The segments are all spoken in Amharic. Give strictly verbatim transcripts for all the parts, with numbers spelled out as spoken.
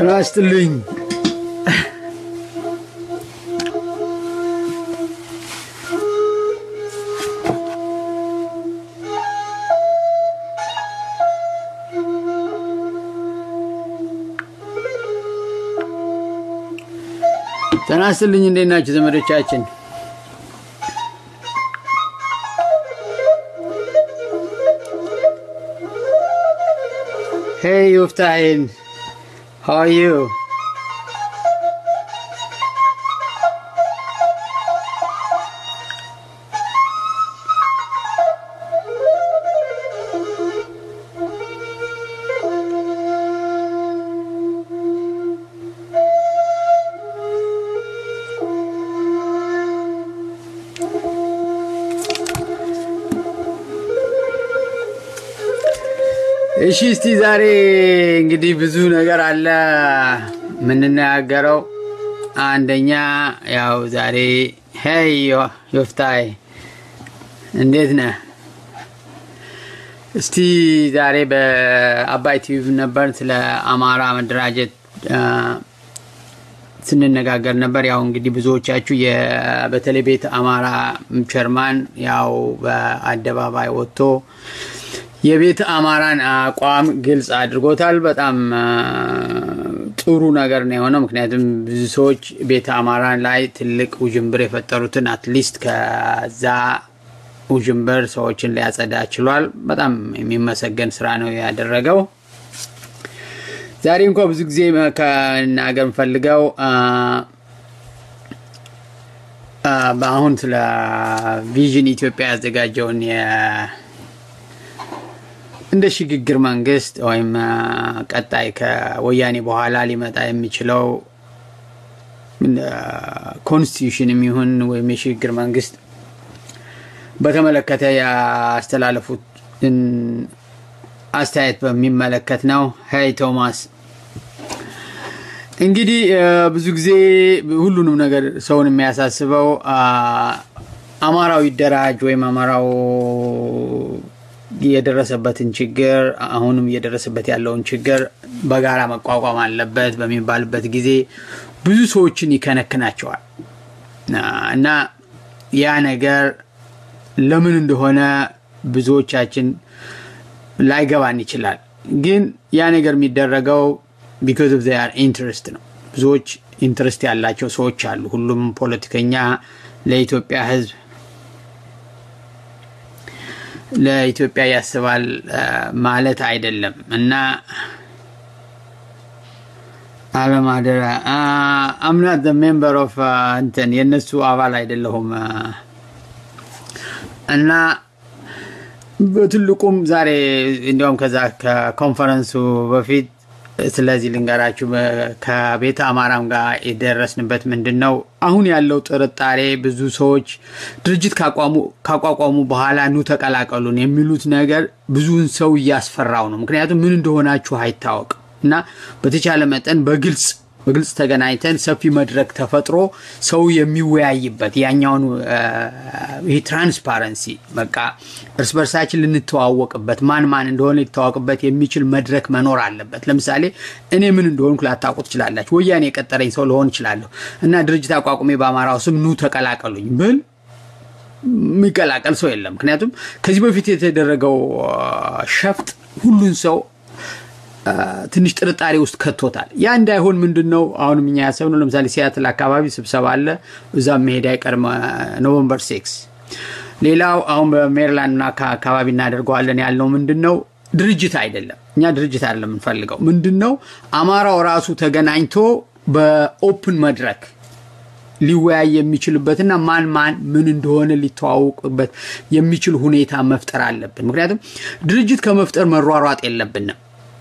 ተናስተልኝ ተናስተልኝ እንዴት ናችሁ ዘመዶቻችን Hey Yuftain, how are you? እሺ እስቲ ዛሬ እንግዲህ ብዙ ነገር አለ ምንናገረው አንደኛ ያው ዛሬ ሄይ ዮፍታይ እንዴት ነህ እስቲ ዛሬ በአባይ ቲቪ ነበር ስለ አማራ መደራጀት ስንነጋገር ነበር ያው እንግዲህ ብዙዎቻችሁ በተለይ ቤት አማራ ቸርማን ያው በአደባባይ ወጥቶ የቤት አማራን አቋም ግልጽ አድርጎታል በጣም ጥሩ ነገር ነው የሆነው ምክንያቱም ብዙ ሰዎች ቤት አማራን ላይ ትልቅ ውጅንብር የፈጠሩትን አትሊስት ከዛ ውጅንብር ሰዎችን ሊያጸዳ ችሏል በጣም የሚመሰገን ስራ ነው ያደረገው ዛሬ እንኳን ብዙ ጊዜ ከናገር ፈልገው በአሁን ስለ ቪዥን ኢትዮጵያ ያዘጋጀውን የ እንደ ሽግግር መንግስት ወይም ቀጣይ ከወያኔ በኋላ ሊመጣ የሚችለው ኮንስቲቲዩሽን የሚሆን ወይም የሽግግር መንግስት በተመለከተ ያስተላለፉት አስተያየት በሚመለከት ነው ሄይ ቶማስ እንግዲህ ብዙ ጊዜ ሁሉንም ነገር ሰውን የሚያሳስበው አማራው ይደራጅ ወይም አማራው የደረሰበትን ችግር አሁንም የደረሰበት ያለውን ችግር በጋራ መቋቋም አለበት በሚባልበት ጊዜ ብዙ ሰዎችን ይከነክናቸዋል እና ያ ነገር ለምን እንደሆነ ብዙዎቻችን ላይገባን ይችላል ግን ያ ነገር የሚደረገው because of their interest ነው ብዙዎች ኢንትረስት ያላቸው ሰዎች አሉ ሁሉም ፖለቲከኛ ለኢትዮጵያ ህዝብ ለኢትዮጵያ ያስባል ማለት አይደለም እና አለማደራ I'm not the member of እንትን የነሱ አባል አይደለሁም እና በትልቁም ዛሬ እንደውም ከዛ ከኮንፈረንሱ በፊት ስለዚህ ልንገራችሁ ከቤት አማራም ጋር የደረስንበት ምንድነው አሁን ያለው ጥርጣሬ ብዙ ሰዎች ድርጅት ካቋሙ ካቋቋሙ በኋላ ኑ ተቀላቀሉን የሚሉት ነገር ብዙውን ሰው ያስፈራው ነው ምክንያቱም ምን እንደሆናችሁ አይታወቅና በተቻለ መጠን በግልጽ በግልጽ ተገናኝተን ሰፊ መድረክ ተፈጥሮ ሰው የሚወያይበት ያኛውን ይሄ ትራንስፓረንሲ በቃ እርስ በርሳችን ልንተዋወቅበት ማን ማን እንደሆነ ሊተዋወቅበት የሚችል መድረክ መኖር አለበት ለምሳሌ እኔ ምን እንደሆንኩ ላታውቁት ይችላልላችሁ ወያኔ የቀጠረኝ ሰው ልሆን ይችላልው እና ድርጅት አቋቁሜ በአማራው ስም ኑ ተቀላቀሉኝ ብል ሚቀላቀል ሰው የለም ምክንያቱም ከዚህ በፊት የተደረገው ሸፍጥ ሁሉን ሰው ትንሽ ጥርጣሬ ውስጥ ከቶታል ያ እንዳይሆን ምንድነው አሁንም እኛ ያሰብነው ለምሳሌ ሲያትል አካባቢ ስብሰባ አለ እዛ መሄድ አይቀርም ኖቬምበር ሲክስ ሌላው አሁን በሜሪላንድ አካባቢ እናደርገዋለን ያልነው ምንድነው ድርጅት አይደለም እኛ ድርጅት አይደለም እንፈልገው ምንድነው አማራው ራሱ ተገናኝቶ በኦፕን መድረክ ሊወያይ የሚችልበትና ማን ማን ምን እንደሆነ ሊተዋወቅበት የሚችል ሁኔታ መፍጠር አለብን ምክንያቱም ድርጅት ከመፍጠር መሯሯጥ የለብንም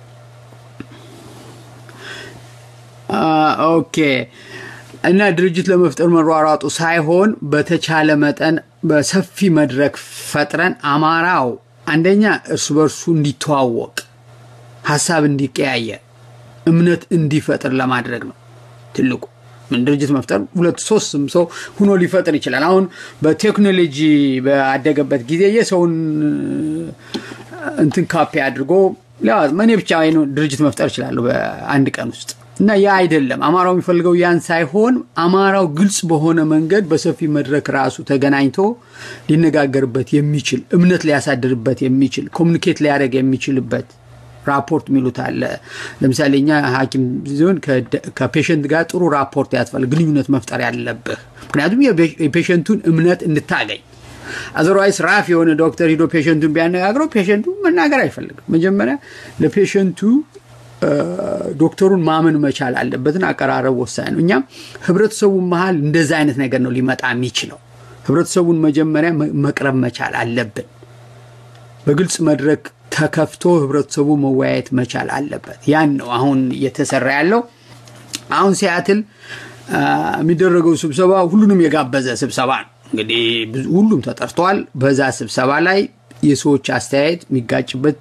ኦኬ እና ድርጅት ለመፍጠር መሯሯጡ ሳይሆን በተቻለ መጠን በሰፊ መድረክ ፈጥረን አማራው አንደኛ እርስ በርሱ እንዲተዋወቅ ሐሳብ እንዲቀያየር እምነት እንዲፈጥር ለማድረግ ነው ትልቁ ምን ድርጅት መፍጠር ሁለት ሶስት ሰው ሆኖ ሊፈጥር ይችላል አሁን በቴክኖሎጂ በአደገበት ጊዜ የሰውን እንትን ካፒ አድርጎ لا ما نبي شاينو درجة مفتر شلالو عند كانوست እና ያ አይደለም አማራው የሚፈልገው ያን ሳይሆን አማራው ግልጽ በሆነ መንገድ በሰፊ መድረክ ራሱ ተገናኝቶ ሊነጋገርበት የሚችል እምነት ሊያሳድርበት የሚችል ኮሙኒኬት ሊያደርግ የሚችልበት ራፖርት ሚሉት አለ ለምሳሌኛ ሐኪም ዞን ከፔሸንት ጋር ጥሩ ራፖርት ያስፈልግ ግንኙነት መፍጠር ያለበት ምክንያቱም የፔሸንቱን እምነት እንድታገኝ otherwise ራፍ የሆነ ዶክተር ሂዶ ፔሸንቱን ቢያነጋግረው ፔሸንቱ መናገር አይፈልግም መጀመሪያ ለፔሸንቱ ዶክተሩን ማመን መቻል አለበትና አቀራረብ ወሳኝ ነው እኛም ህብረተሰቡ መሃል እንደዛ አይነት ነገር ነው ሊመጣ የሚችለው ህብረተሰቡን መጀመሪያ መቅረብ መቻል አለበት በግልጽ መድረክ ተከፍቶ ህብረተሰቡ መወያየት መቻል አለበት ያን ነው አሁን እየተሰራ ያለው አሁን ሲያትል የሚደረገው ስብሰባ ሁሉንም የጋበዘ ስብሰባ ነው እንግዲህ ሁሉም ተጠርቷል በዛ ስብሰባ ላይ የሰዎች አስተያየት የሚጋጭበት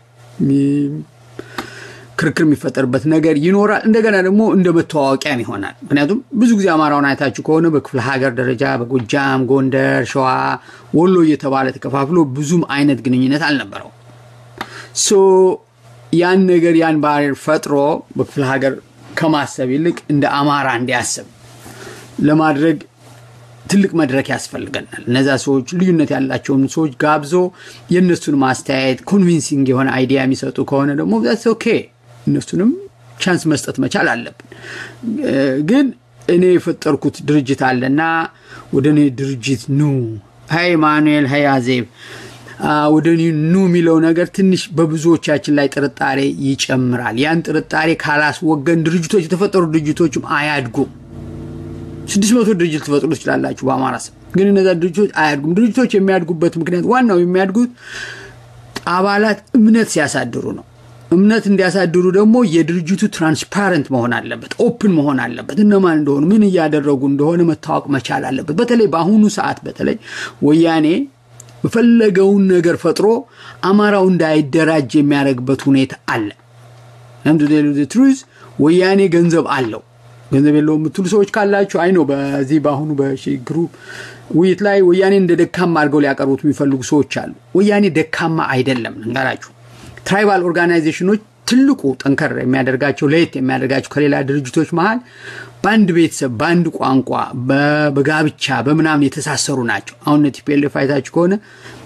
ክርክር የሚፈጠርበት ነገር ይኖራል እንደገና ደግሞ እንደመተዋወቂያም ይሆናል ምክንያቱም ብዙ ጊዜ አማራውን አይታችሁ ከሆነ በክፍለ ሀገር ደረጃ በጎጃም ጎንደር ሸዋ ወሎ እየተባለ ተከፋፍሎ ብዙም አይነት ግንኙነት አልነበረው ሶ ያን ነገር ያን ባሪር ፈጥሮ በክፍለ ሀገር ከማሰብ ይልቅ እንደ አማራ እንዲያስብ ለማድረግ ትልቅ መድረክ ያስፈልገናል እነዛ ሰዎች ልዩነት ያላቸው ሰዎች ጋብዞ የነሱን ማስተያየት ኮንቪንሲንግ የሆነ አይዲያ የሚሰጡ ከሆነ ደግሞ that's okay እነሱንም ቻንስ መስጠት መቻል አለብን ግን እኔ የፈጠርኩት ድርጅት አለና ወደኔ ድርጅት ኑ ሃይ ማኑኤል ሃይ አዜብ ወደኔ ኑ ሚለው ነገር ትንሽ በብዙዎቻችን ላይ ጥርጣሬ ይጨምራል ያን ጥርጣሬ ካላስ ወገን ድርጅቶች የተፈጠሩ ድርጅቶችም አያድጉም ስድስት መቶ ድርጅት ተፈጥሮ ይችላልላችሁ በአማራስ ግን እነዛ ድርጅቶች አያድጉም ድርጅቶች የሚያድጉበት ምክንያት ዋናው የሚያድጉት አባላት እምነት ሲያሳድሩ ነው እምነት እንዲያሳድሩ ደግሞ የድርጅቱ ትራንስፓረንት መሆን አለበት ኦፕን መሆን አለበት እነማን እንደሆኑ ምን ያደረጉ እንደሆነ መታወቅ መቻል አለበት በተለይ በአሁኑ ሰዓት በተለይ ወያኔ በፈለገው ነገር ፈጥሮ አማራው እንዳይደራጅ የሚያደርግበት ሁኔታ አለ and the truth ወያኔ ገንዘብ አለው ገንዘብ የለው ምትሉ ሰዎች ካላችሁ አይ ነው በዚህ ባሁኑ በሽግሩ ውይይት ላይ ወያኔ እንደ ደካማ አድርገው ሊያቀርቡት የሚፈልጉ ሰዎች አሉ ወያኔ ደካማ አይደለም እንጋራችሁ ትራይባል ኦርጋናይዜሽኖች ትልቁ ጠንከር የሚያደርጋቸው ለየት የሚያደርጋቸው ከሌላ ድርጅቶች መሃል ባንድ ቤተሰብ ባንድ ቋንቋ በጋብቻ በመናም የተሳሰሩ ናቸው አሁን ቲፒኤልኤፍ አይታችሁ ከሆነ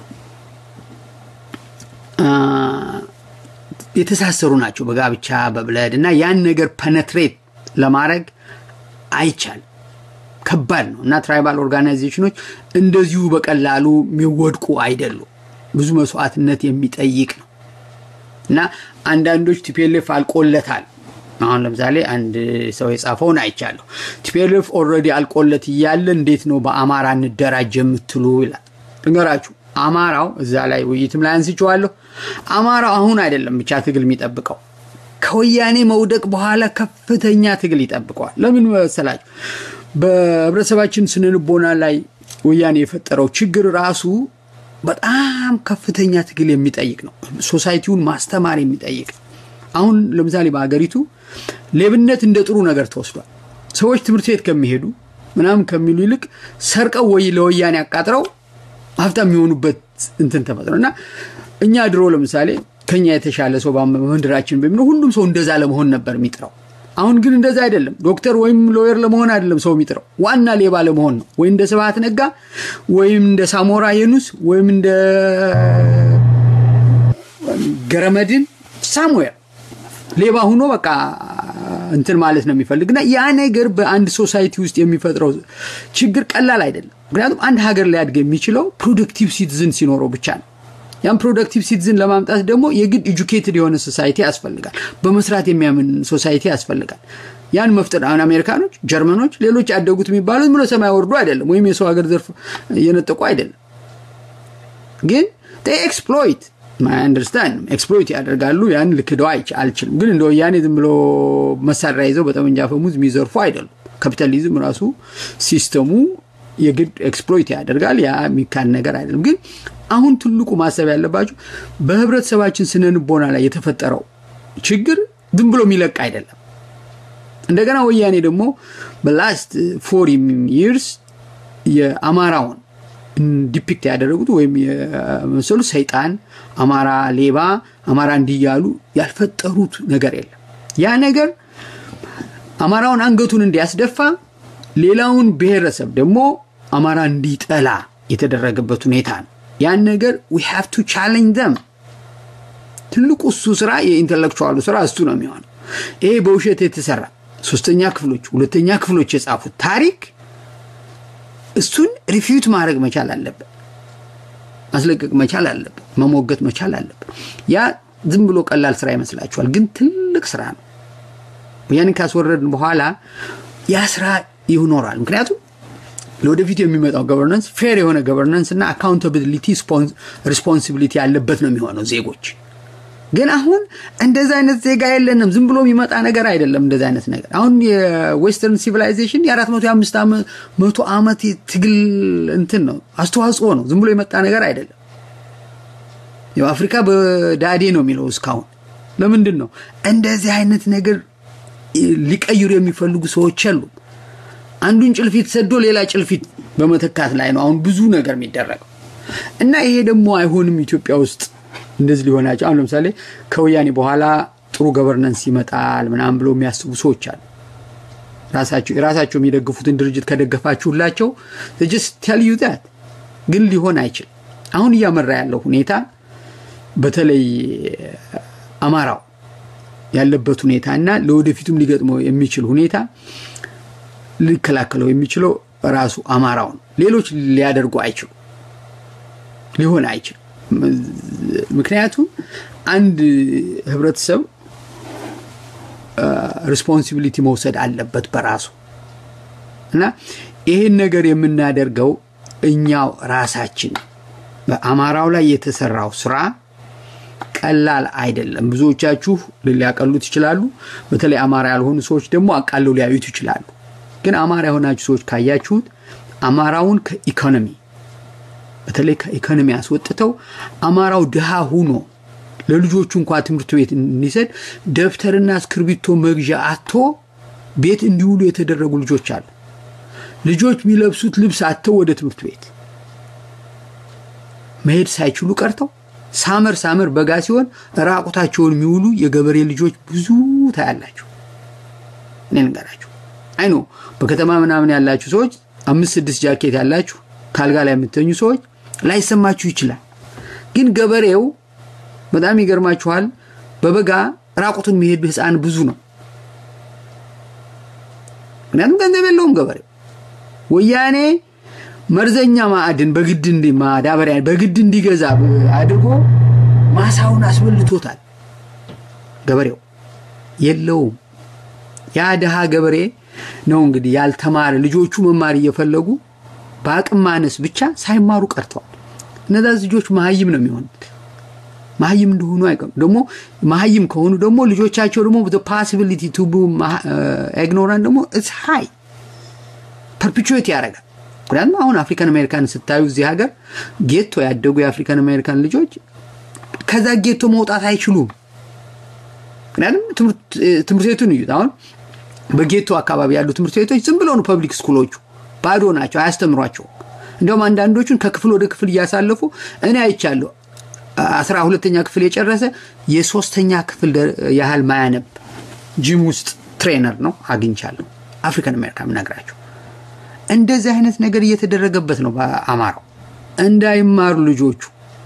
የተሳሰሩ ናቸው በጋብቻ በብለድና ያን ነገር ፐነትሬት ለማድረግ አይቻል ከባድ ነው እና ትራይባል ኦርጋናይዜሽኖች እንደዚሁ በቀላሉ የሚወድቁ አይደሉ ብዙ መስዋዕትነት የሚጠይቅ ነው እና አንዳንዶች ቲፒኤልኤፍ አልቆለታል አሁን ለምሳሌ አንድ ሰው የጻፈውን አይቻለሁ ቲፒኤልኤፍ ኦሬዲ አልቆለት ይያለ እንዴት ነው በአማራ እንደራጀ የምትሉ ይላል እንገራችሁ አማራው እዛ ላይ ውይይትም ላይ አንስቼዋለሁ አማራው አሁን አይደለም ብቻ ትግል የሚጠብቀው ከወያኔ መውደቅ በኋላ ከፍተኛ ትግል ይጠብቀዋል ለምን መሰላችሁ በህብረተሰባችን ስነልቦና ላይ ወያኔ የፈጠረው ችግር ራሱ በጣም ከፍተኛ ትግል የሚጠይቅ ነው ሶሳይቲውን ማስተማር የሚጠይቅ አሁን ለምሳሌ በአገሪቱ ሌብነት እንደ ጥሩ ነገር ተወስዷል ሰዎች ትምህርት ቤት ከሚሄዱ ምናም ከሚሉ ይልቅ ሰርቀው ወይ ለወያኔ አቃጥረው ሀብታም የሚሆኑበት እንትን ተፈጥሮና እኛ ድሮ ለምሳሌ ከኛ የተሻለ ሰው በመንደራችን በሚኖር ሁሉም ሰው እንደዛ ለመሆን ነበር የሚጥረው አሁን ግን እንደዛ አይደለም ዶክተር ወይም ሎየር ለመሆን አይደለም ሰው የሚጥረው ዋና ሌባ ለመሆን ነው ወይ እንደ ስብሐት ነጋ ወይም እንደ ሳሞራ የኑስ ወይም እንደ ገረመድን ሳሙኤል ሌባ ሆኖ በቃ እንትን ማለት ነው የሚፈልግና ያ ነገር በአንድ ሶሳይቲ ውስጥ የሚፈጥረው ችግር ቀላል አይደለም ምክንያቱም አንድ ሀገር ላይ ያድገ የሚችለው ፕሮዳክቲቭ ሲቲዝን ሲኖረው ብቻ ነው ያን ፕሮዳክቲቭ ሲቲዝን ለማምጣት ደግሞ የግድ ኤጁኬትድ የሆነ ሶሳይቲ ያስፈልጋል በመስራት የሚያምን ሶሳይቲ ያስፈልጋል ያን መፍጠር አሁን አሜሪካኖች ጀርመኖች ሌሎች ያደጉት የሚባሉት ምሎ ሰማይ ወርዶ አይደለም ወይም የሰው ሀገር ዘርፍ የነጠቁ አይደለም ግን they exploit I understand exploit ያደርጋሉ ያን ልክደው አልችልም ግን እንደው ያኔ ዝም ብሎ መሳሪያ ይዘው በጠመንጃ ፈሙዝ የሚዘርፉ አይደለም ካፒታሊዝም ራሱ ሲስተሙ የግድ ኤክስፕሎይት ያደርጋል ያ ሚካን ነገር አይደለም ግን አሁን ትልቁ ማሰብ ያለባችሁ በህብረተሰባችን ስነንቦና ላይ የተፈጠረው ችግር ዝም ብሎ የሚለቅ አይደለም እንደገና ወያኔ ደግሞ በላስት four years የአማራውን ዲፒክት ያደረጉት ወይም የመሰሉ ሰይጣን አማራ ሌባ አማራ እንዲያሉ ያልፈጠሩት ነገር የለም ያ ነገር አማራውን አንገቱን እንዲያስደፋ ሌላውን ብሔረሰብ ደግሞ አማራ እንዲጠላ የተደረገበት ሁኔታ ነው ያን ነገር we have to challenge them ትልቁ እሱ ስራ የኢንተሌክቹዋሉ ስራ እሱ ነው የሚሆነው ይሄ በውሸት የተሰራ ሶስተኛ ክፍሎች ሁለተኛ ክፍሎች የጻፉት ታሪክ እሱን ሪፊዩት ማድረግ መቻል አለበት ማስለቀቅ መቻል አለበት መሞገት መቻል አለበት ያ ዝም ብሎ ቀላል ስራ ይመስላችኋል ግን ትልቅ ስራ ነው ያን ካስወረድን በኋላ ያ ስራ ይኖራል ምክንያቱም ለወደፊት የሚመጣው ገቨርናንስ ፌር የሆነ ገቨርናንስ እና አካውንታቢሊቲ ሪስፖንሲቢሊቲ ያለበት ነው የሚሆነው ዜጎች ግን አሁን እንደዛ አይነት ዜጋ የለንም ዝም ብሎ የሚመጣ ነገር አይደለም እንደዛ አይነት ነገር አሁን የዌስተርን ሲቪላይዜሽን የ405 ዓመት መቶ ዓመት ትግል እንትን ነው አስተዋጽኦ ነው ዝም ብሎ የመጣ ነገር አይደለም የአፍሪካ በዳዴ ነው የሚለው እስካሁን ለምንድን ነው እንደዚህ አይነት ነገር ሊቀይሩ የሚፈልጉ ሰዎች አሉ አንዱን ጭልፊት ሰዶ ሌላ ጭልፊት በመተካት ላይ ነው አሁን ብዙ ነገር የሚደረገው እና ይሄ ደግሞ አይሆንም ኢትዮጵያ ውስጥ እንደዚህ ሊሆናቸው አሁን ለምሳሌ ከወያኔ በኋላ ጥሩ ገቨርናንስ ይመጣል ምናምን ብሎ የሚያስቡ ሰዎች አሉ ራሳቸው ራሳቸው የሚደግፉትን ድርጅት ከደገፋችሁላቸው they just tell you that ግን ሊሆን አይችል አሁን ያመራ ያለው ሁኔታ በተለይ አማራው ያለበት ሁኔታና ለወደፊቱም ሊገጥመው የሚችል ሁኔታ ሊከላከለው የሚችለው ራሱ አማራው ሌሎች ሊያደርጉ አይችሉ ሊሆን አይችል ምክንያቱም አንድ ህብረተሰብ ሪስፖንሲቢሊቲ መውሰድ አለበት በራሱ እና ይሄን ነገር የምናደርገው እኛው ራሳችን በአማራው ላይ የተሰራው ስራ ቀላል አይደለም ብዙዎቻችሁ ሊያቀሉት ይችላሉ በተለይ አማራ ያልሆኑ ሰዎች ደግሞ አቃለው ሊያዩት ይችላሉ ግን አማራ የሆናችሁ ሰዎች ካያችሁት አማራውን ከኢኮኖሚ በተለይ ከኢኮኖሚ አስወጥተው አማራው ድሃ ሆኖ ለልጆቹ እንኳን ትምህርት ቤት እንዲሰድ ደብተርና እስክርቢቶ መግዣ አጥቶ ቤት እንዲውሉ የተደረጉ ልጆች አሉ ልጆች የሚለብሱት ልብስ አጥተው ወደ ትምህርት ቤት መሄድ ሳይችሉ ቀርተው ሳመር ሳመር በጋ ሲሆን ራቁታቸውን የሚውሉ የገበሬ ልጆች ብዙ ታያላችሁ ነንገራችሁ አይኖ በከተማ ምናምን ያላችሁ ሰዎች አምስት ስድስት ጃኬት ያላችሁ ካልጋ ላይ የምትተኙ ሰዎች ላይሰማችሁ ይችላል ግን ገበሬው በጣም ይገርማችኋል በበጋ ራቁቱን የሚሄድ ህፃን ብዙ ነው ምክንያቱም ገንዘብ የለውም ገበሬው ወያኔ መርዘኛ ማዕድን በግድ እንዲ ማዳበሪያ በግድ እንዲገዛ አድርጎ ማሳውን አስበልቶታል ገበሬው የለውም ያ ደሃ ገበሬ ነው እንግዲህ ያልተማረ ልጆቹ መማር እየፈለጉ ባቅም ማነስ ብቻ ሳይማሩ ቀርተዋል እነዛ ልጆች ማህይም ነው የሚሆኑት ማህይም እንደሆኑ አይቀርም ደግሞ ማህይም ከሆኑ ደግሞ ልጆቻቸው ደግሞ the possibility to be ignorant ደግሞ it's high perpetuate ያደርጋል ምክንያቱም አሁን አፍሪካን አሜሪካን ስታዩ እዚህ ሀገር ጌቶ ያደጉ የአፍሪካን አሜሪካን ልጆች ከዛ ጌቶ መውጣት አይችሉም ምክንያቱም ትምህርት ቤቱን ይዩት አሁን በጌቶ አካባቢ ያሉ ትምህርት ቤቶች ዝም ብለው ነው ፐብሊክ ስኩሎቹ ባዶ ናቸው አያስተምሯቸው እንደውም አንዳንዶቹን ከክፍል ወደ ክፍል ያሳለፉ እኔ አይቻለሁ አስራ ሁለተኛ ክፍል የጨረሰ የሶስተኛ ክፍል ያህል ማያነብ ጂም ውስጥ ትሬነር ነው አግኝቻለሁ አፍሪካን አሜሪካን ነግራችሁ እንደዚህ አይነት ነገር እየተደረገበት ነው በአማራው እንዳይማሩ ልጆቹ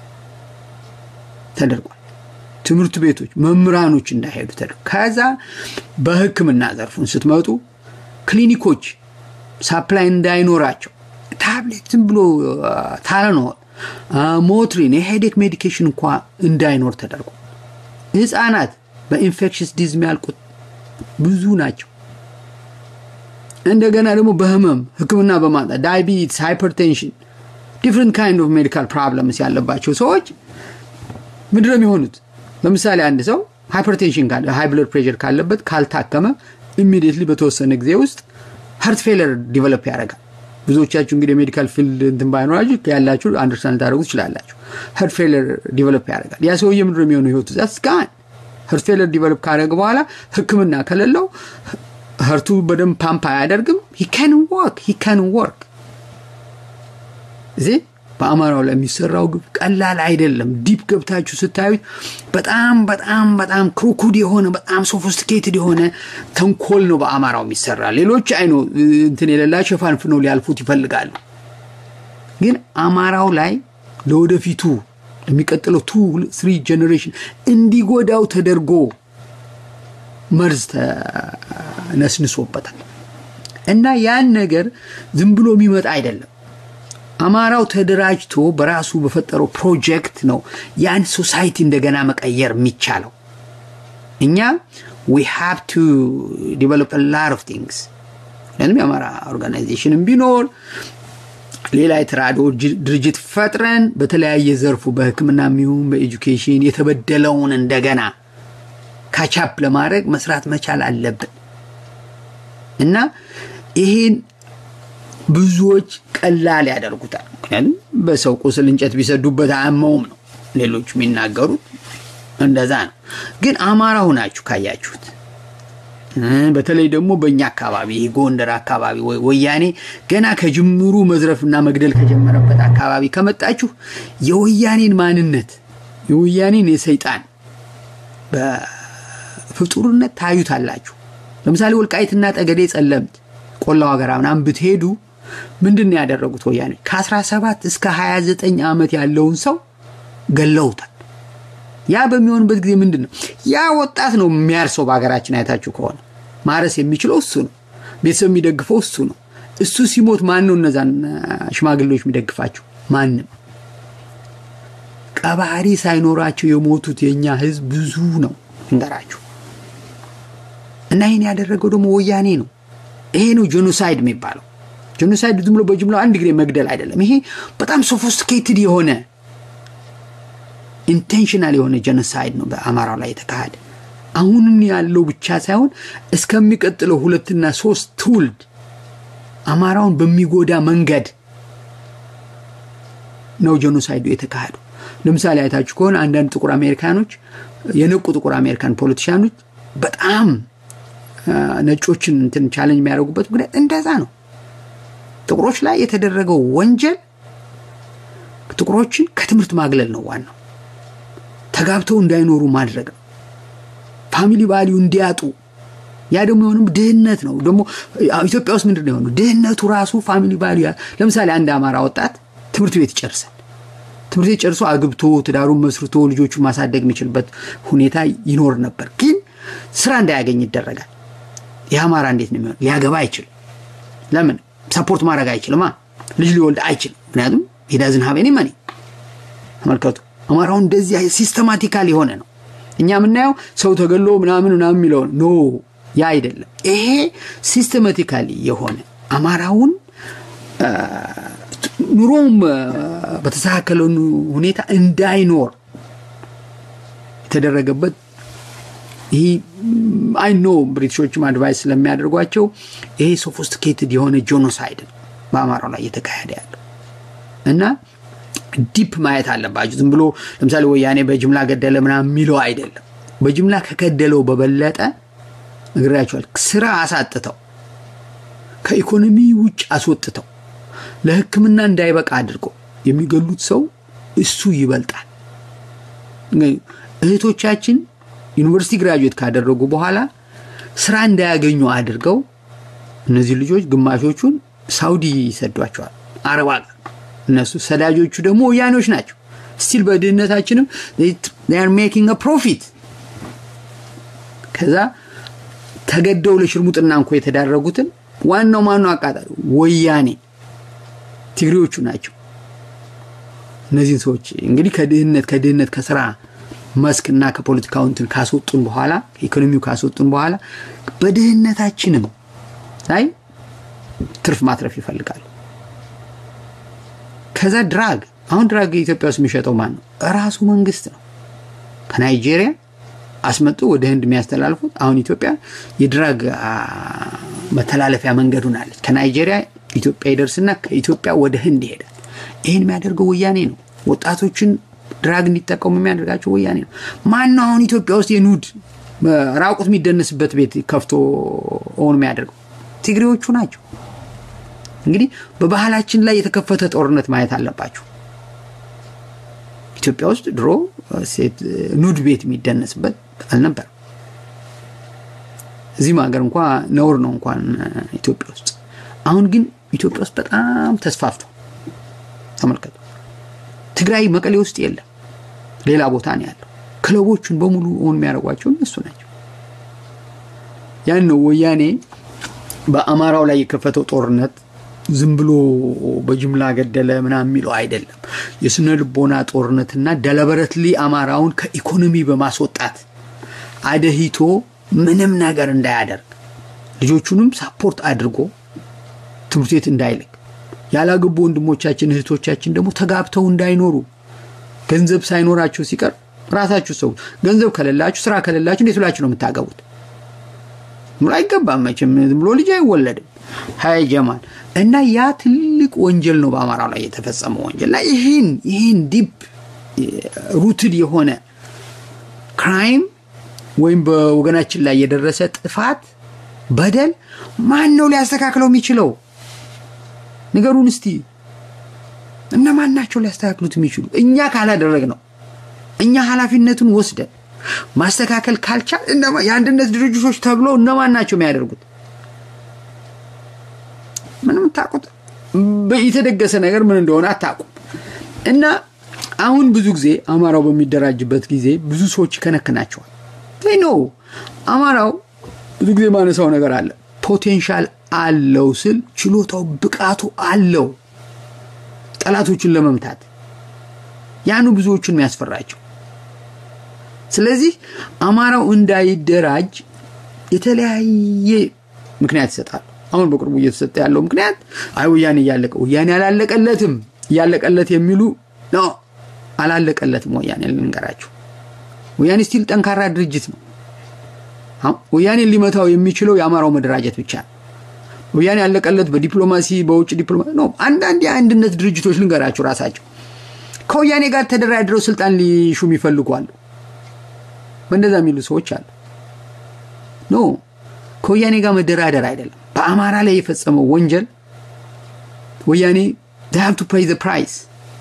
ተደርጓል ትምህርት ቤቶች መምህራኖች እንዳይሄዱ ተደርጓል ከዛ በህክምና ዘርፉን ስትመጡ ክሊኒኮች ሳፕላይ እንዳይኖራቸው ታብሌትም ብሎ ታለኖል ሞትሪን የሄዴክ ሜዲኬሽን እንኳን እንዳይኖር ተደርጎ ህፃናት በኢንፌክሽስ ዲዝ የሚያልቁት ብዙ ናቸው እንደገና ደግሞ በህመም ህክምና በማጣት ዳያቢቲስ ሃይፐርቴንሽን different kind of medical problems ያለባቸው ሰዎች ምንድነው የሚሆኑት ለምሳሌ አንድ ሰው ሃይፐርቴንሽን ካለ ሃይ ብለድ ፕሬሸር ካለበት ካልታከመ immediately በተወሰነ ጊዜ ውስጥ heart failure develop ያደርጋል ብዙዎቻችሁ እንግዲህ ሜዲካል ፊልድ እንትን ባይኖራችሁ ያላችሁ አንደርስታንድ ታደርጉት ይችላልላችሁ heart failure develop ያደርጋል ያ ሰውዬ ምንድነው የሚሆነው ህይወቱ that's gone heart failure develop ካደረገ በኋላ ህክምና ከሌለው heartu በደም ፓምፕ አያደርግም he can work he can work እዚህ በአማራው ላይ የሚሰራው ግፍ ቀላል አይደለም ዲፕ ገብታችሁ ስታዩት በጣም በጣም በጣም ክሩኩድ የሆነ በጣም ሶፊስቲኬትድ የሆነ ተንኮል ነው በአማራው የሚሰራ ሌሎች አይኖ እንትን የሌላቸው ፋንፍኖ ሊያልፉት ይፈልጋሉ ግን አማራው ላይ ለወደፊቱ ለሚቀጥለው two three ጀነሬሽን እንዲጎዳው ተደርጎ መርዝ ተነስንሶበታል እና ያን ነገር ዝም ብሎ የሚመጣ አይደለም አማራው ተደራጅቶ በራሱ በፈጠረው ፕሮጀክት ነው ያን ሶሳይቲ እንደገና መቀየር የሚቻለው እኛ we have to develop a lot of things ለምን የአማራ ኦርጋናይዜሽን ቢኖር ሌላ የተራድኦ ድርጅት ፈጥረን በተለያየ ዘርፉ በህክምና ሚሁን በኤጁኬሽን የተበደለውን እንደገና ካቻፕ ለማድረግ መስራት መቻል አለብን እና ይሄን ብዙዎች ቀላል ያደርጉታል ምክንያቱም በሰው ቁስል እንጨት ቢሰዱበት አያመውም ነው ሌሎች የሚናገሩት እንደዛ ነው ግን አማራው ናችሁ ካያችሁት በተለይ ደግሞ በእኛ አካባቢ ጎንደር አካባቢ ወያኔ ገና ከጅምሩ መዝረፍና መግደል ከጀመረበት አካባቢ ከመጣችሁ የወያኔን ማንነት የወያኔን የሰይጣን በፍጡርነት ታዩታላችሁ ለምሳሌ ወልቃይትና ጠገዴ ጸለምት ቆላው ሀገራምናም ብትሄዱ ምንድነው ያደረጉት ወያኔ ከ17 እስከ ሃያ ዘጠኝ አመት ያለውን ሰው ገለውታል ያ በሚሆንበት ጊዜ ምንድነው ያ ወጣት ነው የሚያርሰው በአገራችን አይታችሁ ከሆነ ማረስ የሚችለው እሱ ነው ቤተሰብ የሚደግፈው እሱ ነው እሱ ሲሞት ማን ነው እነዛን ሽማግሌዎች የሚደግፋቸው ማንንም ቀባሪ ሳይኖራቸው የሞቱት የኛ ህዝብ ብዙ ነው እንደራችሁ እና ይሄን ያደረገው ደግሞ ወያኔ ነው ይሄ ነው ጄኖሳይድ የሚባለው ጄኖሳይድ ዝም ብሎ በጅምላ አንድ ግሬ መግደል አይደለም ይሄ በጣም ሶፊስቲኬትድ የሆነ ኢንቴንሽናል የሆነ ጄኖሳይድ ነው በአማራው ላይ የተካሄደ አሁን ያለው ብቻ ሳይሆን እስከሚቀጥለው ሁለትና ሶስት ትውልድ አማራውን በሚጎዳ መንገድ ነው ጄኖሳይዱ የተካሄደው ለምሳሌ አይታችሁ ከሆነ አንዳንድ ጥቁር አሜሪካኖች የነቁ ጥቁር አሜሪካን ፖለቲሻኖች በጣም ነጮችን እንትን ቻሌንጅ የሚያደርጉበት ምክንያት እንደዛ ነው ጥቁሮች ላይ የተደረገው ወንጀል ጥቁሮችን ከትምህርት ማግለል ነው ዋናው ተጋብተው እንዳይኖሩ ማድረግ ነው ፋሚሊ ቫልዩ እንዲያጡ ያ ደግሞ የሆነም ድህነት ነው ደግሞ ኢትዮጵያ ውስጥ ምንድነው የሆነው ድህነቱ ራሱ ፋሚሊ ቫልዩ ለምሳሌ አንድ አማራ ወጣት ትምህርት ቤት ይጨርሳል ትምህርት ቤት ጨርሶ አግብቶ ትዳሩን መስርቶ ልጆቹን ማሳደግ የሚችልበት ሁኔታ ይኖር ነበር ግን ስራ እንዳያገኝ ይደረጋል ያማራ እንዴት ነው የሚሆነው ሊያገባ አይችልም ለምን ሰፖርት ማድረግ አይችልማ ልጅ ሊወልድ አይችልም ምክንያቱም he doesn't have any money ተመልከቱ አማራው እንደዚህ ሲስተማቲካሊ ሆነ ነው እኛ ምናየው ሰው ተገሎ ምናምን ምናምን የሚለው ኖ ያ አይደለም ይሄ ሲስተማቲካሊ የሆነ አማራውን ኑሮም በተሳከለው ሁኔታ እንዳይኖር የተደረገበት ይሄ አይ ኖ ብሪቲሾችም አድቫይስ ስለሚያደርጓቸው ይሄ ሶፊስቲኬትድ የሆነ ጄኖሳይድ በአማራው ላይ የተካሄደ ያለው እና ዲፕ ማየት አለባችሁ ዝም ብሎ ለምሳሌ ወያኔ በጅምላ ገደለ ምናምን የሚለው አይደለም በጅምላ ከከደለው በበለጠ እግራቸዋል ስራ አሳጥተው ከኢኮኖሚ ውጭ አስወጥተው ለህክምና እንዳይበቃ አድርጎ የሚገሉት ሰው እሱ ይበልጣል እህቶቻችን ዩኒቨርሲቲ ግራጁዌት ካደረጉ በኋላ ስራ እንዳያገኙ አድርገው እነዚህ ልጆች ግማሾቹን ሳውዲ ይሰዷቸዋል አረብ ሀገር እነሱ ሰዳጆቹ ደግሞ ወያኔዎች ናቸው ስቲል በድህነታችንም they are making a profit ከዛ ተገደው ለሽርሙጥና እንኳን የተዳረጉትን ዋናው ማኑ አቃጣሉ ወያኔ ትግሬዎቹ ናቸው እነዚህ ሰዎች እንግዲህ ከድህነት ከድህነት ከስራ መስክና ከፖለቲካው እንትን ካስወጡን በኋላ ኢኮኖሚው ካስወጡን በኋላ በድህነታችንም ላይ ትርፍ ማትረፍ ይፈልጋሉ ከዛ ድራግ አሁን ድራግ ኢትዮጵያ ውስጥ የሚሸጠው ማን ነው ራሱ መንግስት ነው ከናይጄሪያ አስመጡ ወደ ህንድ የሚያስተላልፉት አሁን ኢትዮጵያ የድራግ መተላለፊያ መንገዱን አለች ከናይጄሪያ ኢትዮጵያ ይደርስና ከኢትዮጵያ ወደ ህንድ ይሄዳል ይሄን የሚያደርገው ወያኔ ነው ወጣቶችን ድራግ እንዲጠቀሙ የሚያደርጋቸው ወያኔ ነው ማን ነው አሁን ኢትዮጵያ ውስጥ የኑድ ራቁት የሚደነስበት ቤት ከፍቶ ኦን የሚያደርገው ትግሬዎቹ ናቸው እንግዲህ በባህላችን ላይ የተከፈተ ጦርነት ማየት አለባችሁ ኢትዮጵያ ውስጥ ድሮ ሴት ኑድ ቤት የሚደነስበት አልነበር እዚህ ማገር እንኳን ነውር ነው እንኳን ኢትዮጵያ ውስጥ አሁን ግን ኢትዮጵያ ውስጥ በጣም ተስፋፍቶ ተመልከቱ ትግራይ መቀሌ ውስጥ የለም ሌላ ቦታ ነው ያለው ክለቦቹን በሙሉ ኦን የሚያደርጓቸው እነሱ ናቸው ያን ነው ወያኔ በአማራው ላይ የከፈተው ጦርነት ዝም ብሎ በጅምላ ገደለ ምናምን የሚለው አይደለም የስነ ልቦና ጦርነትና ደለበረትሊ አማራውን ከኢኮኖሚ በማስወጣት አደሂቶ ምንም ነገር እንዳያደርግ ልጆቹንም ሰፖርት አድርጎ ትምህርት ቤት እንዳይልክ ያላገቡ ወንድሞቻችን እህቶቻችን ደግሞ ተጋብተው እንዳይኖሩ ገንዘብ ሳይኖራቸው ሲቀር ራሳችሁ ሰው ገንዘብ ከሌላችሁ ስራ ከሌላችሁ እንዴት ብላችሁ ነው የምታገቡት ሙሉ አይገባም መቼም ዝም ብሎ ልጅ አይወለድም ሃይ ጀማል እና ያ ትልቅ ወንጀል ነው በአማራው ላይ የተፈጸመው ወንጀል ላይ ይሄን ይሄን ዲፕ ሩትድ የሆነ ክራይም ወይም በወገናችን ላይ የደረሰ ጥፋት በደል ማን ነው ሊያስተካክለው የሚችለው ንገሩን እስቲ እና ማን ናቸው ሊያስተካክሉት የሚችሉ እኛ ካላደረግ ነው እኛ ኃላፊነቱን ወስደን ማስተካከል ካልቻል እና የአንድነት ድርጅቶች ተብሎ እነማን ናቸው የሚያደርጉት ምንም ታቁት በይተደገሰ ነገር ምን እንደሆነ አታቁም እና አሁን ብዙ ጊዜ አማራው በሚደራጅበት ጊዜ ብዙ ሰዎች ከነከናቸው they know አማራው ብዙ ጊዜ ማነሳው ነገር አለ ፖቴንሻል አለው ስል ችሎታው ብቃቱ አለው ጠላቶችን ለመምታት ያኑ ብዙዎችን የሚያስፈራቸው ስለዚህ አማራው እንዳይደራጅ የተለያየ ምክንያት ይሰጣል አሁን በቅርቡ እየተሰጠ ያለው ምክንያት አይ ወያኔ ያለቀ ወያኔ ያላለቀለትም ያለቀለት የሚሉ ነው አላለቀለትም ወያኔ ልንገራችሁ ወያኔ ስቲል ጠንካራ ድርጅት ነው ወያኔ ሊመታው የሚችለው ያማራው መደራጀት ብቻ ወያኔ ያለቀለት በዲፕሎማሲ በውጭ ዲፕሎማሲ ነው አንዳንድ የአንድነት ድርጅቶች ልንገራችሁ ራሳቸው ከወያኔ ጋር ተደራድረው ስልጣን ሊሹም ይፈልጓሉ በእንደዛ የሚሉ ሰዎች አሉ ኖ ከወያኔ ጋር መደራደር አይደለም በአማራ ላይ የፈጸመው ወንጀል ወያኔ they have to pay the price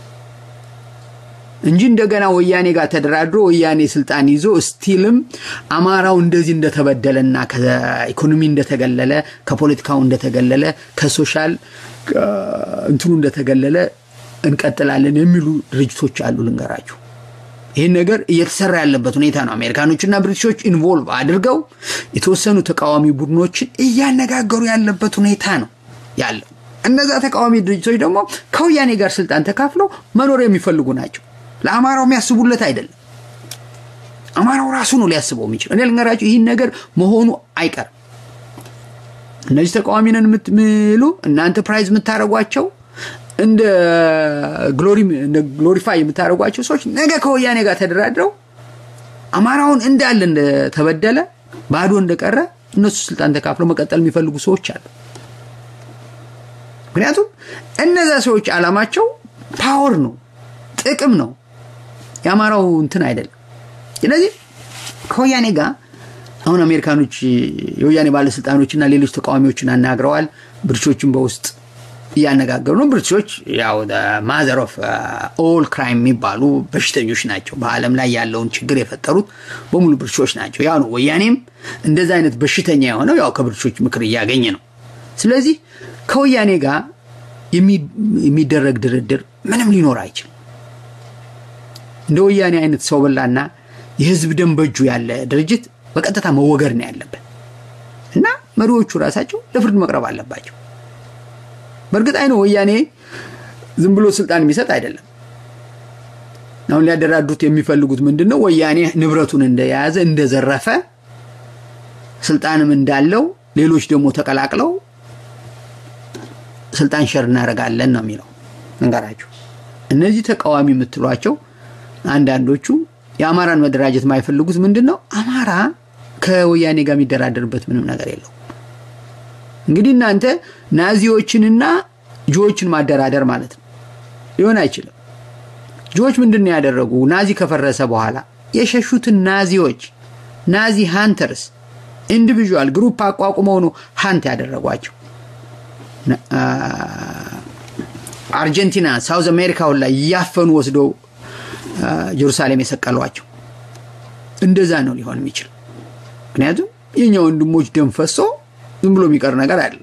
እንጂ እንደገና ወያኔ ጋር ተደራድሮ ወያኔ ስልጣን ይዞ ስቲልም አማራው እንደዚህ እንደተበደለና ከኢኮኖሚ እንደተገለለ ከፖለቲካው እንደተገለለ ከሶሻል እንትኑ እንደተገለለ እንቀጥላለን የሚሉ ድርጅቶች አሉ ልንገራችሁ ይሄ ነገር እየተሰራ ያለበት ሁኔታ ነው አሜሪካኖችና ብሪቲሾች ኢንቮልቭ አድርገው የተወሰኑ ተቃዋሚ ቡድኖችን እያነጋገሩ ያለበት ሁኔታ ነው ያለው እነዛ ተቃዋሚ ድርጅቶች ደግሞ ከወያኔ ጋር ስልጣን ተካፍለው መኖር የሚፈልጉ ናቸው ለአማራው የሚያስቡለት አይደለም አማራው ራሱ ነው ሊያስበው የሚችል እኔ ልንገራችሁ ይሄን ነገር መሆኑ አይቀርም እነዚህ ተቃዋሚ ነን የምትምሉ እናንተ ፕራይዝ የምታረጓቸው እንደ ግሎሪ እንደ ግሎሪፋይ የምታረጓቸው ሰዎች ነገ ከወያኔ ጋር ተደራድረው አማራውን እንዳለ እንደተበደለ ባዶ እንደቀረ እነሱ ስልጣን ተካፍለው መቀጠል የሚፈልጉ ሰዎች አሉ ምክንያቱም እነዛ ሰዎች አላማቸው ፓወር ነው ጥቅም ነው ያማራው እንትን አይደለም ስለዚህ ከወያኔ ጋር አሁን አሜሪካኖች የወያኔ ባለስልጣኖችና ሌሎች ተቃዋሚዎችን አናግረዋል ብርቾችን በውስጥ ያነጋገሩ ነው ብርቾች ያው the mother of uh, all crime የሚባሉ በሽተኞች ናቸው በአለም ላይ ያለውን ችግር የፈጠሩት በሙሉ ብርቾች ናቸው ያው ነው ወያኔም እንደዛ አይነት በሽተኛ የሆነው ያው ከብርቾች ምክር ያገኘ ነው ስለዚህ ከወያኔ ጋር የሚደረግ ድርድር ምንም ሊኖር አይችልም እንደ ወያኔ አይነት ሰው በላና የህዝብ ደም በእጁ ያለ ድርጅት በቀጥታ መወገር ነው ያለበት እና መሪዎቹ ራሳቸው ለፍርድ መቅረብ አለባቸው በርግጥ አይኖ ወያኔ ዝም ብሎ ስልጣን የሚሰጥ አይደለም ነው ሊያደራዱት የሚፈልጉት ምንድነው ወያኔ ንብረቱን እንደያዘ እንደዘረፈ ስልጣንም እንዳለው ሌሎች ደግሞ ተቀላቅለው ስልጣን ሸር እናረጋለን ነው የሚለው እንጋራችሁ እነዚህ ተቃዋሚ የምትሏቸው አንዳንዶቹ የአማራን መደራጀት ማይፈልጉት ምንድነው አማራ ከወያኔ ጋር የሚደራደርበት ምንም ነገር የለው እንግዲህ እናንተ ናዚዎችንና ጆዎችን ማደራደር ማለት ነው ሊሆን አይችልም ጆዎች ምንድነው ያደረጉ ናዚ ከፈረሰ በኋላ የሸሹትን ናዚዎች ናዚ ሃንተርስ ኢንዲቪጁዋል ግሩፕ አቋቁመው ነው ሃንት ያደረጓቸው አርጀንቲና ሳውዝ አሜሪካ ላይ ያፈኑ ወስደው ኢየሩሳሌም የሰቀሏቸው እንደዛ ነው ሊሆን የሚችል ምክንያቱም የኛ ወንድሞች ደም ፈሶ ዝም ብሎ የሚቀር ነገር አይደለም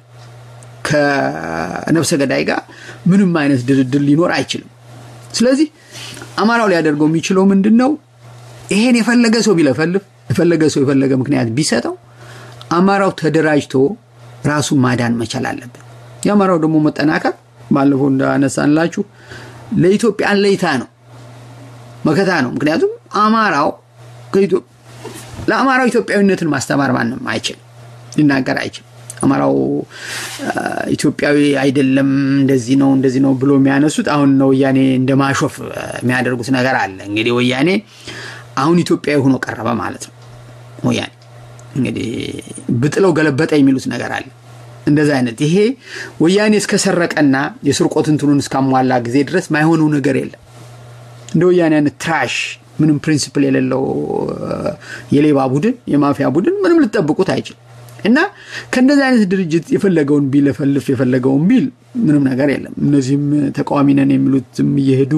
ከነፍሰ ገዳይ ጋር ምንም አይነት ድርድር ሊኖር አይችልም ስለዚህ አማራው ሊያደርገው የሚችለው ምንድነው ይሄን የፈለገ ሰው ቢለፈልፍ የፈለገ ሰው የፈለገ ምክንያት ቢሰጠው አማራው ተደራጅቶ ራሱ ማዳን መቻል አለበት ያማራው ደግሞ መጠናከር ባለፈው እንዳነሳንላችሁ ለኢትዮጵያ ለይታ ነው መከታ ነው ምክንያቱም አማራው ከኢትዮጵያ ለአማራው ኢትዮጵያዊነትን ማስተማር ማንንም አይችል ሊናገር አይችል አማራው ኢትዮጵያዊ አይደለም እንደዚህ ነው እንደዚህ ነው ብሎ የሚያነሱት አሁን ነው ወያኔ እንደማሾፍ የሚያደርጉት ነገር አለ እንግዲህ ወያኔ አሁን ኢትዮጵያዊ ሆኖ ቀረበ ማለት ነው ወያኔ እንግዲህ ብጥለው ገለበጠ የሚሉት ነገር አለ እንደዛ አይነት ይሄ ወያኔ እስከሰረቀና የስርቆት እንትኑን እስካሟላ ጊዜ ድረስ ማይሆነው ነገር የለም እንደ ወያኔ አይነት ትራሽ ምንም ፕሪንሲፕል የሌለው የሌባ ቡድን የማፊያ ቡድን ምንም ልትጠብቁት አይችል እና ከእንደዛ አይነት ድርጅት የፈለገውን ቢል ፈልፍ የፈለገውን ቢል ምንም ነገር የለም እነዚህም ተቃዋሚ ነን የሚሉትም ይሄዱ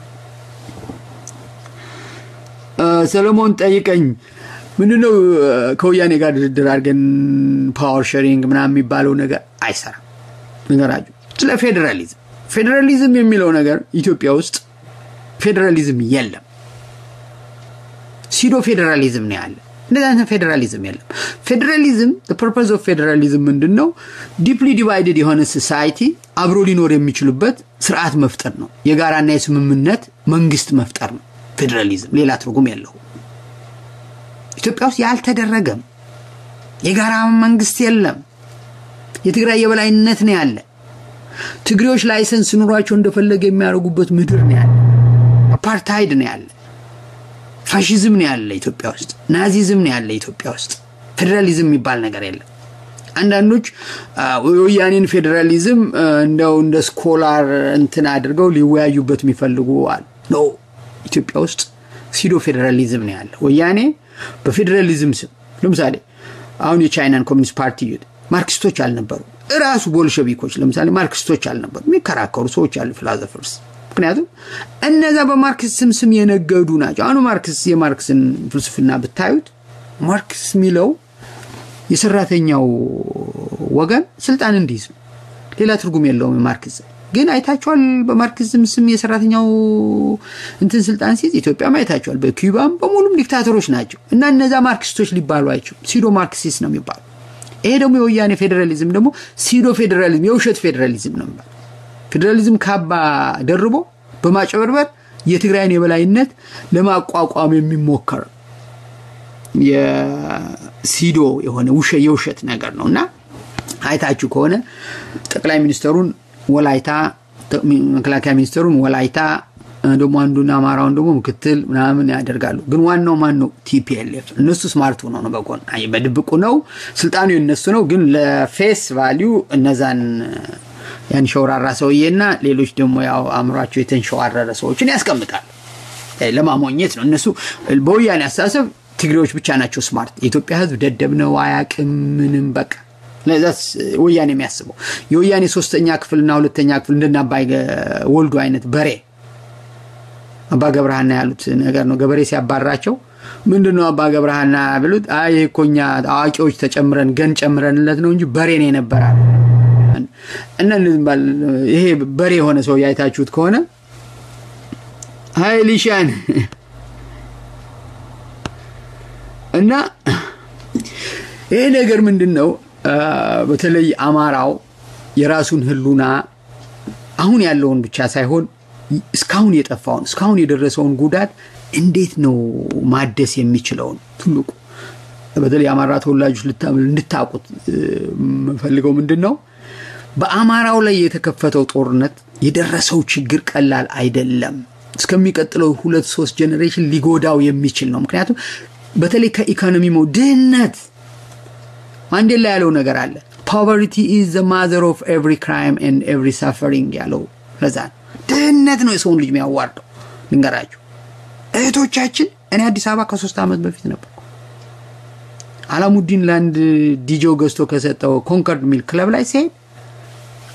ሰለሞን ጠይቀኝ ምንድነው ከወያኔ ጋር ድርድር አድርገን ፓወር ሼሪንግ ምናምን የሚባለው ነገር አይሰራም ነገራጁ ስለ ፌደራሊዝም ፌደራሊዝም የሚለው ነገር ኢትዮጵያ ውስጥ ፌደራሊዝም የለም ሲዶ ፌደራሊዝም ነው ያለ እንደዛ ፌደራሊዝም የለም ፌደራሊዝም the purpose of federalism ምንድነው deeply divided የሆነ society አብሮ ሊኖር የሚችልበት ስርዓት መፍጠር ነው የጋራና የስምምነት መንግስት መፍጠር ነው ፌደራሊዝም ሌላ ትርጉም የለው ኢትዮጵያ ውስጥ ያልተደረገም የጋራ መንግስት የለም የትግራይ የበላይነት ነው ያለ ትግሬዎች ላይሰንስ ኑሯቸው እንደፈለገ የሚያደርጉበት ምድር ነው ያለ አፓርታይድ ነው ያለ ፋሺዝም ነው ያለ ኢትዮጵያ ውስጥ ናዚዝም ነው ያለ ኢትዮጵያ ውስጥ ፌደራሊዝም የሚባል ነገር የለም አንዳንዶች ወያኔን ፌደራሊዝም እንደው እንደ ስኮላር እንትን አድርገው ሊወያዩበት የሚፈልጉ አሉ ኖ ኢትዮጵያ ውስጥ ሲዶ ፌደራሊዝም ነው ያለ ወያኔ በፌደራሊዝም ስም ለምሳሌ አሁን የቻይናን ኮሚኒስት ፓርቲ ማርክሲስቶች አልነበሩ ራሱ ቦልሸቪኮች ለምሳሌ ማርክሲስቶች አልነበሩ የሚከራከሩ ሰዎች አሉ ፊሎሶፈርስ ምክንያቱም እነዛ በማርክሲዝም ስም የነገዱ ናቸው አሁን ማርክስ የማርክስን ፍልስፍና ብታዩት ማርክስ ሚለው የሰራተኛው ወገን ስልጣን እንዲይዝ ሌላ ትርጉም የለውም ማርክስ ግን አይታችኋል በማርክሲዝም ስም የሰራተኛው እንትን ስልጣን ሲይዝ ኢትዮጵያ ማይታችኋል በኩባም በሙሉም ዲክታተሮች ናቸው እና እነዛ ማርክሲስቶች ሊባሉ አይችሉም ሲዶ ማርክሲስት ነው የሚባሉ ይሄ ደግሞ የወያኔ ፌደራሊዝም ደግሞ ሲዶ ፌደራሊዝም የውሸት ፌደራሊዝም ነው የሚባለው ፌደራሊዝም ካባ ደርቦ በማጨበርበር የትግራይን የበላይነት ለማቋቋም የሚሞከር የሲዶ የሆነ ውሸ የውሸት ነገር ነውና አይታችሁ ከሆነ ጠቅላይ ሚኒስተሩን ወላይታ መከላከያ ሚኒስተሩን ወላይታ ደግሞ አንዱና አማራውን ደግሞ ምክትል ምናምን ያደርጋሉ ግን ዋናው ማን ነው ቲፒኤልኤፍ እነሱ ስማርት ሆነው ነው በጎን አይ በድብቁ ነው ስልጣኑ የነሱ ነው ግን ለፌስ ቫልዩ እነዛን ያን ሾራራ ሰውዬና ሌሎች ደግሞ ያው አምራቸው የተንሸዋረረ ሰዎችን ያስቀምጣል ለማሞኘት ነው እነሱ በወያኔ አስተሳሰብ ትግሬዎች ብቻ ናቸው ስማርት የኢትዮጵያ ህዝብ ደደብ ነው አያቅም ምንም በቃ ለዛስ ወያኔ የሚያስበው የወያኔ ሶስተኛ ክፍልና ሁለተኛ ክፍል እንደና አባይ ወልዱ አይነት በሬ አባ ገብረሃና ያሉት ነገር ነው ገበሬ ሲያባራቸው ምንድነው አባ ገብረሃና ብሉት አይ እኮኛ አዋቂዎች ተጨምረን ገን ጨምረንለት ነው እንጂ በሬ ነው የነበራል እና እንዝባል ይሄ በሬ ሆነ ሰው ያይታችሁት ከሆነ ሃይሊሻን እና ይሄ ነገር ምንድነው በተለይ አማራው የራሱን ህሉና አሁን ያለውን ብቻ ሳይሆን እስካሁን የጠፋውን እስካሁን የደረሰውን ጉዳት እንዴት ነው ማደስ የሚችለው ትልቁ በተለይ አማራ ተወላጆች ልታምል እንድታቁት ፈልገው ምንድነው በአማራው ላይ የተከፈተው ጦርነት የደረሰው ችግር ቀላል አይደለም እስከሚቀጥለው ሁለት ሶስት ጄኔሬሽን ሊጎዳው የሚችል ነው ምክንያቱም በተለይ ከኢኮኖሚ ሞድነት ማንዴላ ያለው ነገር አለ poverty is the mother of every crime and every suffering ያለው ለዛ ድህነት ነው የሰውን ልጅ የሚያዋርደው ልንገራችሁ እህቶቻችን እኔ አዲስ አበባ ከ3 አመት በፊት ነበር አላሙዲን ላንድ ዲጆ ገስቶ ከሰጠው ኮንከርድ ሚል ክለብ ላይ ሲሄድ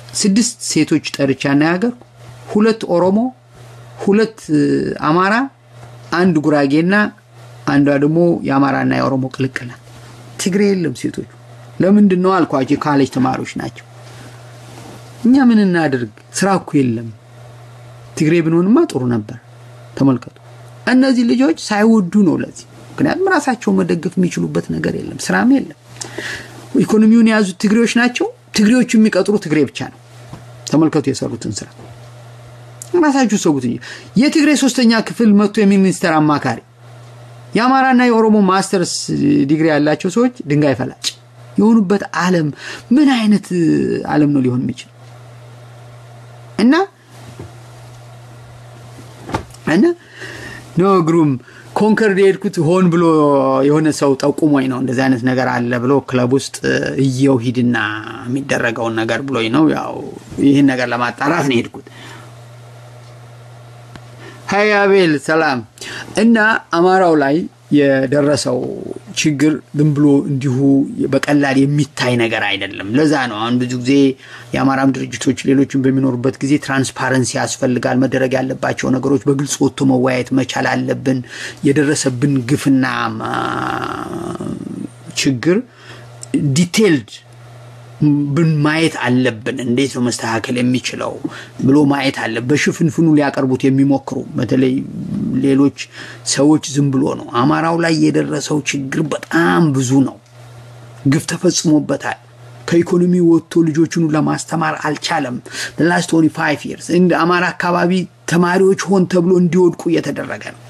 ስድስት ሴቶች ጠርቻና ያገር ሁለት ኦሮሞ ሁለት አማራ አንድ ጉራጌና አንዷ ደግሞ የአማራና የኦሮሞ ቅልቅል ትግሬ የለም ሴቶች ለምንድን ነው አልኳቸው ካሌጅ ተማሪዎች ናቸው እኛ ምን እናድርግ ስራ እኮ የለም ትግሬ ብንሆንማ ጥሩ ነበር ተመልከቱ እነዚህ ልጆች ሳይወዱ ነው ለዚህ ምክንያቱም ራሳቸው መደገፍ የሚችሉበት ነገር የለም ስራም የለም ኢኮኖሚውን ያዙት ትግሬዎች ናቸው ትግሬዎቹ የሚቀጥሩ ትግሬ ብቻ ነው ተመልከቱ የሰሩትን ስራ ራሳቸው ሰውት የትግሬ ሶስተኛ ክፍል መጥቶ የሚኒስተር አማካሪ የአማራና የኦሮሞ ማስተርስ ዲግሪ ያላቸው ሰዎች ድንጋይ ፈላጭ የሆኑበት ዓለም ምን አይነት ዓለም ነው ሊሆን የሚችል እና እና ነው ግሩም ኮንከርድ የድኩት ሆን ብሎ የሆነ ሰው ጠቁሞኝ ነው እንደዚህ አይነት ነገር አለ ብሎ ክለብ ውስጥ እየው ሂድና የሚደረገው ነገር ብሎኝ ነው ያው ይሄን ነገር ለማጣራት ነው የድኩት ሃያቤል ሰላም እና አማራው ላይ የደረሰው ችግር ዝም ብሎ እንዲሁ በቀላል የሚታይ ነገር አይደለም ለዛ ነው አሁን ብዙ ጊዜ የአማራም ድርጅቶች ሌሎችም በሚኖሩበት ጊዜ ትራንስፓረንሲ ያስፈልጋል መደረግ ያለባቸው ነገሮች በግልጽ ወጥቶ መዋየት መቻል አለብን የደረሰብን ግፍና ችግር ዲቴይልድ ብን ማየት አለብን እንዴት ነው መስተካከል የሚችለው ብሎ ማየት አለ በሽፍንፍኑ ሊያቀርቡት የሚሞክሩ በተለይ ሌሎች ሰዎች ዝም ብሎ ነው አማራው ላይ የደረሰው ችግር በጣም ብዙ ነው ግፍ ተፈጽሞበታል ከኢኮኖሚ ወጥቶ ልጆቹን ለማስተማር አልቻለም the last twenty-five years እንደ አማራ አካባቢ ተማሪዎች ሆን ተብሎ እንዲወድቁ እየተደረገ ነው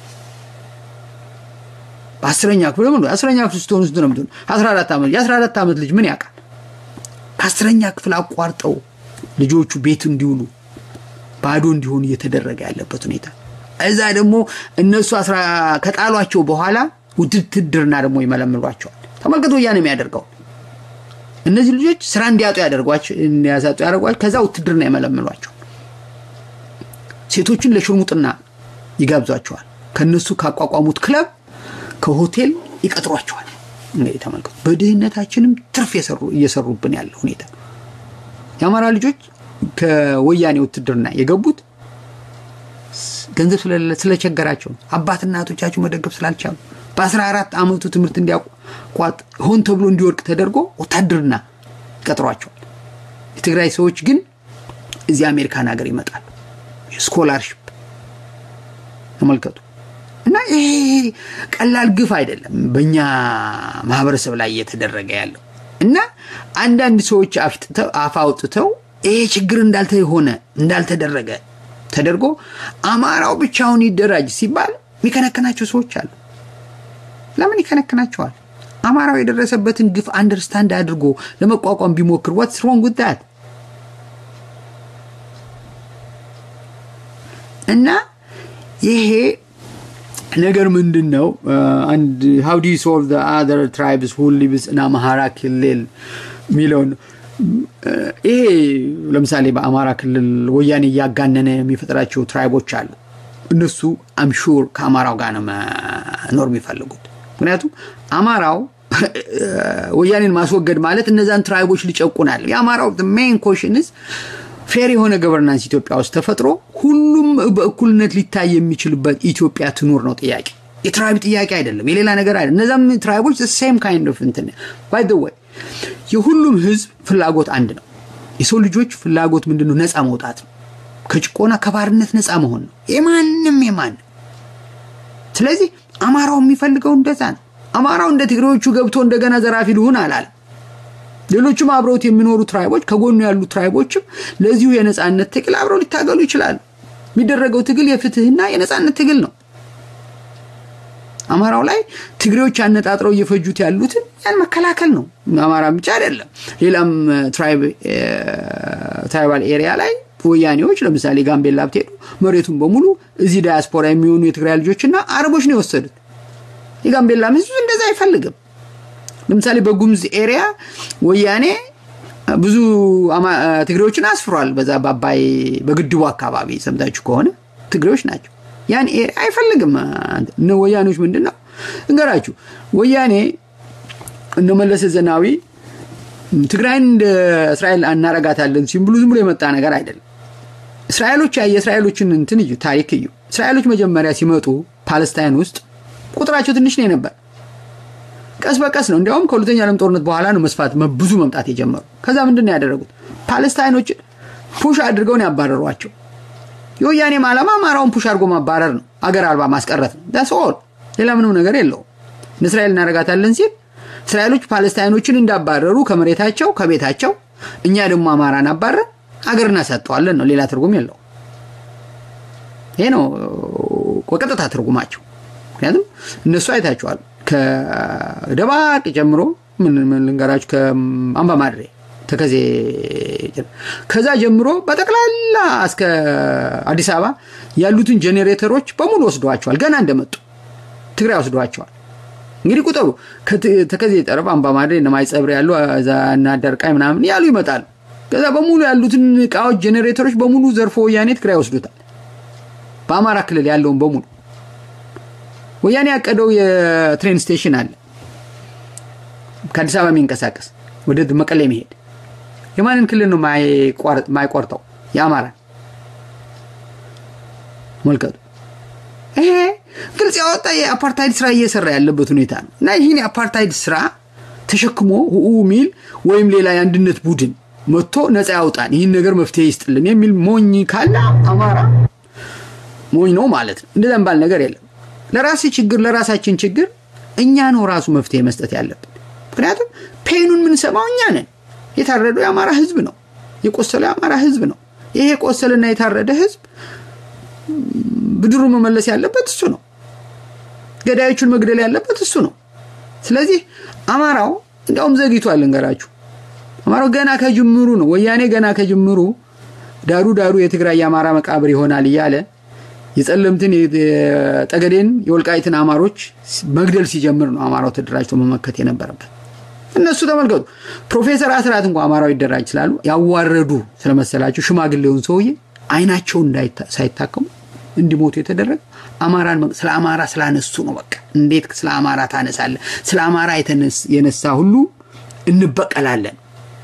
በአስረኛ ክፍል ነው አስረኛ ክፍል ስትሆኑ ስትሆኑ ነው አስራ አራት ዓመት የአስራ አራት ዓመት ልጅ ምን ያውቃል አስረኛ ክፍል አቋርጠው ልጆቹ ቤት እንዲውሉ ባዶ እንዲሆኑ እየተደረገ ያለበት ሁኔታ እዛ ደግሞ እነሱ አስራ ከጣሏቸው በኋላ ውድድርና ደግሞ ይመለምሏቸዋል ተመልከቱ ያን የሚያደርገው እነዚህ ልጆች ስራ እንዲያጡ ያደርጓቸው እንዲያሳጡ ያደርጓቸው ከዛ ውድድርና ይመለምሏቸው ሴቶችን ለሽርሙጥና ይጋብዟቸዋል ከነሱ ካቋቋሙት ክለብ ከሆቴል ይቀጥሯቸዋል እንዴ ተመልከቱ በድህነታችንም ትርፍ የሰሩ እየሰሩብን ያለው ሁኔታ ያማራ ልጆች ከወያኔ ውትድርና የገቡት ገንዘብ ስለቸገራቸው አባት እናቶቻቸው መደገፍ ስላልቻሉ በ14 አመቱ ትምርት እንዲያቋጥ ሆን ተብሎ እንዲወርቅ ተደርጎ ወታደርና ይቀጥሯቸዋል የትግራይ ሰዎች ግን እዚህ አሜሪካን ሀገር ይመጣሉ ስኮላርሺፕ ተመልከቱ እና ይሄ ቀላል ግፍ አይደለም በእኛ ማህበረሰብ ላይ እየተደረገ ያለው እና አንዳንድ ሰዎች አፋውጥተው ይሄ ችግር እንዳልተሆነ እንዳልተደረገ ተደርጎ አማራው ብቻውን ይደራጅ ሲባል ሚከነከናቸው ሰዎች አሉ ለምን ይከነከናቸዋል አማራው የደረሰበትን ግፍ አንደርስታንድ አድርጎ ለመቋቋም ቢሞክር what's wrong with that እና ይሄ ነገር ምንድነው and how do you solve the other tribes who live in Amhara ክልል ሚሊዮን ይሄ ለምሳሌ በአማራ ክልል ወያኔ ያጋነነ የሚፈጥራቸው ትራይቦች አሉ እነሱ I'm sure ከአማራው ጋር ነው ኖር የሚፈልጉት ምክንያቱም አማራው ወያኔን ማስወገድ ማለት እነዛን ትራይቦች ሊጨቁናል ያማራው the main question is ፌር የሆነ ገቨርናንስ ኢትዮጵያ ውስጥ ተፈጥሮ ሁሉም በእኩልነት ሊታይ የሚችልበት ኢትዮጵያ ትኖር ነው ጥያቄ የትራይብ ጥያቄ አይደለም የሌላ ነገር አይደለም እነዛም ትራይቦች the same kind of እንትን by the way የሁሉም ህዝብ ፍላጎት አንድ ነው የሰው ልጆች ፍላጎት ምንድነው ነፃ መውጣት ነው ከጭቆና ከባርነት ነፃ መሆን ነው የማንንም የማን ስለዚህ አማራው የሚፈልገው እንደዛ ነው አማራው እንደ ትግሬዎቹ ገብቶ እንደገና ዘራፊ ሊሆን አላለ ሌሎችም አብረውት የሚኖሩ ትራይቦች ከጎኑ ያሉ ትራይቦችም ለዚሁ የነፃነት ትግል አብረው ሊታገሉ ይችላሉ የሚደረገው ትግል የፍትህና የነፃነት ትግል ነው አማራው ላይ ትግሬዎች አነጣጥረው እየፈጁት ያሉት ያን መከላከል ነው አማራ ብቻ አይደለም ሌላም ትራይብ ትራይባል ኤሪያ ላይ ወያኔዎች ለምሳሌ ጋምቤላ ብትሄዱ መሬቱን በሙሉ እዚህ ዳያስፖራ የሚሆኑ የትግራይ ልጆችና አረቦች ነው የወሰዱት የጋምቤላ ህዝብ እንደዛ አይፈልግም ለምሳሌ በጉምዝ ኤሪያ ወያኔ ብዙ ትግሬዎችን አስፍሯል በዛ ባባይ በግድቡ አካባቢ ሰምታችሁ ከሆነ ትግሬዎች ናቸው ያን ኤሪያ አይፈልግም ነው ወያኔዎች ምንድነው እንገራችሁ ወያኔ እነ መለስ ዘናዊ ትግራይን እንደ እስራኤል አናረጋታለን ሲምብሉ ዝም ብሎ የመጣ ነገር አይደለም እስራኤሎች የእስራኤሎችን እንትን እዩ ታሪክ እዩ እስራኤሎች መጀመሪያ ሲመጡ ፓለስታይን ውስጥ ቁጥራቸው ትንሽ ነው ነበር ቀስ በቀስ ነው እንዲያውም ከሁለተኛ ዓለም ጦርነት በኋላ ነው መስፋት ብዙ መምጣት የጀመረው ከዛ ምንድነው ያደረጉት ፓለስታይኖች ፑሽ አድርገው ነው ያባረሯቸው የወያኔ ማለማ አማራውን ፑሽ አድርጎ ማባረር ነው አገር አልባ ማስቀረት ነው that's all ሌላ ምንም ነገር የለውም እስራኤል እናረጋታለን ሲል እስራኤሎች ፓለስታይኖችን እንዳባረሩ ከመሬታቸው ከቤታቸው እኛ ደግሞ አማራን አባረን አገርና ሰጥቷለን ነው ሌላ ትርጉም የለው ይሄ ነው ቆቀጣታ ትርጉማቸው ምክንያቱም እነሱ አይታቸዋል ከደባቅ ጀምሮ ምን ምን ልንገራችሁ ከአምባ ማድሬ ተከዜ ከዛ ጀምሮ በተክላላ እስከ አዲስ አበባ ያሉትን ጄኔሬተሮች በሙሉ ወስዷቸዋል ገና እንደመጡ ትግራይ ወስዷቸዋል እንግዲህ ቁጥሩ ተከዜ ጠረፍ አምባ ማድሬ ነማይ ጸብር ያሉ አዛና ደርቃይ ምናምን ያሉ ይመጣሉ ከዛ በሙሉ ያሉትን ቃዎች ጄኔሬተሮች በሙሉ ዘርፎ ወያኔ ትግራይ ወስዶታል በአማራ ክልል ያለውን በሙሉ ወያኔ ያቀደው የትሬን ስቴሽን አለ ከአዲስ አበባ የሚንቀሳቀስ ወደ መቀሌ መሄድ የማንን ክልል ነው ማይቆርጥ ማይቆርጠው ያማራ መልከቱ እሄ ግልጽ ያወጣ የአፓርታይድ ስራ እየሰራ ያለበት ሁኔታ ነው እና ይሄን የአፓርታይድ ስራ ተሸክሞ ኡ ሚል ወይም ሌላ የአንድነት ቡድን መጥቶ ነፃ ያውጣን ይሄን ነገር መፍትሄ ይስጥልን የሚል ሞኝ ካለ አማራ ሞኝ ነው ማለት ነው እንደዛም ባል ነገር የለም ለራሴ ችግር ለራሳችን ችግር እኛ ነው ራሱ መፍትሄ መስጠት ያለብን ምክንያቱም ፔኑን ምን ሰማው እኛ ነን የታረደው የአማራ ህዝብ ነው የቆሰለው የአማራ ህዝብ ነው ይሄ ቆሰለና የታረደ ህዝብ ብድሩ መመለስ ያለበት እሱ ነው ገዳዮቹን መግደል ያለበት እሱ ነው ስለዚህ አማራው እንደውም ዘግይቷል እንገራችሁ አማራው ገና ከጅምሩ ነው ወያኔ ገና ከጅምሩ ዳሩ ዳሩ የትግራይ የአማራ መቃብር ይሆናል ይያለ የጸለምትን የጠገዴን የወልቃይትን አማሮች መግደል ሲጀምር ነው አማራው ተደራጅቶ መመከት የነበረበት እነሱ ተመልከቱ ፕሮፌሰር አስራት እንኳን አማራው ይደራጅ ይችላሉ ያዋረዱ ስለመሰላቸው ሽማግሌውን ሰውዬ አይናቸው እንዳይታ ሳይታከሙ እንዲሞቱ የተደረገ አማራን ስለ አማራ ስላነሱ ነው በቃ እንዴት ስለ አማራ ታነሳለ ስለ አማራ የተነስ የነሳ ሁሉ እንበቀላለን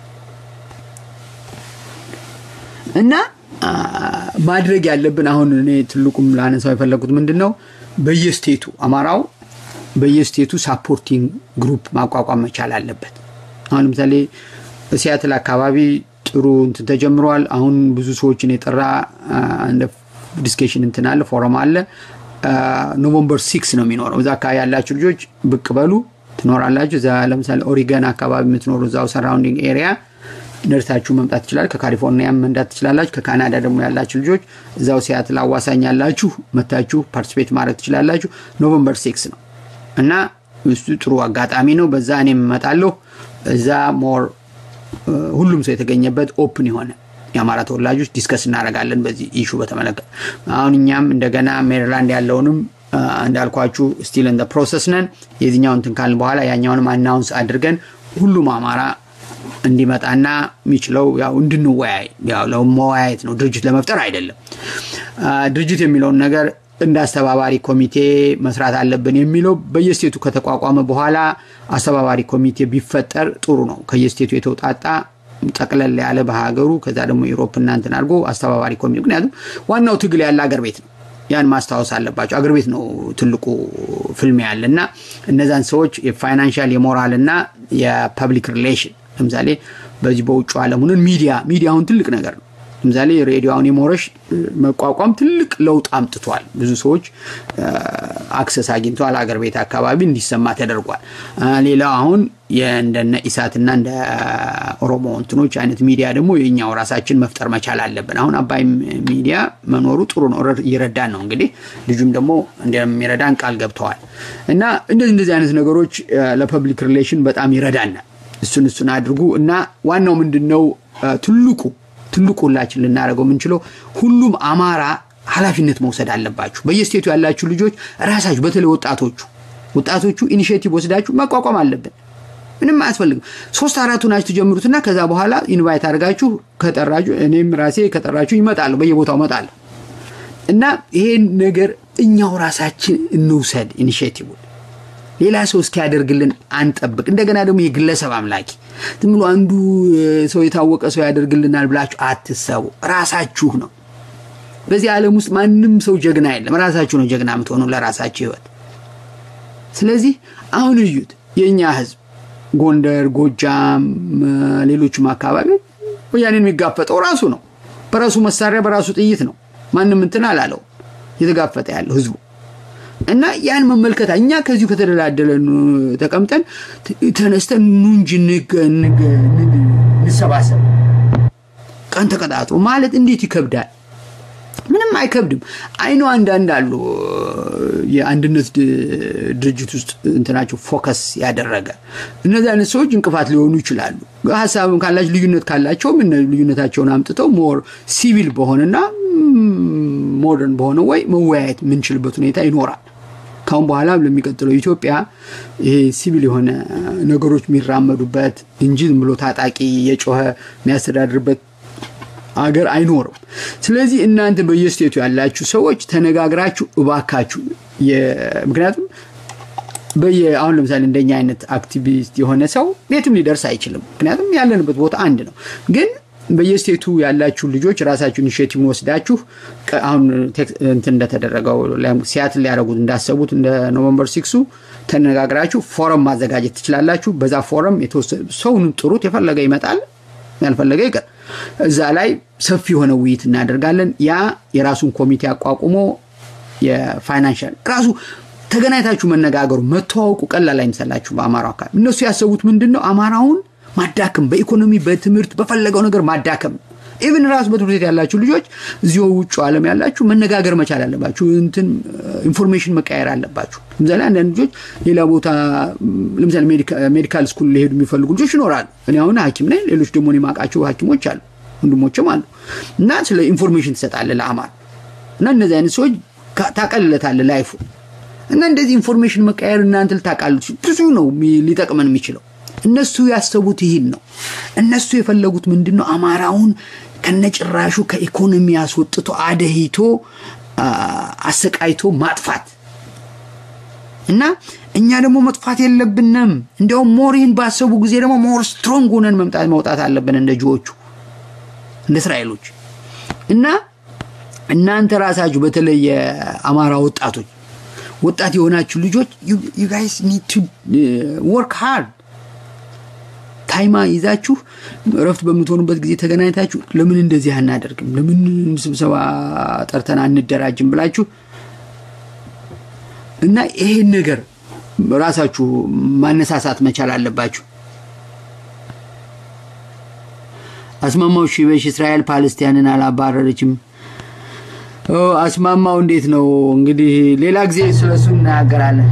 እና ማድረግ ያለብን አሁን እኔ ትልቁም ላነሳው የፈለኩት ምንድነው በየስቴቱ አማራው በየስቴቱ ሳፖርቲንግ ግሩፕ ማቋቋም መቻል አለበት አሁን ለምሳሌ ሲያትል አካባቢ ጥሩ እንት ተጀምሯል አሁን ብዙ ሰዎችን የጠራ እንደ ዲስከሽን እንትናለ ፎረም አለ ኖቬምበር ሲክስ ነው የሚኖረው እዛ አካባቢ ያላችሁ ልጆች ብቅ በሉ ትኖራላችሁ እዛ ለምሳሌ ኦሪገን አካባቢ የምትኖሩ እዛው ሰራውንዲንግ ኤሪያ ነርታችሁ መምጣት ይችላል ከካሊፎርኒያ መምጣት ይችላልላችሁ ከካናዳ ደግሞ ያላችሁ ልጆች እዛው ሲያትል አዋሳኝ ያላችሁ መታችሁ ፓርቲሲፔት ማድረግ ትችላላችሁ ኖቬምበር ሲክስ ነው እና እሱ ጥሩ አጋጣሚ ነው በዛ እኔም መጣለሁ እዛ ሞር ሁሉም ሰው የተገኘበት ኦፕን ይሆነ የአማራ ተወላጆች ዲስከስ እናደርጋለን በዚህ ኢሹ በተመለከተ አሁን እኛም እንደገና ሜሪላንድ ያለውንም እንዳልኳችሁ ስቲል ኢን ዘ ፕሮሰስ ነን የዚህኛውን እንትን በኋላ ያኛውንም አናውንስ አድርገን ሁሉም አማራ እንዲመጣና የሚችለው ያው እንድንወያይ ያው ለመወያየት ነው ድርጅት ለመፍጠር አይደለም ድርጅት የሚለው ነገር እንዳስተባባሪ ኮሚቴ መስራት አለብን የሚለው በየስቴቱ ከተቋቋመ በኋላ አስተባባሪ ኮሚቴ ቢፈጠር ጥሩ ነው ከየስቴቱ የተውጣጣ ጠቅለል ያለ በሀገሩ ከዛ ደግሞ ዩሮፕና እንትን አድርጎ አስተባባሪ ኮሚቴ ምክንያቱም ዋናው ትግል ያለ አገር ቤት ነው ያን ማስተዋወስ አለባቸው አገር ቤት ነው ትልቁ ፊልም ያለና እነዛን ሰዎች የፋይናንሻል የሞራልና የፐብሊክ ሪሌሽን ለምሳሌ በዚህ በውጭ ዓለሙን ሚዲያ ሚዲያውን ትልቅ ነገር ነው ለምሳሌ ሬዲዮውን የሞረሽ መቋቋም ትልቅ ለውጥ አምጥቷል ብዙ ሰዎች አክሰስ አግኝተዋል አገር ቤት አካባቢ እንዲሰማ ተደርጓል ሌላው አሁን የእንደነ ኢሳትና እንደ ኦሮሞ እንትኖች አይነት ሚዲያ ደግሞ የኛው ራሳችን መፍጠር መቻል አለብን አሁን አባይ ሚዲያ መኖሩ ጥሩ ነው ይረዳን ነው እንግዲህ ልጁም ደግሞ እንደሚረዳን ቃል ገብተዋል እና እንደዚህ እንደዚህ አይነት ነገሮች ለፐብሊክ ሪሌሽን በጣም ይረዳናል እሱን እሱን አድርጉ እና ዋናው ምንድነው ትልቁ ትልቁ ሁላችን ልናረጋው ምንችለው ሁሉም አማራ ኃላፊነት መውሰድ አለባችሁ በየስቴቱ ያላችሁ ልጆች ራሳችሁ በተለይ ወጣቶቹ ወጣቶቹ ኢኒሺዬቲቭ ወስዳችሁ ማቋቋም አለበት ምንም አያስፈልግም ሶስት አራቱ ናችሁ ጀምሩትና ከዛ በኋላ ኢንቫይት አድርጋችሁ ከጠራችሁ እኔም ራሴ ከጠራችሁ ይመጣሉ በየቦታው መጣሉ እና ይሄ ነገር እኛው ራሳችን እንውሰድ ኢኒሺዬቲቭ ሌላ ሰው እስኪያደርግልን አንጠብቅ እንደገና ደግሞ የግለሰብ አምላኪ ዝም ብሎ አንዱ ሰው የታወቀ ሰው ያደርግልናል ብላችሁ አትሰቡ ራሳችሁ ነው በዚህ ዓለም ውስጥ ማንንም ሰው ጀግና የለም ራሳችሁ ነው ጀግና የምትሆኑ ለራሳችሁ ህይወት ስለዚህ አሁን እዩት የኛ ህዝብ ጎንደር ጎጃም ሌሎችም አካባቢ ወያኔን የሚጋፈጠው ራሱ ነው በራሱ መሳሪያ በራሱ ጥይት ነው ማንንም እንትን አላለው የተጋፈጠ ያለው ህዝቡ እና ያን መመልከት እኛ ከዚሁ ከተደላደለን ተቀምጠን ተነስተን ኑንጂ ንገ ንገ ንሰባሰብ ቀን ተቀጣጡ ማለት እንዴት ይከብዳል ምንም አይከብድም አይኖ አንዳንድ አሉ የአንድነት ድርጅት ውስጥ እንትናቸው ፎከስ ያደረገ እነዚህ አይነት ሰዎች እንቅፋት ሊሆኑ ይችላሉ ሐሳብም ካላችሁ ልዩነት ካላቸው ምን ልዩነታቸውን አምጥተው ሞር ሲቪል በሆነና ሞደርን በሆነ ወይ መወያየት ምንችልበት ሁኔታ ይኖራል ካሁን በኋላ ለሚቀጥለው ኢትዮጵያ ይሄ ሲቪል የሆነ ነገሮች የሚራመዱበት እንጂ ዝም ብሎ ታጣቂ የጮኸ የሚያስተዳድርበት አገር አይኖርም ስለዚህ እናንተ በየስቴቱ ያላችሁ ሰዎች ተነጋግራችሁ እባካችሁ ምክንያቱም በየ አሁን ለምሳሌ እንደኛ አይነት አክቲቪስት የሆነ ሰው ቤትም ሊደርስ አይችልም ምክንያቱም ያለንበት ቦታ አንድ ነው ግን በየስቴቱ ያላችሁ ልጆች ራሳችሁ ኢኒሺዬቲቭ ወስዳችሁ አሁን እንትን እንደተደረገው ሲያትል ያደረጉት እንዳሰቡት እንደ ኖቬምበር ሲክስ ተነጋግራችሁ ፎረም ማዘጋጀት ትችላላችሁ በዛ ፎረም የተወሰነ ሰውን ጥሩት የፈለገ ይመጣል ያልፈለገ ይቀር እዛ ላይ ሰፊ ሆነ ውይይት እናደርጋለን ያ የራሱን ኮሚቴ አቋቁሞ የፋይናንሻል ራሱ ተገናኝታችሁ መነጋገሩ መተዋወቁ ቀላል አይመስላችሁ በአማራው አካባቢ እነሱ ያሰቡት ምንድነው አማራውን ማዳከም በኢኮኖሚ በትምህርት በፈለገው ነገር ማዳከም ኢቭን ራስ በትምህርት ያላችሁ ልጆች እዚሁ ውጭ ዓለም ያላችሁ መነጋገር መቻል አለባችሁ እንትን ኢንፎርሜሽን መቀየር አለባችሁ ለምሳሌ አንድ ልጆች ሌላ ቦታ ለምሳሌ ሜዲካል ስኩል ሊሄዱ የሚፈልጉ ልጆች ይኖራሉ እኔ አሁን ሐኪም ነኝ ሌሎች ደግሞ ሊማቃቸው ሐኪሞች አሉ ወንድሞችም አሉ እና ስለ ኢንፎርሜሽን ተሰጣለ ለአማር እና እነዚህ አይነት ሰዎች ታቀልለታል ላይፉ እና እንደዚህ ኢንፎርሜሽን መቀየር እናንተ ልታቃሉት ብዙ ነው ሊጠቅመን የሚችለው እነሱ ያሰቡት ይሄን ነው እነሱ የፈለጉት ምንድነው አማራውን ከነጭራሹ ከኢኮኖሚ ያስወጥቶ አደህይቶ አሰቃይቶ ማጥፋት እና እኛ ደግሞ መጥፋት የለብንም እንደው ሞሪን ባሰቡ ጊዜ ደግሞ ሞር ስትሮንግ ሆነን መምጣት መውጣት አለብን እንደ ጆቹ እንደ እስራኤሎች እና እናንተ ራሳችሁ በተለየ አማራ ወጣቶች ወጣት የሆናችሁ ልጆች you guys need to uh, work hard ታይማ ይዛችሁ ረፍት በምትሆኑበት ጊዜ ተገናኝታችሁ ለምን እንደዚህ አናደርግም ለምን ስብሰባ ጠርተና እንደራጅም ብላችሁ እና ይሄ ነገር ራሳችሁ ማነሳሳት መቻል አለባችሁ አስማማው ሺበሽ እስራኤል ፓለስቲናን አላባረረችም ኦ አስማማው እንዴት ነው እንግዲህ ሌላ ጊዜ ስለሱ እናገራለን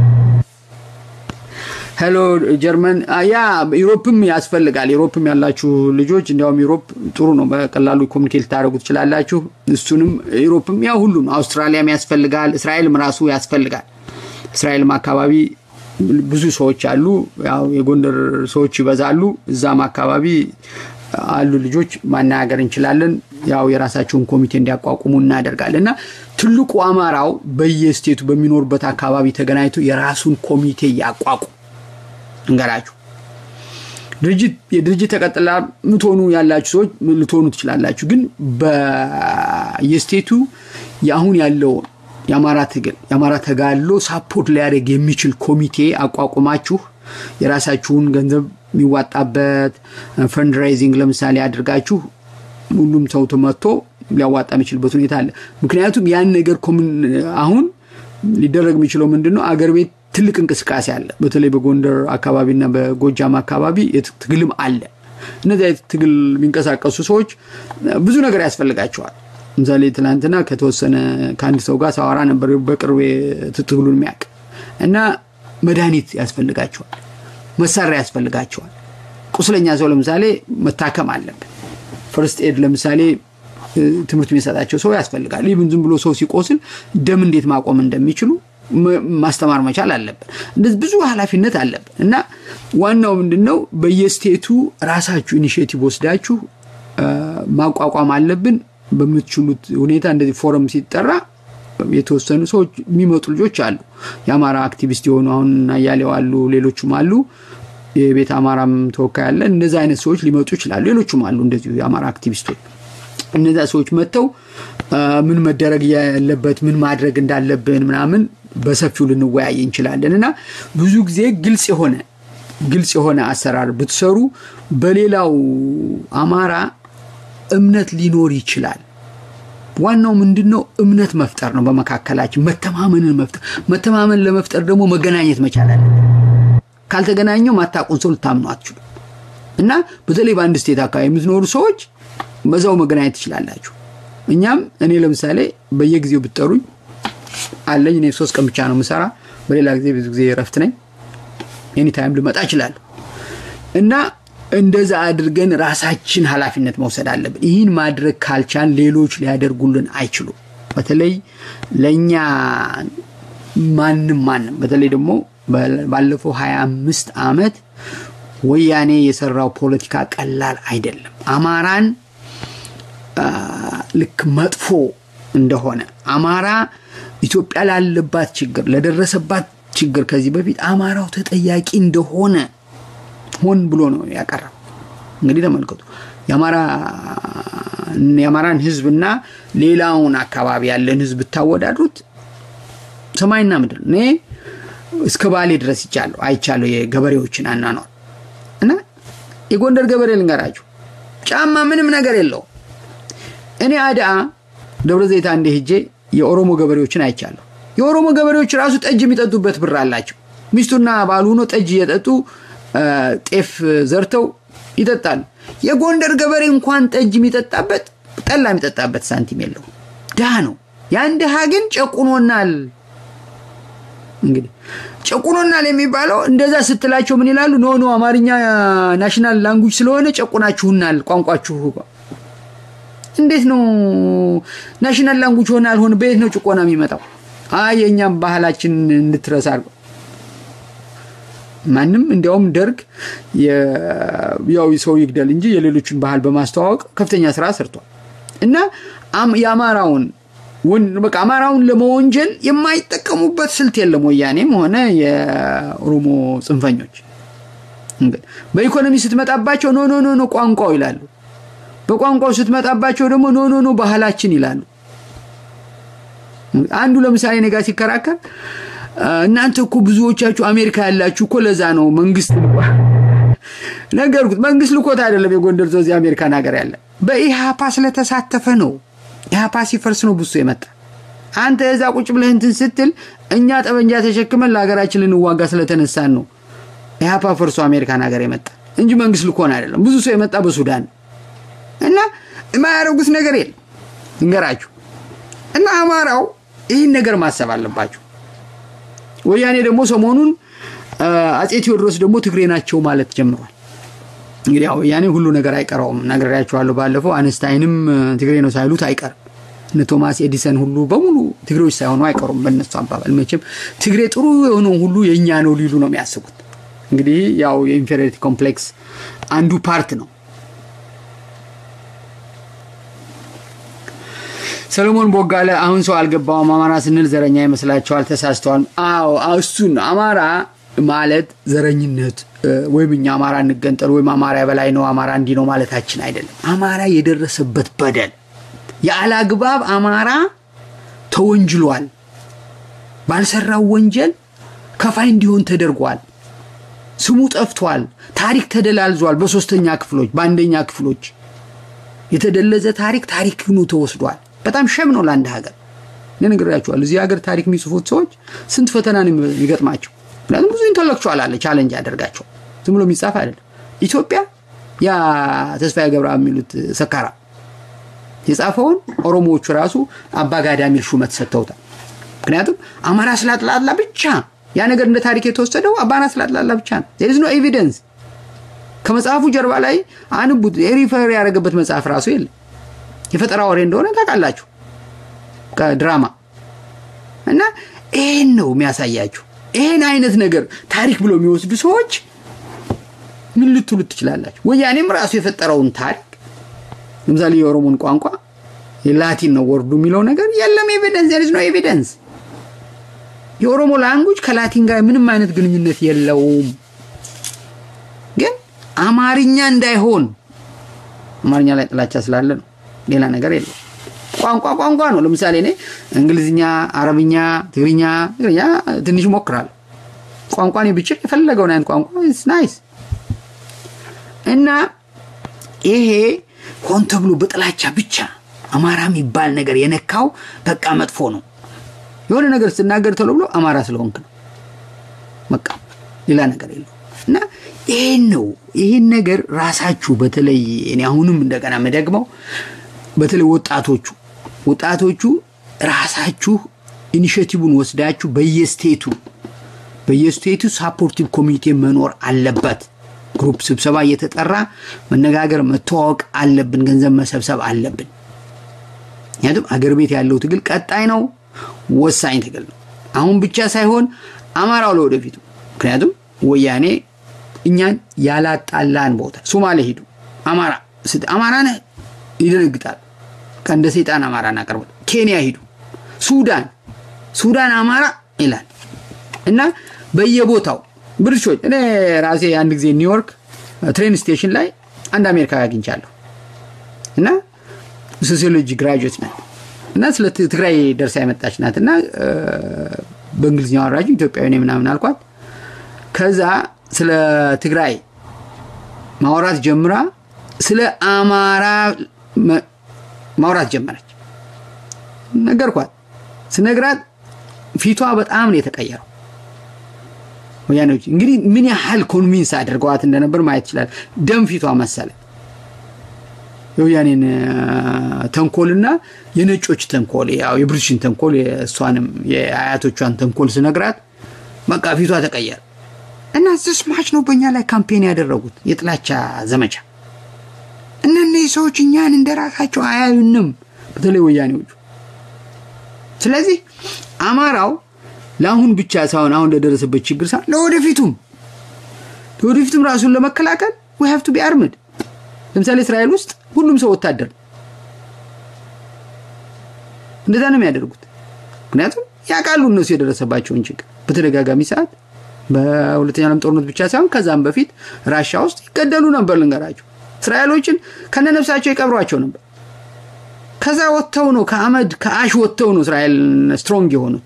ሄሎ ጀርመን ያ ዩሮፕም ያስፈልጋል ዩሮፕም ያላችሁ ልጆች እንዲያውም ዩሮፕ ጥሩ ነው በቀላሉ ኮሙኒኬት ታደርጉት ይችላልላችሁ እሱንም ዩሮፕም ያ ሁሉም አውስትራሊያም ያስፈልጋል እስራኤልም ራሱ ያስፈልጋል እስራኤልም አካባቢ ብዙ ሰዎች አሉ ያው የጎንደር ሰዎች ይበዛሉ እዛም አካባቢ አሉ ልጆች ማናገር እንችላለን ያው የራሳቸውን ኮሚቴ እንዲያቋቁሙ እናደርጋለንና ትልቁ አማራው በየስቴቱ በሚኖርበት አካባቢ ተገናኝቶ የራሱን ኮሚቴ ያቋቁሙ እንገራችሁ ድርጅት የድርጅት ተቀጥላ ምትሆኑ ያላችሁ ሰዎች ልትሆኑ ትችላላችሁ ግን በየስቴቱ ያሁን ያለው ያማራ ትግል ያማራ ተጋሎ ሳፖርት ሊያደርግ የሚችል ኮሚቴ አቋቁማችሁ የራሳችሁን ገንዘብ የሚዋጣበት ፈንድራይዚንግ ለምሳሌ አድርጋችሁ ሁሉም ሰው ተመጥቶ ሊያዋጣ የሚችልበት ሁኔታ አለ ምክንያቱም ያን ነገር አሁን ሊደረግ የሚችለው ምንድነው አገር ቤት ትልቅ እንቅስቃሴ አለ በተለይ በጎንደር አካባቢና በጎጃም አካባቢ የትግልም አለ እነዚህ ትግል የሚንቀሳቀሱ ሰዎች ብዙ ነገር ያስፈልጋቸዋል እንዛሌ ትላንትና ከተወሰነ ካንዲ ሰው ጋር ሳወራ ነበር በቅርብ ትግሉን የሚያቅ እና መድኃኒት ያስፈልጋቸዋል መሳሪያ ያስፈልጋቸዋል ቁስለኛ ሰው ለምሳሌ መታከም አለበት ፈርስት ኤድ ለምሳሌ ትምህርት የሚሰጣቸው ሰው ያስፈልጋል ይብን ዝም ብሎ ሰው ሲቆስል ደም እንዴት ማቆም እንደሚችሉ ማስተማር መቻል አለበት እንደዚህ ብዙ ኃላፊነት አለበት እና ዋናው ምንድነው በየስቴቱ ራሳችሁ ኢኒሺዬቲቭ ወስዳችሁ ማቋቋም አለብን በምትችሉት ሁኔታ እንደዚህ ፎረም ሲጠራ የተወሰኑ ሰዎች የሚመጡ ልጆች አሉ ያማራ አክቲቪስት የሆኑ አሁን ያያሌው አሉ ሌሎችም አሉ የቤት አማራም ተወካይ አለ እነዛ አይነት ሰዎች ሊመጡ ይችላሉ ሌሎችም አሉ እንደዚህ ያማራ አክቲቪስቶች እነዛ ሰዎች መተው ምን መደረግ ያለበት ምን ማድረግ እንዳለብን ምናምን በሰፊው ልንወያይ እንችላለንና ብዙ ጊዜ ግልጽ የሆነ ግልጽ የሆነ አሰራር ብትሰሩ በሌላው አማራ እምነት ሊኖር ይችላል ዋናው ምንድነው እምነት መፍጠር ነው በመካከላችን መተማመንን መፍጠር መተማመን ለመፍጠር ደግሞ መገናኘት መቻል አለበት ካልተገናኘው ማታቁን ሰው ልታምኑ አትችሉ እና በተለይ በአንድ ስቴት አካባቢ የምትኖሩ ሰዎች በዛው መገናኘት ይችላልላችሁ እኛም እኔ ለምሳሌ በየጊዜው ብትጠሩኝ አለኝ እኔ ሶስት ቀን ብቻ ነው መሰራ በሌላ ጊዜ ብዙ ጊዜ ረፍት ነኝ ኤኒ ታይም ልመጣ ይችላል እና እንደዛ አድርገን ራሳችን ኃላፊነት መውሰድ አለብን ይህን ማድረግ ካልቻል ሌሎች ሊያደርጉልን አይችሉ በተለይ ለኛ ማንንም ማንንም በተለይ ደግሞ ባለፈው ሃያ አምስት አመት ወያኔ የሰራው ፖለቲካ ቀላል አይደለም አማራን ልክ መጥፎ እንደሆነ አማራ ኢትዮጵያ ላለባት ችግር ለደረሰባት ችግር ከዚህ በፊት አማራው ተጠያቂ እንደሆነ ሆን ብሎ ነው ያቀረበው እንግዲህ ተመልከቱ ያማራ ያማራን ህዝብና ሌላውን አካባቢ ያለን ህዝብ ታወዳድሩት ሰማይና ምድር ነ እስከ ባሌ ድረስ ይቻላል አይቻለው የገበሬዎችን አናናው እና የጎንደር ገበሬ ልንገራችሁ ጫማ ምንም ነገር የለው እኔ አዳ ደብረ ዘይት አንዴ ሄጄ የኦሮሞ ገበሬዎችን አይቻለሁ የኦሮሞ ገበሬዎች ራሱ ጠጅ የሚጠጡበት ብር አላቸው ሚስቱና ባሉ ነው ጠጅ እየጠጡ ጤፍ ዘርተው ይጠጣሉ የጎንደር ገበሬ እንኳን ጠጅ የሚጠጣበት ጠላ የሚጠጣበት ሳንቲም የለው ዳ ነው ያን ደሃ ግን ጨቁኖናል እንግዲህ ጨቁኖናል የሚባለው እንደዛ ስትላቸው ምን ይላሉ ኖ ኖ አማርኛ ናሽናል ላንጉዌጅ ስለሆነ ጨቁናችሁናል ቋንቋችሁ እንዴት ነው ናሽናል ላንጉዌጅ ሆናል ሆነ በየት ነው ጭቆና የሚመጣው አይ የኛም ባህላችን እንድትረሳር ማንንም እንዲያውም ደርግ ያው ሰው ይግደል እንጂ የሌሎችን ባህል በማስተዋወቅ ከፍተኛ ስራ ሰርቷል እና ያማራውን ወን በቃ አማራውን ለመወንጀል የማይጠቀሙበት ስልት የለም ወያኔም ሆነ የኦሮሞ ጽንፈኞች በኢኮኖሚ ስትመጣባቸው ኖ ኖ ኖ ኖ ቋንቋው ይላሉ በቋንቋው ስትመጣባቸው ደግሞ ኖ ኖ ኖ ባህላችን ይላሉ አንዱ ለምሳሌ ነገ ሲከራከር እናንተ እኮ ብዙዎቻችሁ አሜሪካ ያላችሁ እኮ ለዛ ነው መንግስት ነገርኩት መንግስት ልኮት አይደለም የጎንደር ዞዚ አሜሪካ ነገር ያለ በኢሃፓ ስለተሳተፈ ነው ኢሃፓ ሲፈርስ ነው ብዙ የመጣ አንተ እዛ ቁጭ ብለህ እንትን ስትል እኛ ጠበንጃ ተሸክመን ለሀገራችን ልንዋጋ ስለተነሳን ነው ኢሃፓ ፈርሶ አሜሪካ ነገር የመጣ እንጂ መንግስት ልኮን አይደለም ብዙ ሰው የመጣ በሱዳን እና የማያረጉት ነገር የለም እንገራችሁ እና አማራው ይሄን ነገር ማሰብ አለባችሁ ወያኔ ደግሞ ሰሞኑን አጼ ቴዎድሮስ ደግሞ ትግሬ ናቸው ማለት ጀምሯል እንግዲህ ያው ወያኔ ሁሉ ነገር አይቀርም ነገራችኋለሁ ባለፈው አንስታይንም ትግሬ ነው ሳይሉት አይቀር እነ ቶማስ ኤዲሰን ሁሉ በሙሉ ትግሬዎች ሳይሆኑ አይቀሩም በእነሱ አባባል መቼም ትግሬ ጥሩ የሆነው ሁሉ የኛ ነው ሊሉ ነው የሚያስቡት እንግዲህ ያው የኢንፌሪዮሪቲ ኮምፕሌክስ አንዱ ፓርት ነው ሰለሞን ቦጋለ አሁን ሰው አልገባውም አማራ ስንል ዘረኛ ይመስላችኋል ተሳስተዋል አዎ እሱን አማራ ማለት ዘረኝነት ወይም አማራ እንገንጠል ወይም አማራ በላይ ነው አማራ እንዲ ነው ማለታችን አይደለም አማራ የደረሰበት በደል ያላግባብ አማራ ተወንጅሏል ባልሰራው ወንጀል ከፋይ እንዲሆን ተደርጓል ስሙ ጠፍቷል ታሪክ ተደላልዟል በሶስተኛ ክፍሎች በአንደኛ ክፍሎች የተደለዘ ታሪክ ታሪክ ነው ተወስዷል በጣም ሸም ነው ለአንድ ሀገር ለነገራችኋል እዚህ ሀገር ታሪክ የሚጽፉት ሰዎች ስንት ፈተና ነው የሚገጥማቸው ለምን ብዙ ኢንተሌክቹዋል አለ ቻሌንጅ ያደርጋቸው ዝም ብሎ የሚጻፍ አይደለም ኢትዮጵያ ያ ተስፋዬ ገብረአብ የሚሉት ሰካራ የጻፈውን ኦሮሞዎች ራሱ አባጋዳ ሚል ሹመት ሰጥተውታል ምክንያቱም አማራ ስላጥላላ ብቻ ያ ነገር እንደ ታሪክ የተወሰደው አባና ስላጥላላ ብቻ ነው there is no evidence ከመጽሐፉ ጀርባ ላይ አንቡት ሪፈር ያደረገበት መጽሐፍ ራሱ የለም የፈጠራ ወሬ እንደሆነ ታውቃላችሁ ከድራማ እና ይሄን ነው የሚያሳያችሁ ይሄን አይነት ነገር ታሪክ ብሎ የሚወስዱ ሰዎች ምን ልትሉት ትችላላችሁ ወያኔም ራሱ የፈጠረውን ታሪክ ለምሳሌ የኦሮሞን ቋንቋ የላቲን ነው ወርዱ የሚለው ነገር የለም ኤቪደንስ there is no evidence የኦሮሞ ላንጉዌጅ ከላቲን ጋር ምንም አይነት ግንኙነት የለውም ግን አማርኛ እንዳይሆን አማርኛ ላይ ጥላቻ ስላለ ነው ሌላ ነገር የለም ቋንቋ ቋንቋ ነው ለምሳሌ እኔ እንግሊዝኛ አረብኛ ትግርኛ ትግርኛ ትንሽ ሞክራል ቋንቋኔ ብቻ የፈለገው ነው ቋንቋ ኢትስ ናይስ እና ይሄ ሆን ተብሎ በጥላቻ ብቻ አማራ የሚባል ነገር የነካው በቃ መጥፎ ነው የሆነ ነገር ሲናገር ተብሎ አማራ ስለሆንክ ነው በቃ ሌላ ነገር የለው እና ይሄን ነው ይሄን ነገር ራሳችሁ በተለይ እኔ አሁንም እንደገና መደግመው በተለይ ወጣቶቹ ወጣቶቹ ራሳችሁ ኢኒሺየቲቭን ወስዳችሁ በየስቴቱ በየስቴቱ ሳፖርቲቭ ኮሚቴ መኖር አለበት ግሩፕ ስብሰባ እየተጠራ መነጋገር መተዋወቅ አለብን ገንዘብ መሰብሰብ አለብን ያቱም አገር ቤት ያለው ትግል ቀጣይ ነው ወሳኝ ትግል ነው አሁን ብቻ ሳይሆን አማራው ለወደፊቱ ምክንያቱም ወያኔ እኛን ያላጣላን ቦታ ሶማሌ ሄዱ አማራ አማራነ ይደነግጣል ከእንደ ሰይጣን አማራና ቀርቦ ኬንያ ሄዱ ሱዳን ሱዳን አማራ ይላል እና በየቦታው ብርሾች እኔ ራሴ አንድ ጊዜ ኒውዮርክ ትሬን ስቴሽን ላይ አንድ አሜሪካ አግኝቻለሁ እና ሶሲዮሎጂ ግራጁዌት ናት እና ስለ ትግራይ ደርሳ የመጣች ናትና በእንግሊዝኛ አወራች ኢትዮጵያዊ ነኝ ምናምን አልኳት ከዛ ስለ ትግራይ ማውራት ጀምራ ስለ አማራ ማውራት ጀመረች ነገርኳት ስነግራት ፊቷ በጣም ነው የተቀየረው ወያኔዎች እንግዲህ ምን ያህል ኮንቪንስ አድርገዋት እንደነበር ማየት ይችላል ደም ፊቷ መሰለ ወያኔን ተንኮልና የነጮች ተንኮል ያው የብሪቲሽን ተንኮል የሷንም የአያቶቿን ተንኮል ስነግራት በቃ ፊቷ ተቀየረ እና ዝስማች ነው በእኛ ላይ ካምፔን ያደረጉት የጥላቻ ዘመቻ እነዚህ ሰዎች እኛን እንደራሳቸው አያዩንም በተለይ ወያኔዎች ስለዚህ አማራው ለአሁን ብቻ ሳይሆን አሁን ለደረሰበት ችግር ሳይሆን ለወደፊቱም ለወደፊቱም ራሱን ለመከላከል we have to be armed ለምሳሌ እስራኤል ውስጥ ሁሉም ሰው ወታደር እንደዛ ነው የሚያደርጉት ምክንያቱም ያቃሉ እነሱ የደረሰባቸውን ችግር በተደጋጋሚ ሰዓት በሁለተኛው ዓለም ጦርነት ብቻ ሳይሆን ከዛም በፊት ራሻ ውስጥ ይገደሉ ነበር ልንገራቸው እስራኤሎችን ከነነፍሳቸው ይቀብሯቸው ነበር ከዛ ወጥተው ነው ከአመድ ከአሽ ወጥተው ነው እስራኤል ስትሮንግ የሆኑት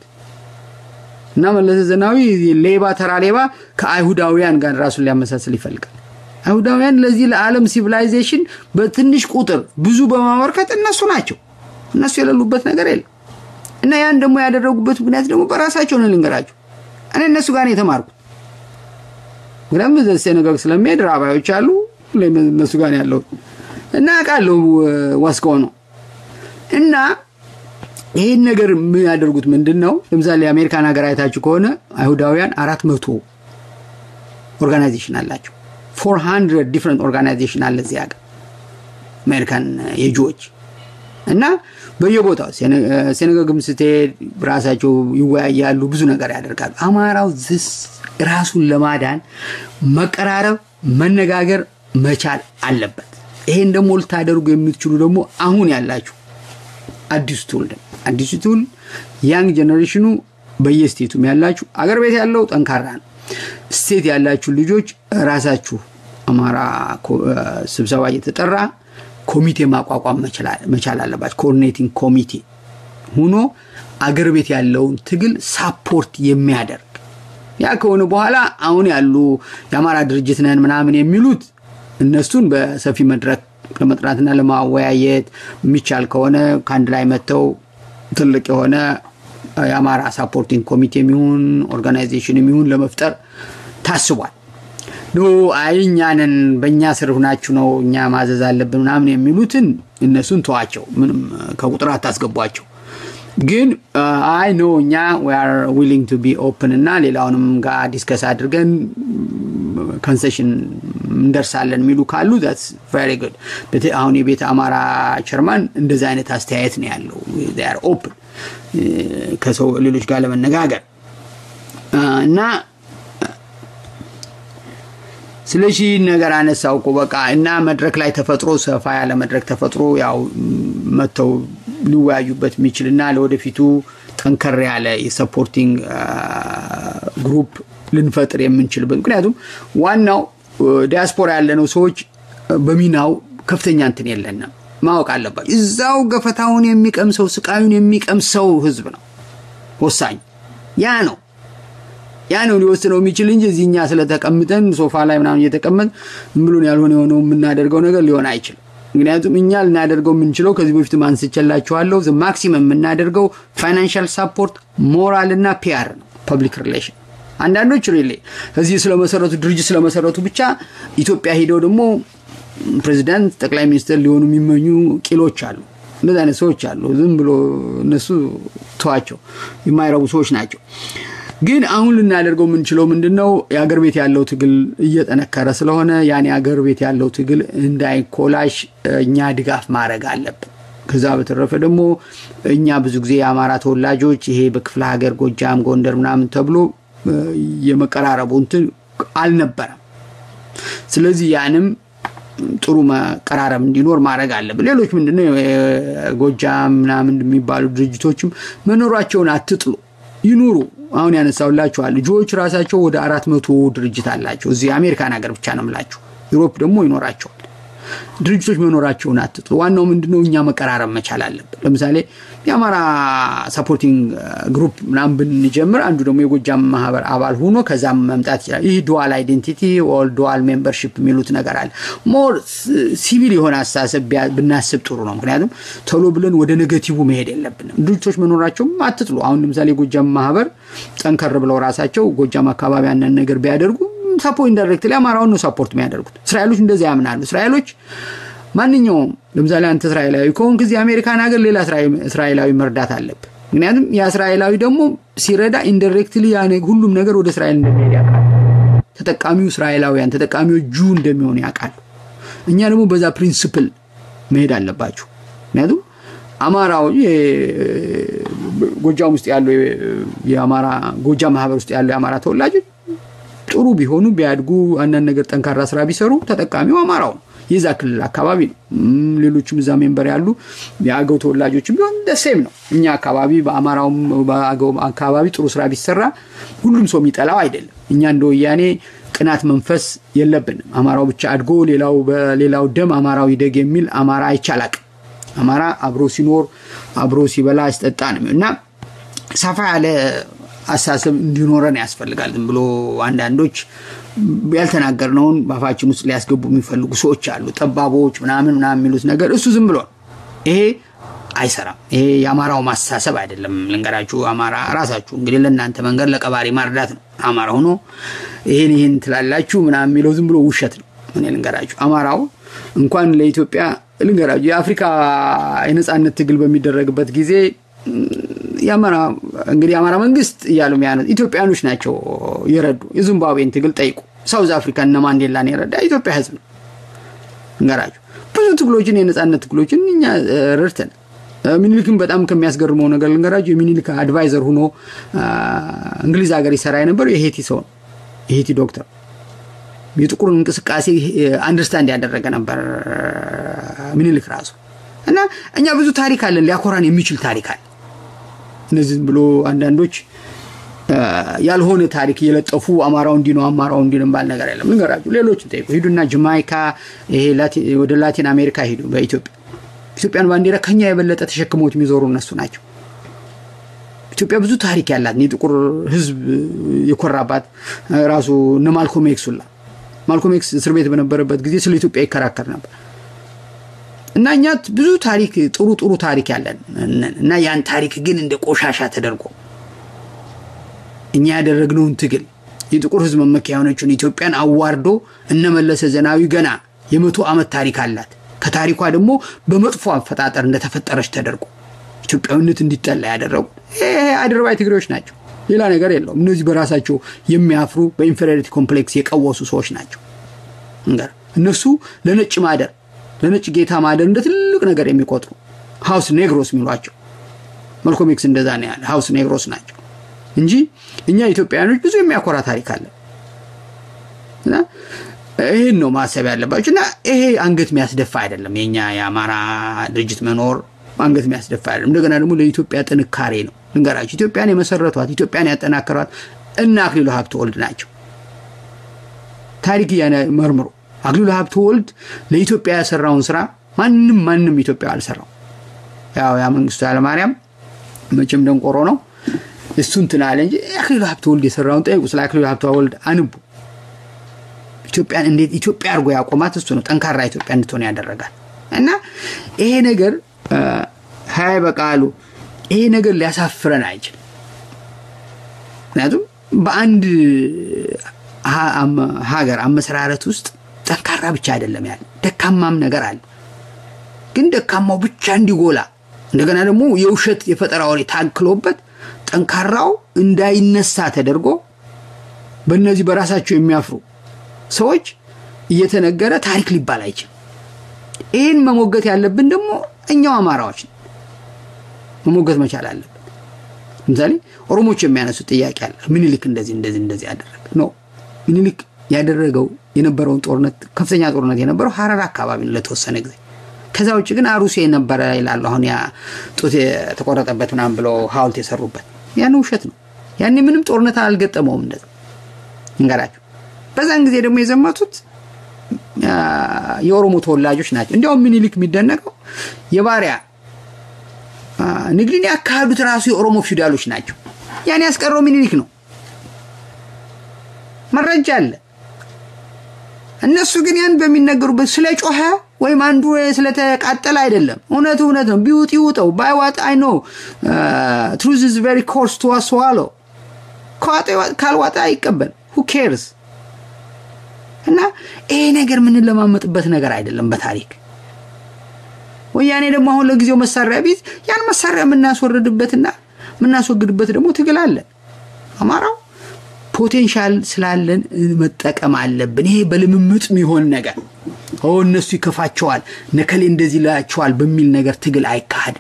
እና መለስ ዘናዊ ሌባ ተራ ሌባ ከአይሁዳውያን ጋር ራሱን ሊያመሳስል ይፈልጋል አይሁዳውያን ለዚህ ለዓለም ሲቪላይዜሽን በትንሽ ቁጥር ብዙ በማወርከት እነሱ ናቸው እነሱ የሌሉበት ነገር የለም እና ያን ደግሞ ያደረጉበት ምክንያት ደግሞ በራሳቸው ነው ልንገራቸው እኔ እነሱ ጋር ነው የተማርኩት ግራም ዘሰ ነገር ስለሚሄድ ራባዮች አሉ ለእነሱ ጋር ያለው እና ቃለው ዋስቆ ነው እና ይሄን ነገር ምን ያደርጉት ምንድነው ለምሳሌ አሜሪካን ሀገር አይታችሁ ከሆነ አይሁዳውያን አራት መቶ ኦርጋናይዜሽን አላቸው four hundred different organization አለ እዚህ ሀገር አሜሪካን የጆች እና በየቦታው ሴኔጋልም ስትሄድ ራሳቸው ይወያያሉ ብዙ ነገር ያደርጋሉ አማራው ዝስ ራሱን ለማዳን መቀራረብ መነጋገር መቻል አለበት ይሄን ደግሞ ልታደርጉ የምትችሉ ደግሞ አሁን ያላችሁ አዲስ ትውልድ አዲስ ትውልድ ያንግ ጄነሬሽኑ በየስቴቱም ያላችሁ አገር ቤት ያለው ጠንካራ ነው ስቴት ያላችሁ ልጆች ራሳችሁ አማራ ስብሰባ እየተጠራ ኮሚቴ ማቋቋም መቻል አለባችሁ ኮኦርዲኔቲንግ ኮሚቴ ሆኖ አገር ቤት ያለውን ትግል ሳፖርት የሚያደርግ ያ ከሆነ በኋላ አሁን ያሉ የአማራ ድርጅት ነን ምናምን የሚሉት እነሱን በሰፊ መድረክ ለመጥራትና ለማወያየት የሚቻል ከሆነ ካንድ ላይ መተው ትልቅ የሆነ የአማራ ሳፖርቲንግ ኮሚቴ የሚሆን ኦርጋናይዜሽን የሚሆን ለመፍጠር ታስቧል ነው አይኛንን በእኛ ስር ሆናችሁ ነው እኛ ማዘዝ አለብን ምናምን የሚሉትን እነሱን ተዋቸው ምንም ከቁጥር አታስገቧቸው ግን አይ ኖ እኛ we are willing to be open እና ሌላውንም ጋር ዲስከስ አድርገን ኮንሴሽን እንደርሳለን ሚሉ ካሉ that's very good but አሁን የቤት አማራ ቸርማን እንደዛ አይነት አስተያየት ነው ያለው they are open ከሰው ሌሎች ጋር ለመነጋገር እና ስለዚህ ነገር አነሳው እኮ በቃ እና መድረክ ላይ ተፈጥሮ ሰፋ ያለ መድረክ ተፈጥሮ ያው መተው ሊወያዩበት የሚችልና ለወደፊቱ ጠንከር ያለ የሰፖርቲንግ ግሩፕ ልንፈጥር የምንችልበት ምክንያቱም ዋናው ዲያስፖራ ያለነው ሰዎች በሚናው ከፍተኛ እንትን የለንም ማወቅ አለባችሁ እዛው ገፈታውን የሚቀምሰው ስቃዩን የሚቀምሰው ህዝብ ነው ወሳኝ ያ ነው ያ ነው ሊወስነው የሚችል እንጂ እዚህኛ ስለተቀምጠን ሶፋ ላይ ምናምን እየተቀመጥ ምሉን ያልሆነ የሆነው የምናደርገው ነገር ሊሆን አይችልም ምክንያቱም እኛ ልናደርገው የምንችለው ከዚህ በፊት ማንስጨላችኋለሁ ዘ ማክሲመም የምናደርገው ፋይናንሻል ሰፖርት ሞራል እና ፒአር ነው ፐብሊክ ሪሌሽን አንዳንዶች ሪሊ እዚህ ስለመሰረቱ ድርጅት ስለመሰረቱ ብቻ ኢትዮጵያ ሄደው ደግሞ ፕሬዝዳንት ጠቅላይ ሚኒስትር ሊሆኑ የሚመኙ ቂሎች አሉ እንደዛ አይነት ሰዎች አሉ ዝም ብሎ እነሱ ተዋቸው የማይረቡ ሰዎች ናቸው ግን አሁን ልናደርገው የምንችለው ምንድነው የአገር ቤት ያለው ትግል እየተነከረ ስለሆነ ያኔ አገር ቤት ያለው ትግል እንዳይኮላሽ እኛ ድጋፍ ማድረግ አለብን ከዛ በተረፈ ደግሞ እኛ ብዙ ጊዜ የአማራ ተወላጆች ይሄ በክፍለ ሀገር ጎጃም ጎንደር ምናምን ተብሎ የመቀራረቡ እንትን አልነበረም ስለዚህ ያንም ጥሩ መቀራረብ እንዲኖር ማድረግ አለብን ሌሎች ምንድነው ጎጃም ምናምን የሚባሉ ድርጅቶችም መኖራቸውን አትጥሉ ይኑሩ አሁን ያነሳውላችኋል ልጆች ራሳቸው ወደ አራት መቶ ድርጅት አላቸው እዚህ አሜሪካን ሀገር ብቻ ነው ማለት ዩሮፕ ደግሞ ይኖራቸዋል ድርጅቶች መኖራቸውን አትጥሉ ዋናው ምንድነው እኛ መቀራረብ መቻል አለብን ለምሳሌ የአማራ ሰፖርቲንግ ግሩፕ ምናምን ብንጀምር አንዱ ደግሞ የጎጃም ማህበር አባል ሆኖ ከዛም መምጣት ይችላል ይህ ዱዋል አይደንቲቲ ኦል ዱዋል ሜምበርሺፕ የሚሉት ነገር አለ ሞር ሲቪል የሆነ አስተሳሰብ ብናስብ ጥሩ ነው ምክንያቱም ቶሎ ብለን ወደ ኔጌቲቭ መሄድ የለብንም ድርጅቶች መኖራቸው አትጥሉ አሁን ለምሳሌ የጎጃም ማህበር ጠንከር ብለው ራሳቸው ጎጃም አካባቢ ያንን ነገር ቢያደርጉ ሰፖርት ኢንዳይሬክትሊ አማራውን ነው ሰፖርት የሚያደርጉት እስራኤሎች እንደዛ ያምናሉ እስራኤሎች ማንኛውም ለምሳሌ አንተ እስራኤላዊ ከሆንክ እዚህ አሜሪካን ሀገር ሌላ እስራኤላዊ መርዳት አለበት ምክንያቱም የእስራኤላዊ ደግሞ ሲረዳ ኢንዳይሬክትሊ ያኔ ሁሉም ነገር ወደ እስራኤል እንደሚሄድ ያውቃል ተጠቃሚው እስራኤላውያን ተጠቃሚው ጁ እንደሚሆን ያውቃል እኛ ደግሞ በዛ ፕሪንሲፕል መሄድ አለባችሁ ምክንያቱም አማራው ጎጃም ውስጥ ያለው የአማራ ጎጃም ማህበር ውስጥ ያለው የአማራ ተወላጆች ጥሩ ቢሆኑ ቢያድጉ አንዳንድ ነገር ጠንካራ ስራ ቢሰሩ ተጠቃሚው አማራው የዛ ክልል አካባቢ ሌሎችም እዛ ሜምበር ያሉ የአገው ተወላጆችም ቢሆን ደሴም ነው እኛ አካባቢ በአማራው በአገው አካባቢ ጥሩ ስራ ቢሰራ ሁሉም ሰው የሚጠላው አይደለም እኛ እንደው ያኔ ቅናት መንፈስ የለብንም አማራው ብቻ አድጎ ሌላው በሌላው ደም አማራው ይደግ የሚል አማራ አይቻላቅ አማራ አብሮ ሲኖር አብሮ ሲበላ ሲጠጣ ነው እና ሰፋ ያለ አሳሰብ እንዲኖረን ያስፈልጋል ዝም ብሎ አንዳንዶች ያልተናገርነውን ባፋችን ውስጥ ሊያስገቡ የሚፈልጉ ሰዎች አሉ ጠባቦች ምናምን ምናምን የሚሉት ነገር እሱ ዝም ብሎ ይሄ አይሰራም ይሄ ያማራው ማሳሰብ አይደለም ልንገራችሁ አማራ ራሳችሁ እንግዲህ ለእናንተ መንገር ለቀባሪ ማርዳት ነው አማራ ሆኖ ይሄን ይሄን ትላላችሁ ምናምን የሚለው ዝም ብሎ ውሸት ነው እኔ ልንገራችሁ አማራው እንኳን ለኢትዮጵያ ልንገራችሁ የአፍሪካ የነጻነት ትግል በሚደረግበት ጊዜ ያማራ እንግዲህ ያማራ መንግስት ያሉ የሚያነው ኢትዮጵያኖች ናቸው ይረዱ የዚምባብዌን ትግል ጠይቁ ሳውዝ አፍሪካ እና ማንዴላን ይረዳ ኢትዮጵያ ህዝብ ነው እንገራችሁ ብዙ ትግሎችን የነጻነት ትግሎችን እኛ ረድተን ሚኒሊክም በጣም ከሚያስገርመው ነገር ልንገራችሁ የሚኒሊክ አድቫይዘር ሆኖ እንግሊዝ ሀገር ይሰራ የነበረው የሄቲ ሰው የሄቲ ዶክተር የጥቁር እንቅስቃሴ አንደርስታንድ ያደረገ ነበር ሚኒሊክ ራሱ እና እኛ ብዙ ታሪክ አለን ሊያኮራን የሚችል ታሪክ አለ እነዚህ ብሎ አንዳንዶች ያልሆነ ታሪክ የለጠፉ አማራው እንዲኖ አማራው እንዲኖ ባል ነገር አይደለም ልንገራችሁ ሌሎች ጠይቁ ሂዱና ጃማይካ ይሄ ላቲን ወደ ላቲን አሜሪካ ሂዱ በኢትዮጵያ ኢትዮጵያን ባንዲራ ከኛ የበለጠ ተሸክሞት የሚዞሩ እነሱ ናቸው ኢትዮጵያ ብዙ ታሪክ ያላት ነው ጥቁር ህዝብ የኮራባት ራሱ እነ ማልኮም ኤክስላ ማልኮም ኤክስ እስር ቤት በነበረበት ጊዜ ስለ ኢትዮጵያ ይከራከር ነበር እና እኛ ብዙ ታሪክ ጥሩ ጥሩ ታሪክ ያለን እና ያን ታሪክ ግን እንደ ቆሻሻ ተደርጎ እኛ ያደረግነው ትግል የጥቁር ህዝብ መመኪያ የሆነችውን ኢትዮጵያን አዋርዶ እነመለሰ ዘናዊ ገና የመቶ አመት ታሪክ አላት ከታሪኳ ደግሞ በመጥፎ አፈጣጠር እንደተፈጠረች ተደርጎ ኢትዮጵያዊነት እንዲጠላ ያደረጉ ይሄ አድርባይ ትግሬዎች ናቸው ሌላ ነገር የለውም እነዚህ በራሳቸው የሚያፍሩ በኢንፌሪዮሪቲ ኮምፕሌክስ የቀወሱ ሰዎች ናቸው እንግዲህ እነሱ ለነጭ ማደር ለነጭ ጌታ ማደር እንደ ትልቅ ነገር የሚቆጥሩ ሃውስ ኔግሮስ የሚሏቸው ማልኮም ኤክስ እንደዛ ነው ያለ ሃውስ ኔግሮስ ናቸው እንጂ እኛ ኢትዮጵያኖች ብዙ የሚያኮራ ታሪክ አለ እና ይሄን ነው ማሰብ ያለባችሁና ይሄ አንገት የሚያስደፋ አይደለም የኛ የአማራ ድርጅት መኖር አንገት የሚያስደፋ አይደለም እንደገና ደግሞ ለኢትዮጵያ ጥንካሬ ነው ልንገራችሁ ኢትዮጵያን የመሰረቷት ኢትዮጵያን ያጠናከሯት እና አክሊሉ ሀብተወልድ ናቸው ታሪክ ያነ መርምሮ አክሊሉ ሀብተወልድ ለኢትዮጵያ ያሰራውን ስራ ማንንም ማንንም ኢትዮጵያ አልሰራው ያው ያ መንግስቱ ኃይለማርያም መቼም ደንቆሮ ነው እሱን ትናለ እንጂ አክሊሉ ሀብተወልድ የሰራውን ጠይቁ ስለ አክሊሉ ሀብተወልድ አንቡ ኢትዮጵያን እንዴት ኢትዮጵያ አርጎ ያቆማት እሱ ነው ጠንካራ ኢትዮጵያ እንድትሆን ያደረጋል እና ይሄ ነገር ሃይ በቃሉ ይሄ ነገር ሊያሳፍረን አይችልም ምክንያቱም በአንድ ሀገር አመሰራረት ውስጥ ጠንካራ ብቻ አይደለም ያለ ደካማም ነገር አለ ግን ደካማው ብቻ እንዲጎላ እንደገና ደግሞ የውሸት የፈጠራ ወሬ ታክሎበት ጠንካራው እንዳይነሳ ተደርጎ በእነዚህ በራሳቸው የሚያፍሩ ሰዎች እየተነገረ ታሪክ ሊባል አይችልም ይሄን መሞገት ያለብን ደግሞ እኛው አማራዎች መሞገት መቻል አለብን ምሳሌ ኦሮሞዎች የሚያነሱ ጥያቄ አለ ምኒልክ እንደዚህ እንደዚህ እንደዚህ ያደረገ ነው ምኒልክ ያደረገው የነበረውን ጦርነት ከፍተኛ ጦርነት የነበረው ሐረር አካባቢ ነው ለተወሰነ ጊዜ ከዛ ውጭ ግን አሩሴ ነበር ይላል አሁን ያ ጦት ተቆረጠበት ምናም ብሎ ሐውልት የሰሩበት ያን ውሸት ነው ያን ምንም ጦርነት አልገጠመውም እንደዛ እንገራችሁ በዛን ጊዜ ደግሞ የዘመቱት የኦሮሞ ተወላጆች ናቸው እንዲያው ምኒልክ የሚደነቀው የባሪያ ንግድን ያካሄዱት ራሱ የኦሮሞ ፊውዳሎች ናቸው ያን ያስቀረው ምኒልክ ነው መረጃ አለ እነሱ ግን ያን በሚነገሩበት ስለ ጮኸ ወይም አንዱ ስለተቃጠለ አይደለም እውነቱ እውነት ነው ቢውጥ ይውጣው by what I know uh, truth is very coarse to swallow ቋጥ ካልዋጣ አይቀበል who cares እና ይሄ ነገር ምን ለማመጥበት ነገር አይደለም በታሪክ ወያኔ ደግሞ አሁን ለጊዜው መሳሪያ ቢዝ ያን መሳሪያ ምናስወርድበትና ምናስወግድበት ደግሞ ትግል አለ አማራው ፖቴንሻል ስላለን መጠቀም አለብን ይሄ በልምምጥ የሚሆን ነገር ኦ እነሱ ይከፋቸዋል ነከሌ እንደዚህ ላቸዋል በሚል ነገር ትግል አይካድ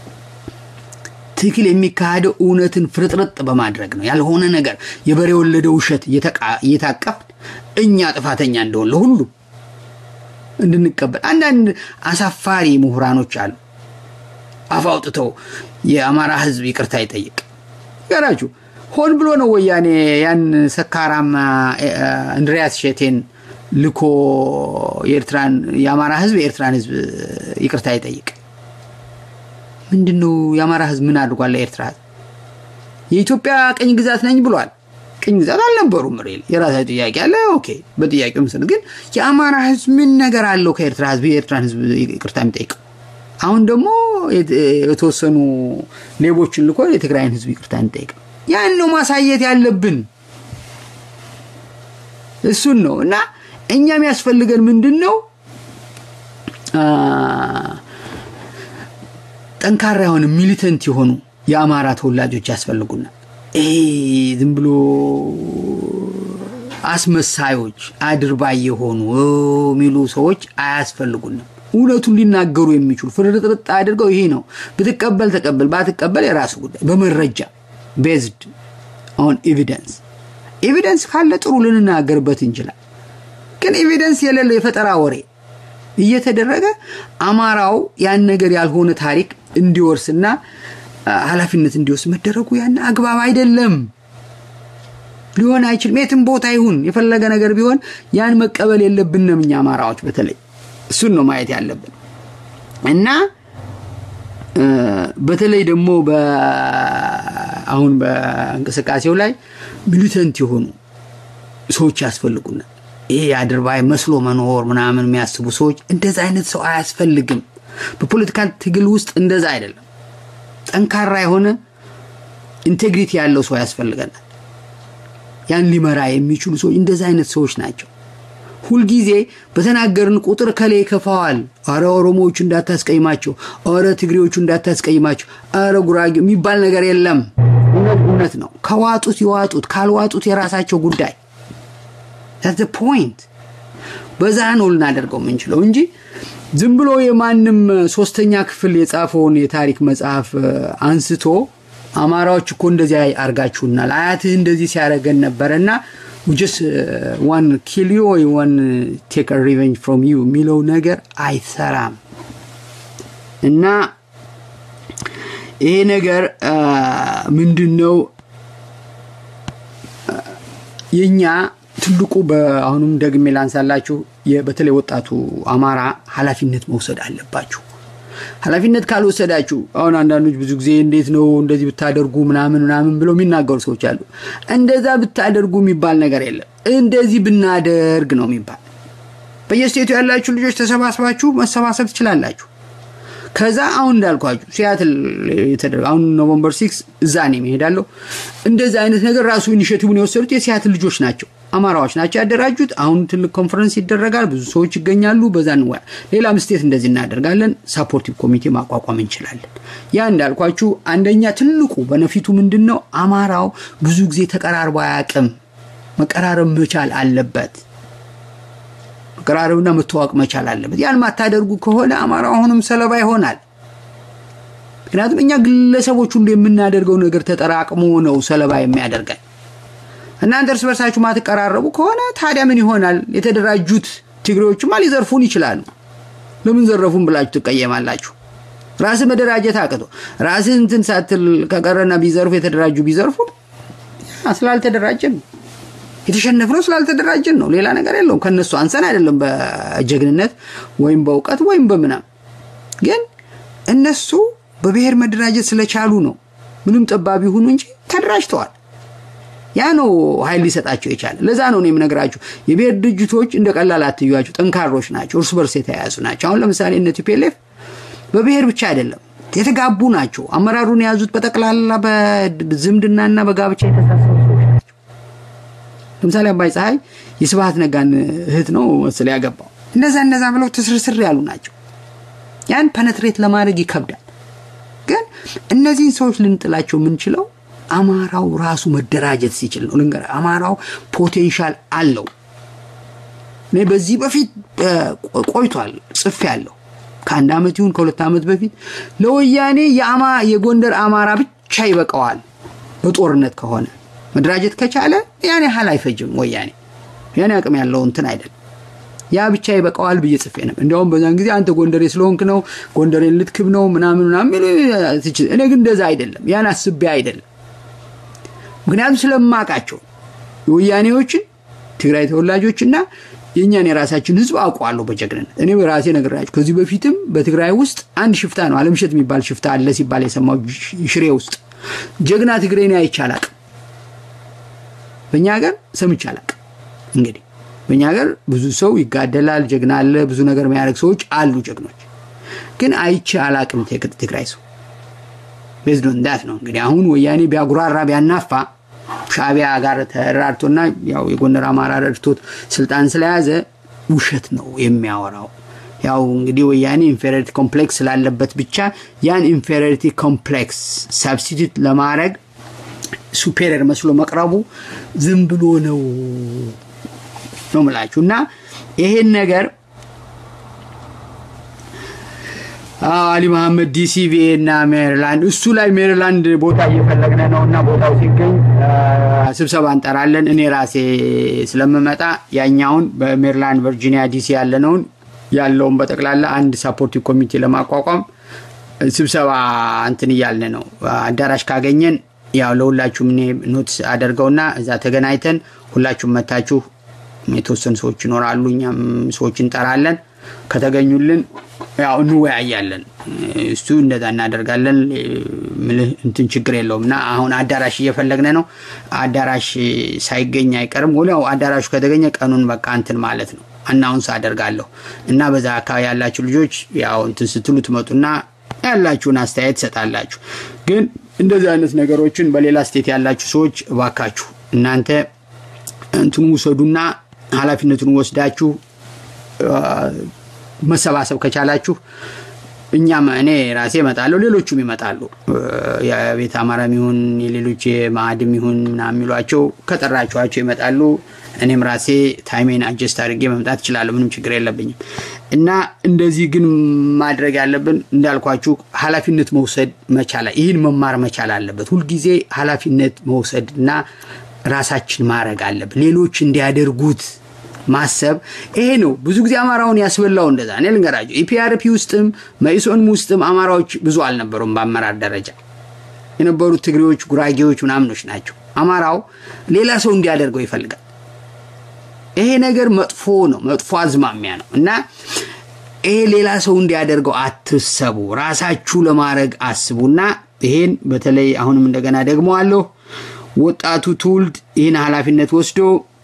ትግል የሚካሄደው እውነትን ፍርጥርጥ በማድረግ ነው ያልሆነ ነገር የበሬ ወለደው ውሸት እየታቀፍ እኛ ጥፋተኛ እንደሆነ ለሁሉ እንድንቀበል አንዳንድ አሳፋሪ ምሁራኖች አሉ አፋውጥተው የአማራ ህዝብ ይቅርታ ይጠይቅ ያራጁ ሆን ብሎ ነው ወያኔ ያን ሰካራም እንድሪያስ ሸቴን ልኮ የኤርትራን የአማራ ህዝብ የኤርትራን ህዝብ ይቅርታ ይጠይቅ ምንድነው የአማራ ህዝብ ምን አድርጓል ለኤርትራ የኢትዮጵያ ቀኝ ግዛት ነኝ ብሏል ቀኝ ግዛት አልነበሩም ሪል የራሳቸው ጥያቄ አለ ኦኬ በጥያቄው መሰረት ግን የአማራ ህዝብ ምን ነገር አለው ከኤርትራ ህዝብ የኤርትራን ህዝብ ይቅርታ የሚጠይቅ አሁን ደግሞ የተወሰኑ ሌቦችን ልኮ የትግራይን ህዝብ ይቅርታ የሚጠይቅ ያን ነው ማሳየት ያለብን እሱን ነው እና እኛም ያስፈልገን ምንድነው አ ጠንካራ የሆነ ሚሊተንት የሆኑ የአማራ ተወላጆች ያስፈልጉና ኤ ዝም ብሎ አስመሳዮች አድርባይ የሆኑ ሚሉ ሰዎች አያስፈልጉንም እውነቱን ሊናገሩ የሚችሉ ፍርጥርጥ አድርገው ይሄ ነው ብትቀበል ተቀበል ባትቀበል የራሱ ጉዳይ በመረጃ based on evidence evidence ካለ ጥሩ ልንናገርበት እንችላለን ግን evidence የሌለው የፈጠራ ወሬ እየተደረገ አማራው ያን ነገር ያልሆነ ታሪክ እንዲወርስና ኃላፊነት እንዲወስድ መደረጉ ያን አግባብ አይደለም ሊሆን አይችልም የትም ቦታ ይሁን የፈለገ ነገር ቢሆን ያን መቀበል የለብንም እኛ አማራዎች በተለይ እሱን ነው ማየት ያለብን እና በተለይ ደግሞ በአሁን በእንቅስቃሴው ላይ ሚሊተንት የሆኑ ሰዎች ያስፈልጉና ይሄ አድርባይ መስሎ መኖር ምናምን የሚያስቡ ሰዎች እንደዛ አይነት ሰው አያስፈልግም በፖለቲካል ትግል ውስጥ እንደዛ አይደለም ጠንካራ የሆነ ኢንቴግሪቲ ያለው ሰው ያስፈልገናል ያን ሊመራ የሚችሉ ሰዎች እንደዛ አይነት ሰዎች ናቸው ሁሉ ጊዜ በተናገርን ቁጥር ከሌ ከፋዋል አረ ኦሮሞዎች እንዳታስቀይማቸው አረ ትግሬዎች እንዳታስቀይማቸው አረ ጉራጌ የሚባል ነገር የለም እውነት ነው ከዋጡት ይዋጡት ካልዋጡት የራሳቸው ጉዳይ that's the point በዛ ነው ልናደርገው ምንችለው እንጂ ዝም ብሎ የማንም ሶስተኛ ክፍል የጻፈውን የታሪክ መጽሐፍ አንስቶ አማራዎች እኮ እንደዚህ አርጋችሁናል አያትህ እንደዚህ ሲያረገን ነበርና we just uh, one kill you or one take a revenge from you ሚለው ነገር አይሰራም እና ይሄ ነገር ምንድነው የኛ ትልቁ በአሁንም ደግሜ ላንሳላችሁ በተለይ ወጣቱ አማራ ኃላፊነት መውሰድ አለባችሁ ኃላፊነት ካልወሰዳችሁ አሁን አንዳንዶች ብዙ ጊዜ እንዴት ነው እንደዚህ ብታደርጉ ምናምን ምናምን ብለው የሚናገሩ ሰዎች አሉ እንደዛ ብታደርጉ የሚባል ነገር የለም እንደዚህ ብናደርግ ነው የሚባል በየስቴቱ ያላችሁ ልጆች ተሰባስባችሁ መሰባሰብ ትችላላችሁ ከዛ አሁን እንዳልኳችሁ ሲያትል የተደረገ አሁን ኖቬምበር ሲክስ እዛ ነው የሚሄዳለው እንደዛ አይነት ነገር ራሱ ኢኒሺየቲቭን የወሰዱት የሲያትል ልጆች ናቸው አማራዎች ናቸው ያደራጁት አሁን ትልቅ ኮንፈረንስ ይደረጋል ብዙ ሰዎች ይገኛሉ በዛ ነው ሌላም ስቴት እንደዚህ እናደርጋለን ሰፖርቲቭ ኮሚቴ ማቋቋም እንችላለን ያ እንዳልኳችሁ አንደኛ ትልቁ በነፊቱ ምንድነው አማራው ብዙ ጊዜ ተቀራርቦ አያቅም መቀራረብ መቻል አለበት መቀራረብና መተዋወቅ መቻል አለበት ያን ማታደርጉ ከሆነ አማራው አሁንም ሰለባ ይሆናል ምክንያቱም እኛ ግለሰቦች ሁሉ የምናደርገው ነገር ተጠራቅሞ ነው ሰለባ የሚያደርገን እናንተ እርስ በርሳችሁ ማትቀራረቡ ከሆነ ታዲያ ምን ይሆናል የተደራጁት ትግሬዎችማ ሊዘርፉን ይችላሉ ለምን ዘረፉን ብላችሁ ትቀየማላችሁ ራስ መደራጀት አቀቶ ራስን እንትን ሳትል ከቀረና ቢዘርፉ የተደራጁ ቢዘርፉ አስላል ተደራጀን የተሸነፈው ስላልተደራጀን ነው ሌላ ነገር የለውም ከነሱ አንሰን አይደለም በጀግንነት ወይም በእውቀት ወይም በመናም ግን እነሱ በብሔር መደራጀት ስለቻሉ ነው ምንም ጠባብ ይሁኑ እንጂ ተደራጅተዋል ያ ነው ኃይል ሊሰጣቸው ይቻላል ለዛ ነው እኔም ነግራችሁ የብሔር ድርጅቶች እንደቀላል አትዩዋቸው ጠንካሮች ናቸው እርስ በርስ የተያያዙ ናቸው አሁን ለምሳሌ እነ ቲፒኤልኤፍ በብሔር ብቻ አይደለም የተጋቡ ናቸው አመራሩን ያዙት በተቀላላ በዝምድናና በጋብቻ የተሳሰሩ ሰዎች ናቸው ለምሳሌ አባይ ፀሐይ የስብሃት ነጋን እህት ነው መስለ ያገባው እንደዛ እንደዛ ብለው ተስርስር ያሉ ናቸው ያን ፐነትሬት ለማድረግ ይከብዳል ግን እነዚህን ሰዎች ልንጥላቸው ምንችለው አማራው ራሱ መደራጀት ሲችል ነው ለንገር አማራው ፖቴንሻል አለው እኔ በዚህ በፊት ቆይቷል ጽፍ ያለው ከአንድ አመት ይሁን ከሁለት አመት በፊት ለወያኔ ያማ የጎንደር አማራ ብቻ ይበቃዋል በጦርነት ከሆነ መደራጀት ከቻለ ያኔ ሐላ አይፈጅም ወያኔ ያኔ አቅም ያለው እንትን አይደል ያ ብቻ ይበቃዋል በየጽፌ ነው እንደውም በዛን ጊዜ አንተ ጎንደሬ ስለሆንክ ነው ጎንደሬን ልትክብ ነው ምናምን ምናምን እኔ ግን እንደዛ አይደለም ያን አስቤ አይደለም ምክንያቱም ስለማቃቸው ወያኔዎችን ትግራይ ተወላጆችና የኛን የራሳችን ህዝብ አቋለው በጀግንነት እኔ በራሴ ነገራችሁ ከዚህ በፊትም በትግራይ ውስጥ አንድ ሽፍታ ነው አለምሸት የሚባል ሽፍታ አለ ሲባል የሰማው ሽሬ ውስጥ ጀግና ትግሬን አይቻላቅ በእኛ ሀገር ሰምቻላቅ እንግዲህ በእኛ ሀገር ብዙ ሰው ይጋደላል ጀግና አለ ብዙ ነገር የሚያደርግ ሰዎች አሉ ጀግኖች ግን አይቻላቅም ትግራይ ሰው በዝዶን ዳት ነው እንግዲህ አሁን ወያኔ ቢያጉራራ ቢያናፋ ሻቢያ ጋር ተራርቶና ያው የጎንደር አማራ ረድቶት ስልጣን ስለያዘ ውሸት ነው የሚያወራው ያው እንግዲህ ወያኔ ኢንፌሪዮሪቲ ኮምፕሌክስ ስላለበት ብቻ ያን ኢንፌሪዮሪቲ ኮምፕሌክስ ሰብስቲቲዩት ለማድረግ ሱፔሪየር መስሎ መቅረቡ ዝም ብሎ ነው ነው መላቹና ይሄን ነገር አሊ መሐመድ ዲሲቪ እና ሜሪላንድ እሱ ላይ ሜሪላንድ ቦታ እየፈለግነ ነውና ቦታው ሲገኝ ስብሰባ እንጠራለን እኔ ራሴ ስለምመጣ ያኛውን በሜሪላንድ ቨርጂኒያ ዲሲ ያለነው ያለውን በተቀላላ አንድ ሰፖርቲቭ ኮሚቴ ለማቋቋም ስብሰባ እንትን ያያልን ነው አዳራሽ ካገኘን ያው ለሁላችሁም እኔ ኖትስ አደርገውና እዛ ተገናኝተን ሁላችሁም መታችሁ የተወሰኑ ሰዎች ይኖራሉ እኛም ሰዎች እንጠራለን ከተገኙልን ያው እንወያያለን እሱ እንደዛ እናደርጋለን ምን እንትን ችግር የለውምና አሁን አዳራሽ እየፈለግነ ነው አዳራሽ ሳይገኝ አይቀርም ወላው አዳራሹ ከተገኘ ቀኑን በቃ እንትን ማለት ነው አናውንስ አደርጋለሁ እና በዛ አካባቢ ያላችሁ ልጆች ያው እንትን ስትሉ ትመጡና ያላችሁን አስተያየት ሰጣላችሁ ግን እንደዚህ አይነት ነገሮችን በሌላ ስቴት ያላችሁ ሰዎች ባካችሁ እናንተ እንትኑ ወሰዱና ኃላፊነቱን ወስዳችሁ መሰባሰብ ከቻላችሁ እኛም እኔ ራሴ መጣለው ሌሎችም ይመጣሉ የቤት አማራም ይሁን የሌሎች ማዕድም ይሁን ምናምን የሚሏቸው ከጠራችኋቸው ይመጣሉ እኔም ራሴ ታይሜን አጀስት አድርጌ መምጣት ይችላል ምንም ችግር የለብኝም እና እንደዚህ ግን ማድረግ ያለብን እንዳልኳችሁ ኃላፊነት መውሰድ መቻል ይሄን መማር መቻል አለበት ሁሉ ጊዜ ኃላፊነት መውሰድና ራሳችን ማረግ አለብን ሌሎች እንዲያደርጉት ማሰብ ይሄ ነው ብዙ ጊዜ አማራውን ያስበላው እንደዛ እኔ ልንገራችሁ ኢፒአርፒ ውስጥም መኢሶን ውስጥም አማራዎች ብዙ አልነበሩም በአመራር ደረጃ የነበሩ ትግሬዎች ጉራጌዎች ምናምኖች ናቸው አማራው ሌላ ሰው እንዲያደርገው ይፈልጋል ይሄ ነገር መጥፎ ነው መጥፎ አዝማሚያ ነው እና ይሄ ሌላ ሰው እንዲያደርገው አትሰቡ ራሳችሁ ለማድረግ አስቡና ይሄን በተለይ አሁንም እንደገና ደግሞ አለው ወጣቱ ትውልድ ይሄን ኃላፊነት ወስዶ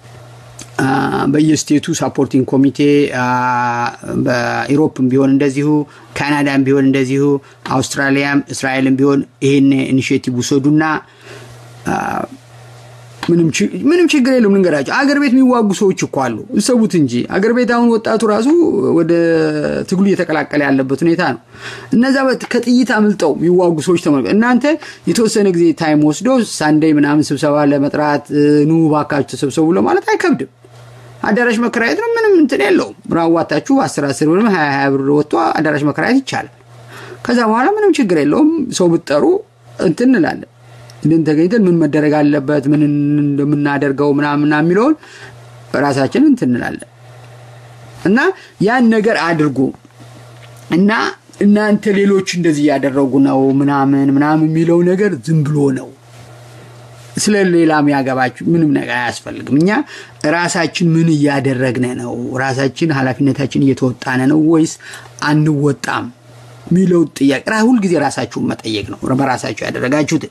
በየስቴቱ ሰፖርቲንግ ኮሚቴ በዩሮፕም ቢሆን እንደዚሁ ካናዳም ቢሆን እንደዚሁ አውስትራሊያም እስራኤልም ቢሆን ይሄን ኢኒሺዬቲቭ ወሰዱና ምንም ምንም ችግር የለም እንገራቸው አገር ቤት የሚዋጉ ሰዎች እኮ አሉ እሰቡት እንጂ አገር ቤት አሁን ወጣቱ ራሱ ወደ ትግሉ እየተቀላቀለ ያለበት ሁኔታ ነው እነዛ ከጥይት አምልጠው የሚዋጉ ሰዎች ተመልከቱ እናንተ የተወሰነ ጊዜ ታይም ወስዶ ሳንዴይ ምናምን ስብሰባ ለመጥራት ኑ ባካችሁ ተሰብሰቡ ለማለት አይከብድም አዳራሽ መከራየት ነው ምንም እንትን የለውም ራዋታችሁ አስር አስር ብር ሃያ ሃያ ብር ወጥቶ አዳራሽ መከራየት ይቻላል ከዛ በኋላ ምንም ችግር የለውም ሰው ብትጠሩ እንትን እንላለን እንደን ተገኝተን ምን መደረግ አለበት ምን እንደምናደርገው ምናምን የሚለው ራሳችን እንትን እንላለን እና ያን ነገር አድርጉ እና እናንተ ሌሎች እንደዚህ ያደረጉ ነው ምናምን ምናምን የሚለው ነገር ዝም ብሎ ነው ስለሌላም ያገባችሁ ምንም ነገር አያስፈልግም እኛ ራሳችን ምን ያደረግነ ነው ራሳችን ኃላፊነታችን እየተወጣነ ነው ወይስ አንወጣም ሚለው ጥያቄ ሁሉ ጊዜ ራሳችሁ መጠየቅ ነው በራሳችሁ ያደረጋችሁት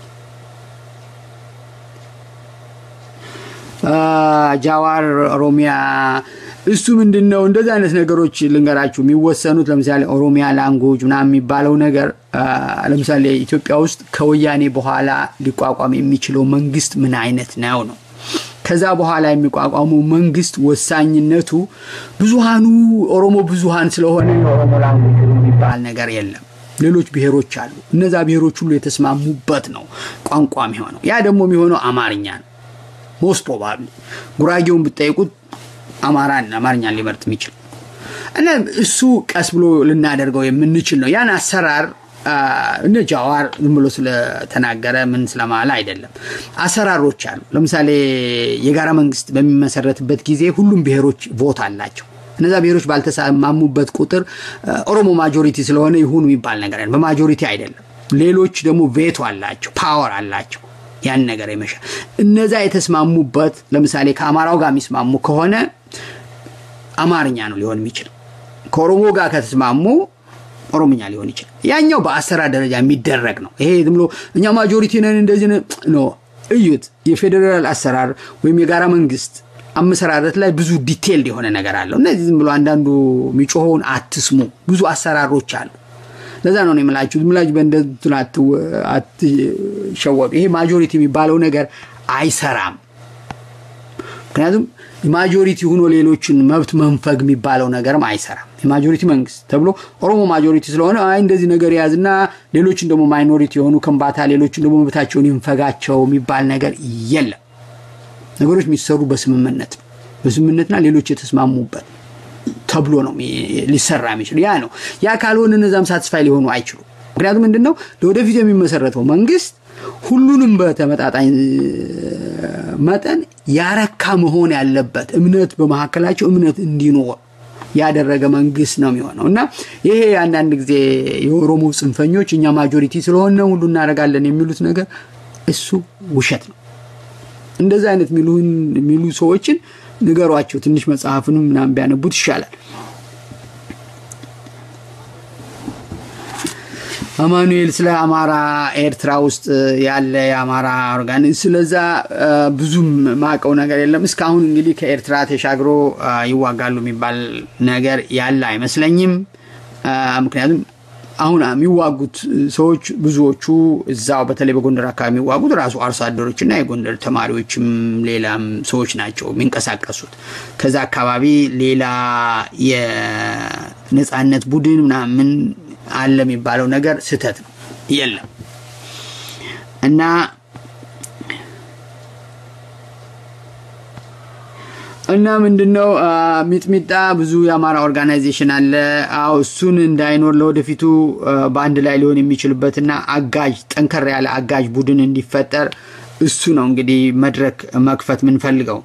ጃዋር ኦሮሚያ እሱ ምንድነው እንደዛ አይነት ነገሮች ልንገራችሁ የሚወሰኑት ለምሳሌ ኦሮሚያ ላንጉዌጅ ምናምን የሚባለው ነገር ለምሳሌ ኢትዮጵያ ውስጥ ከወያኔ በኋላ ሊቋቋም የሚችለው መንግስት ምን አይነት ነው ነው ከዛ በኋላ የሚቋቋመው መንግስት ወሳኝነቱ ብዙሃኑ ኦሮሞ ብዙሃን ስለሆነ ኦሮሞ ላንጉዌጅ የሚባል ነገር የለም ሌሎች ብሔሮች አሉ እነዛ ብሔሮች ሁሉ የተስማሙበት ነው ቋንቋም ይሆነው ያ ደግሞ የሚሆነው አማርኛ ነው most probably ጉራጌውን ብትጠይቁት አማራን አማርኛን ሊመርጥ የሚችል እና እሱ ቀስ ብሎ ልናደርገው የምንችል ነው ያን አሰራር እነ ጃዋር ዝም ብሎ ስለተናገረ ምን ስለማለ አይደለም አሰራሮች አሉ ለምሳሌ የጋራ መንግስት በሚመሰረትበት ጊዜ ሁሉም ብሔሮች ቮት አላቸው እነዛ ብሔሮች ባልተስማሙበት ቁጥር ኦሮሞ ማጆሪቲ ስለሆነ ይሁን የሚባል ነገር አይደለም በማጆሪቲ አይደለም ሌሎች ደግሞ ቬቶ አላቸው ፓወር አላቸው ያን ነገር ይመሻ እነዛ የተስማሙበት ለምሳሌ ከአማራው ጋር የሚስማሙ ከሆነ አማርኛ ነው ሊሆን የሚችል ከኦሮሞ ጋር ከተስማሙ ኦሮምኛ ሊሆን ይችላል ያኛው በአሰራር ደረጃ የሚደረግ ነው ይሄ ዝም ብሎ እኛ ማጆሪቲ ነን እንደዚህ ነው እዩት የፌደራል አሰራር ወይም የጋራ መንግስት አመሰራረት ላይ ብዙ ዲቴል የሆነ ነገር አለው እነዚህ ዝም ብሎ አንዳንዱ የሚጮኸውን አትስሙ ብዙ አሰራሮች አሉ ለዛ ነው የምላችሁ ዝምላጅ በእንደንቱናት አትሸወዱ ይሄ ማጆሪቲ የሚባለው ነገር አይሰራም ምክንያቱም ማጆሪቲ ሆኖ ሌሎችን መብት መንፈግ የሚባለው ነገርም አይሰራም የማጆሪቲ መንግስት ተብሎ ኦሮሞ ማጆሪቲ ስለሆነ አይ እንደዚህ ነገር ያዝና ሌሎችን ደግሞ ማይኖሪቲ የሆኑ ከምባታ ሌሎችን ደግሞ መብታቸውን ይንፈጋቸው የሚባል ነገር የለም ነገሮች የሚሰሩ በስምምነት በስምምነትና ሌሎች የተስማሙበት ተብሎ ነው ሊሰራ የሚችል ያ ነው ያ ካልሆነ እነዛም ሳትስፋይ ሊሆኑ አይችሉ ምክንያቱም ምንድነው ለወደፊት የሚመሰረተው መንግስት ሁሉንም በተመጣጣኝ መጠን ያረካ መሆን ያለበት እምነት በመሐከላቸው እምነት እንዲኖር ያደረገ መንግስት ነው የሚሆነው እና ይሄ አንዳንድ ጊዜ የኦሮሞ ጽንፈኞች እኛ ማጆሪቲ ስለሆነ ሁሉ እናረጋለን የሚሉት ነገር እሱ ውሸት ነው እንደዛ አይነት ሚሉን ሚሉ ሰዎችን ንገሯቸው ትንሽ መጽሐፍንም ምናምን ቢያነቡት ይሻላል አማኑኤል ስለ አማራ ኤርትራ ውስጥ ያለ የአማራ ኦርጋን ስለዛ ብዙም ማቀው ነገር የለም እስካሁን እንግዲህ ከኤርትራ ተሻግሮ ይዋጋሉ የሚባል ነገር ያለ አይመስለኝም ምክንያቱም አሁን የሚዋጉት ሰዎች ብዙዎቹ እዛው በተለይ በጎንደር አካባቢ የሚዋጉት ራሱ አርሶ አደሮችና የጎንደር ተማሪዎችም ሌላም ሰዎች ናቸው የሚንቀሳቀሱት ከዛ አካባቢ ሌላ የነጻነት ቡድን ምናምን አለ የሚባለው ነገር ስህተት ነው የለም እና እና ምንድነው ሚጥሚጣ ብዙ የአማራ ኦርጋናይዜሽን አለ አው እሱን እንዳይኖር ለወደፊቱ ባንድ ላይ ሊሆን የሚችልበትና አጋጅ ጠንከር ያለ አጋጅ ቡድን እንዲፈጠር እሱ ነው እንግዲህ መድረክ መክፈት ምን ፈልገው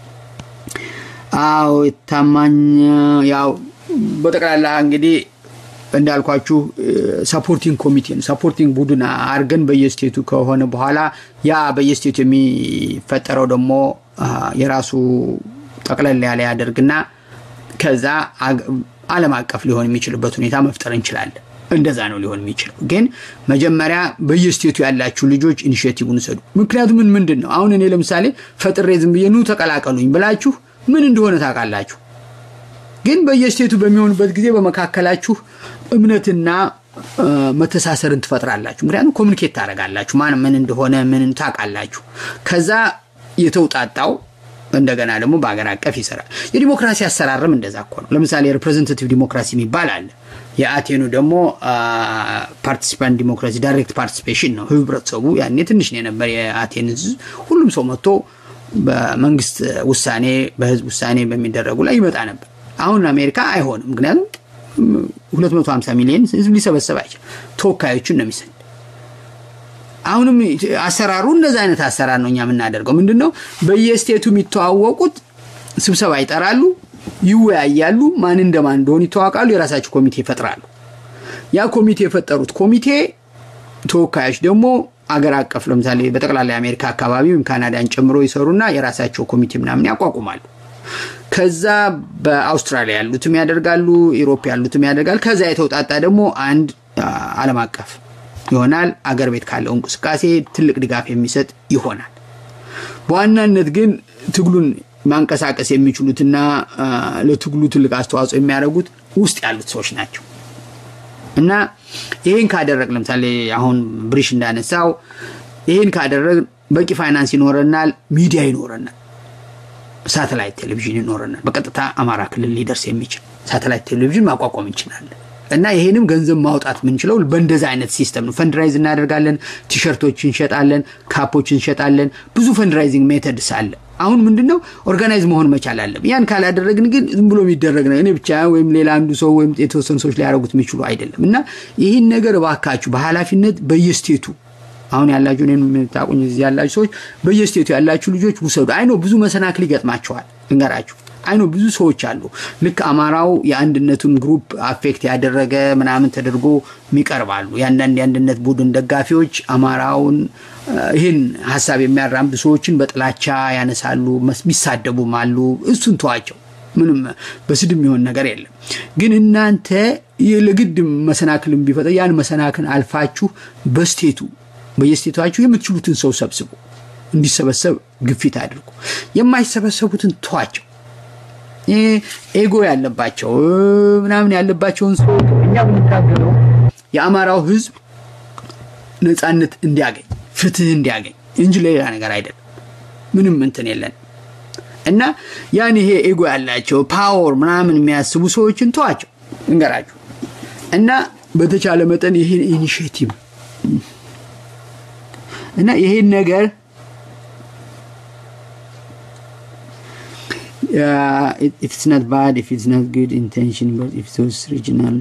አው ታማኝ ያው በተቀላላ እንግዲህ እንዳልኳችሁ ሰፖርቲንግ ኮሚቴን ሰፖርቲንግ ቡድን አርገን በየስቴቱ ከሆነ በኋላ ያ በየስቴቱ የሚፈጠረው ደግሞ የራሱ ጠቅለል ያለ ያደርግና ከዛ ዓለም አቀፍ ሊሆን የሚችልበት ሁኔታ መፍጠር እንችላለን እንደዛ ነው ሊሆን የሚችለው ግን መጀመሪያ በየስቴቱ ያላችሁ ልጆች ኢኒሺዬቲቭን ሰዱ ምክንያቱም ምን ምንድነው አሁን እኔ ለምሳሌ ፈጥሬ ዝም ብዬ ነው ተቀላቀሉኝ ብላችሁ ምን እንደሆነ ታውቃላችሁ ግን በየስቴቱ በሚሆንበት ጊዜ በመካከላችሁ እምነትና መተሳሰርን ትፈጥራላችሁ ምክንያቱም ኮሙኒኬት ታረጋላችሁ ማን ምን እንደሆነ ምን ታውቃላችሁ ከዛ የተውጣጣው እንደገና ደግሞ በአገር አቀፍ ይሰራል የዲሞክራሲ አሰራርም እንደዛ እኮ ነው ለምሳሌ ሪፕሬዘንታቲቭ ዲሞክራሲ የሚባል የአቴኑ ደግሞ ፓርቲሲፓንት ዲሞክራሲ ዳይሬክት ፓርቲሲፔሽን ነው ህብረተሰቡ ያኔ ትንሽ ነው ነበር የአቴንስ ሁሉም ሰው መጥቶ በመንግስት ውሳኔ በህዝብ ውሳኔ በሚደረጉ ላይ ይመጣ ነበር አሁን አሜሪካ አይሆንም ምክንያቱም ሁለት መቶ ሃምሳ ሚሊዮን ህዝብ ሊሰበሰብ አይችልም ተወካዮችን ነው የሚሰጥ አሁንም አሰራሩ እንደዛ አይነት አሰራር ነው እኛ የምናደርገው ምንድነው በየስቴቱ የሚተዋወቁት ስብሰባ ይጠራሉ ይወያያሉ ማን እንደማን እንደሆነ ይተዋወቃሉ የራሳቸው ኮሚቴ ይፈጥራሉ ያ ኮሚቴ የፈጠሩት ኮሚቴ ተወካዮች ደግሞ አገር አቀፍ ለምሳሌ በጠቅላላ አሜሪካ አካባቢ ወይም ካናዳን ጨምሮ ይሰሩና የራሳቸው ኮሚቴ ምናምን ያቋቁማሉ ከዛ በአውስትራሊያ ያሉትም ያደርጋሉ ኢሮፕ ያሉትም ያደርጋል ከዛ የተውጣጣ ደግሞ አንድ ዓለም አቀፍ ይሆናል አገር ቤት ካለው እንቅስቃሴ ትልቅ ድጋፍ የሚሰጥ ይሆናል በዋናነት ግን ትግሉን ማንቀሳቀስ የሚችሉትና ለትግሉ ትልቅ አስተዋጽኦ የሚያደርጉት ውስጥ ያሉት ሰዎች ናቸው እና ይሄን ካደረግ ለምሳሌ አሁን ብሪሽ እንዳነሳው ይሄን ካደረግ በቂ ፋይናንስ ይኖርናል ሚዲያ ይኖርናል ሳተላይት ቴሌቪዥን ይኖርናል በቀጥታ አማራ ክልል ሊደርስ የሚችል ሳተላይት ቴሌቪዥን ማቋቋም እንችላለን እና ይሄንም ገንዘብ ማውጣት ምንችለው በእንደዛ አይነት ሲስተም ነው ፈንድራይዝ እናደርጋለን ቲሸርቶችን እንሸጣለን ካፖችን እንሸጣለን ብዙ ፈንድራይዚንግ ሜተድስ አለ አሁን ምንድነው ኦርጋናይዝ መሆን መቻል አለበት ያን ካላደረግን ግን ዝም ብሎ የሚደረግ ነው እኔ ብቻ ወይም ሌላ አንዱ ሰው ወይም የተወሰኑ ሰዎች ሊያደርጉት የሚችሉ አይደለም እና ይሄን ነገር ባካችሁ በኃላፊነት በየስቴቱ አሁን ያላችሁ እኔን ታቁኝ እዚህ ያላችሁ ሰዎች በየስቴቱ ያላችሁ ልጆች ውሰዱ አይ ነው ብዙ መሰናክል ይገጥማቸዋል እንገራችሁ አይ ነው ብዙ ሰዎች አሉ ልክ አማራው የአንድነቱን ግሩፕ አፌክት ያደረገ ምናምን ተደርጎ የሚቀርባሉ ያንዳንድ የአንድነት ቡድን ደጋፊዎች አማራውን ይሄን ሐሳብ የሚያራምዱ ሰዎችን በጥላቻ ያነሳሉ መስሚሳደቡም አሉ እሱን ተዋቸው ምንም በስድም ይሆን ነገር የለም ግን እናንተ የለግድ መሰናክልም ቢፈጠር ያን መሰናክን አልፋችሁ በስቴቱ በየስቴታችሁ የምትችሉትን ሰው ሰብስቡ እንዲሰበሰብ ግፊት አድርጉ የማይሰበሰቡትን ተዋቸው ኤጎ ያለባቸው ምናምን ያለባቸውን ሰው እኛ ብንታገለው የአማራው ህዝብ ነፃነት እንዲያገኝ ፍትህ እንዲያገኝ እንጂ ሌላ ነገር አይደለም ምንም እንትን የለን እና ያን ይሄ ኤጎ ያላቸው ፓወር ምናምን የሚያስቡ ሰዎችን ተዋቸው እንገራችሁ እና በተቻለ መጠን ይሄን ኢኒሺዬቲቭ እና ይሄን ነገር uh, it, it's not bad if it's not good intention but if those regional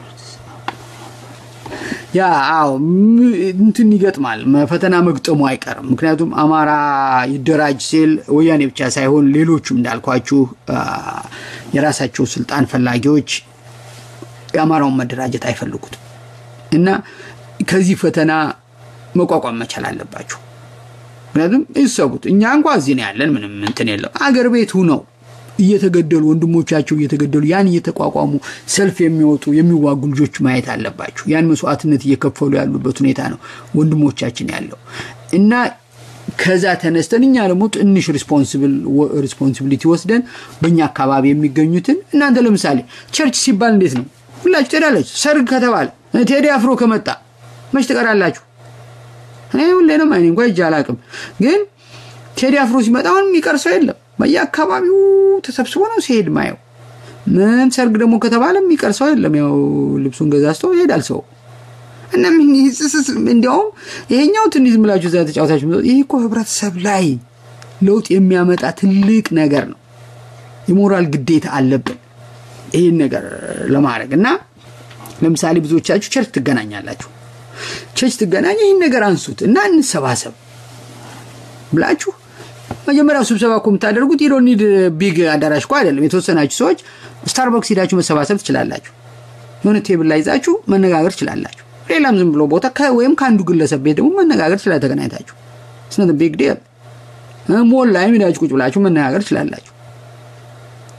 ያ አው እንትን ይገጥማል ፈተና መግጠሙ አይቀርም ምክንያቱም አማራ ይደራጅ ሲል ወያኔ ብቻ ሳይሆን ሌሎችም እንዳልኳችሁ የራሳቸው ስልጣን ፈላጊዎች የአማራውን መደራጀት አይፈልጉት እና ከዚህ ፈተና መቋቋም መቻል አለባችሁ ምክንያቱም ይሰቡት እኛ እንኳን እዚህ ነው ያለን ምንም እንትን የለም አገር ቤት ሆነው እየተገደሉ ወንድሞቻቸው እየተገደሉ ያን እየተቋቋሙ ሰልፍ የሚወጡ የሚዋጉ ልጆች ማየት አለባችሁ ያን መስዋዕትነት እየከፈሉ ያሉበት ሁኔታ ነው ወንድሞቻችን ያለው እና ከዛ ተነስተን እኛ ደግሞ ትንሽ ሪስፖንሲብል ሪስፖንሲቢሊቲ ወስደን በእኛ አካባቢ የሚገኙትን እናንተ ለምሳሌ ቸርች ሲባል እንዴት ነው ሁላችሁ ትሄዳላችሁ ሰርግ ከተባለ ቴዲ አፍሮ ከመጣ መች ተቀራላችሁ እኔ ሁሌ ነው ማይን እንኳን ይጃላቅም ግን ቴዲ አፍሮ ሲመጣውን የሚቀርሰው የለም በየአካባቢው ተሰብስቦ ነው ሲሄድ ማየው ምን ሰርግ ደግሞ ከተባለ የሚቀርሰው የለም ያው ልብሱን ገዛስቶ ይሄዳል ሰው እና ምን ይስስ እንደው ይሄኛው ትንሽ ምላችሁ ዘታ ተጫውታችሁ ይሄ እኮ ህብረተሰብ ላይ ለውጥ የሚያመጣ ትልቅ ነገር ነው የሞራል ግዴታ አለበት ይሄን ነገር ለማድረግና ለምሳሌ ብዙዎቻችሁ ቸርች ትገናኛላችሁ ቸርች ትገናኙ ይሄን ነገር አንሱት እና እንሰባሰብ ብላችሁ መጀመሪያው ስብሰባ ቆም ታደርጉት you don't need big አዳራሽ ቆ አይደለም የተወሰናችሁ ሰዎች ስታርባክስ ሄዳችሁ መሰባሰብ ትችላላችሁ የሆነ ቴብል ላይ ይዛችሁ መነጋገር ትችላላችሁ ሌላም ዝም ብሎ ቦታ ከወይም ካንዱ ግለሰብ ቤት ደግሞ መነጋገር ትችላላችሁ it's not a big deal ሞል ላይ ሄዳችሁ ቁጭ ብላችሁ መነጋገር ትችላላችሁ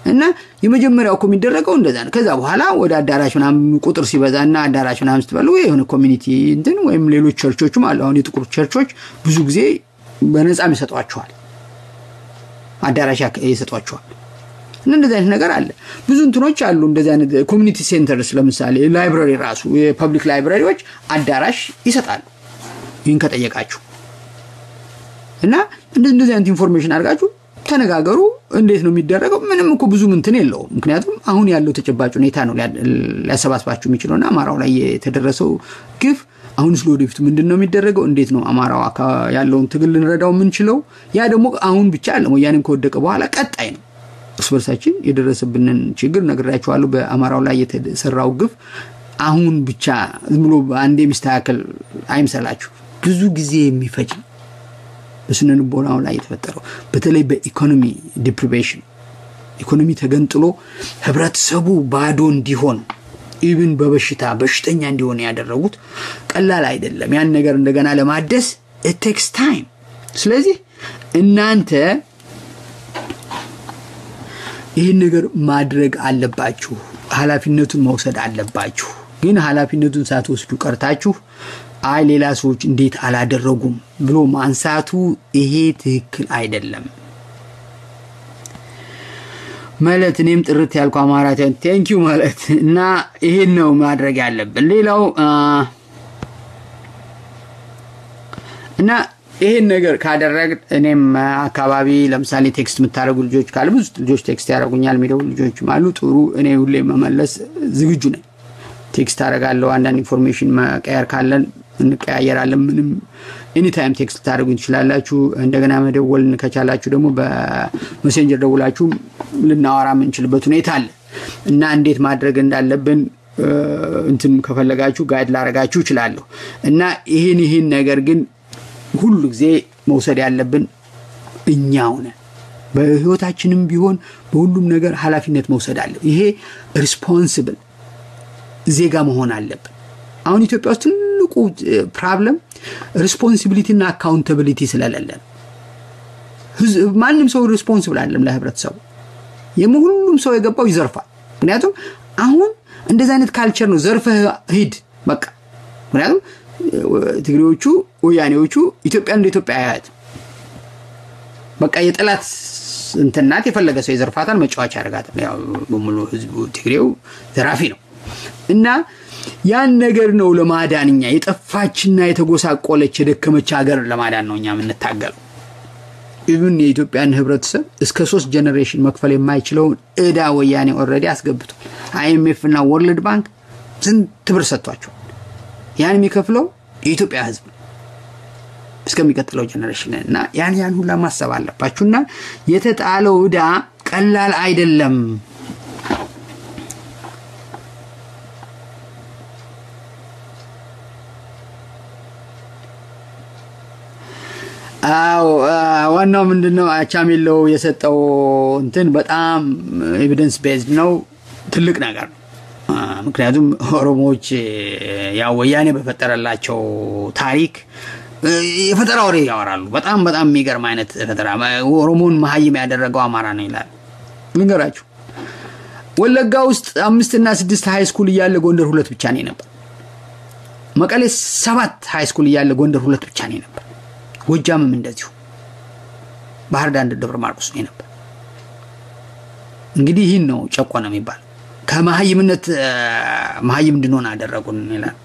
እና የመጀመሪያው እኮ የሚደረገው እንደዛ ነው ከዛ በኋላ ወደ አዳራሽ ምናምን ቁጥር ሲበዛና አዳራሽ ምናምን ስትበሉ የሆነ ኮሚኒቲ እንትን ወይም ሌሎች ቸርቾችም አሉ አሁን የጥቁር ቸርቾች ብዙ ጊዜ በነፃም ይሰጧቸዋል አዳራሽ ይሰጧቸዋል እና እንደዛ አይነት ነገር አለ ብዙ እንትኖች አሉ እንደዛ አይነት ኮሚኒቲ ሴንተርስ ለምሳሌ ላይብራሪ ራሱ የፐብሊክ ላይብራሪዎች አዳራሽ ይሰጣሉ ይሄን ከጠየቃችሁ እና እንደዚህ አይነት ኢንፎርሜሽን አድርጋችሁ ተነጋገሩ እንዴት ነው የሚደረገው ምንም እኮ ብዙ እንትን የለው ምክንያቱም አሁን ያለው ተጨባጭ ሁኔታ ነው ሊያሰባስባችሁ የሚችለውና አማራው ላይ የተደረሰው ግፍ አሁን ስለወደፊት ምንድነው የሚደረገው እንዴት ነው አማራው ያለውን ትግል እንረዳው ምንችለው ያ ደግሞ አሁን ብቻ አለ ወያኔም ከወደቀ በኋላ ቀጣይ ነው ስበርሳችን የደረሰብንን ችግር ነግራችኋለሁ በአማራው ላይ የተሰራው ግፍ አሁን ብቻ ዝም ብሎ አንዴ ሚስተካከል አይምሰላችሁ ብዙ ጊዜ የሚፈጅ በስነን ቦናው ላይ የተፈጠረው በተለይ በኢኮኖሚ ዲፕሪቬሽን ኢኮኖሚ ተገንጥሎ ህብረተሰቡ ባዶ እንዲሆን ኢቭን በበሽታ በሽተኛ እንዲሆን ያደረጉት ቀላል አይደለም ያን ነገር እንደገና ለማደስ it takes time ስለዚህ እናንተ ይሄን ነገር ማድረግ አለባችሁ ኃላፊነቱን መውሰድ አለባችሁ ግን ኃላፊነቱን ሳትወስዱ ቀርታችሁ አይ ሌላ ሰዎች እንዴት አላደረጉም ብሎ ማንሳቱ ይሄ ትክክል አይደለም ማለት እኔም ጥርት ያልኩ አማራታ ቴንክ ዩ ማለት እና ይሄን ነው ማድረግ ያለብን ሌላው እና ይሄን ነገር ካደረግ እኔም አካባቢ ለምሳሌ ቴክስት መታረጉ ልጆች ካሉ ብዙ ልጆች ቴክስት ያደርጉኛል ሚደው ልጆች ማሉ ጥሩ እኔ ሁሌ መመለስ ዝግጁ ነኝ ቴክስት አደርጋለሁ አንዳንድ ኢንፎርሜሽን ማቀየር ካለን እንቀያየራለን ምንም ኤኒ ታይም ቴክስት ታደርጉኝ ትችላላችሁ እንደገና መደወል ከቻላችሁ ደግሞ በሜሴንጀር ደውላችሁ ልናወራ ምንችልበት ሁኔታ አለ እና እንዴት ማድረግ እንዳለብን እንትን ከፈለጋችሁ ጋይድ ላረጋችሁ ይችላል እና ይሄን ይሄን ነገር ግን ሁሉ ጊዜ መውሰድ ያለብን እኛው ነን በህይወታችንም ቢሆን በሁሉም ነገር ኃላፊነት መውሰድ አለ ይሄ ሪስፖንሲብል ዜጋ መሆን አለበት አሁን ኢትዮጵያ ውስጥ ትልቁ ፕሮብለም ሪስፖንሲቢሊቲ እና አካውንታቢሊቲ ስለሌለ ማንንም ሰው ሪስፖንሲብል አይደለም ለህብረተሰቡ የሁሉም ሰው የገባው ይዘርፋል ምክንያቱም አሁን እንደዛ አይነት ካልቸር ነው ዘርፈህ ሂድ በቃ ምክንያቱም ትግሬዎቹ ወያኔዎቹ ኢትዮጵያ እንደ ኢትዮጵያ ያያት በቃ የጠላት እንትናት የፈለገ ሰው ይዘርፋታል መጫወቻ ያደርጋታል ያው በሙሉ ህዝቡ ትግሬው ዘራፊ ነው እና ያን ነገር ነው ለማዳንኛ የጠፋችና የተጎሳቆለች የደከመች ሀገር ለማዳን ነውኛ ምንታገለው ኢቭን የኢትዮጵያን ህብረተሰብ እስከ ሶስት ጀነሬሽን መክፈል የማይችለው እዳ ወያኔ ኦሬዲ አስገብቷል አይኤምኤፍ እና ወርልድ ባንክ ስንት ብር ሰጥቷቸው ያን የሚከፍለው የኢትዮጵያ ህዝብ እስከሚቀጥለው ጀነሬሽን እና ያን ያን ሁላ ማሰብ አለባችሁና የተጣለው እዳ ቀላል አይደለም አው ዋናው ምንድነው አቻሜለው የሰጠው እንትን በጣም ኤቪደንስ ቤዝድ ነው ትልቅ ነገር ምክንያቱም ኦሮሞዎች ያው ወያኔ በፈጠረላቸው ታሪክ የፈጠራ ወሬ ያወራሉ በጣም በጣም የሚገርም አይነት ፈጠራ ኦሮሞን መሀይም ያደረገው አማራ ነው ይላል ልንገራችሁ ወለጋ ውስጥ አምስት እና ስድስት ሃይ ስኩል ያለ ጎንደር ሁለት ብቻ ነው ነበር መቀሌ ሰባት ሃይ ስኩል ያለ ጎንደር ሁለት ብቻ ነው ነበር ጎጃምም እንደዚሁ ባህር ዳር ደብረ ማርቆስ ነው ነበር እንግዲህ ይሄን ነው ጨቆና የሚባል ከመሀይምነት መሀይም እንድንሆን አደረጉን ይላል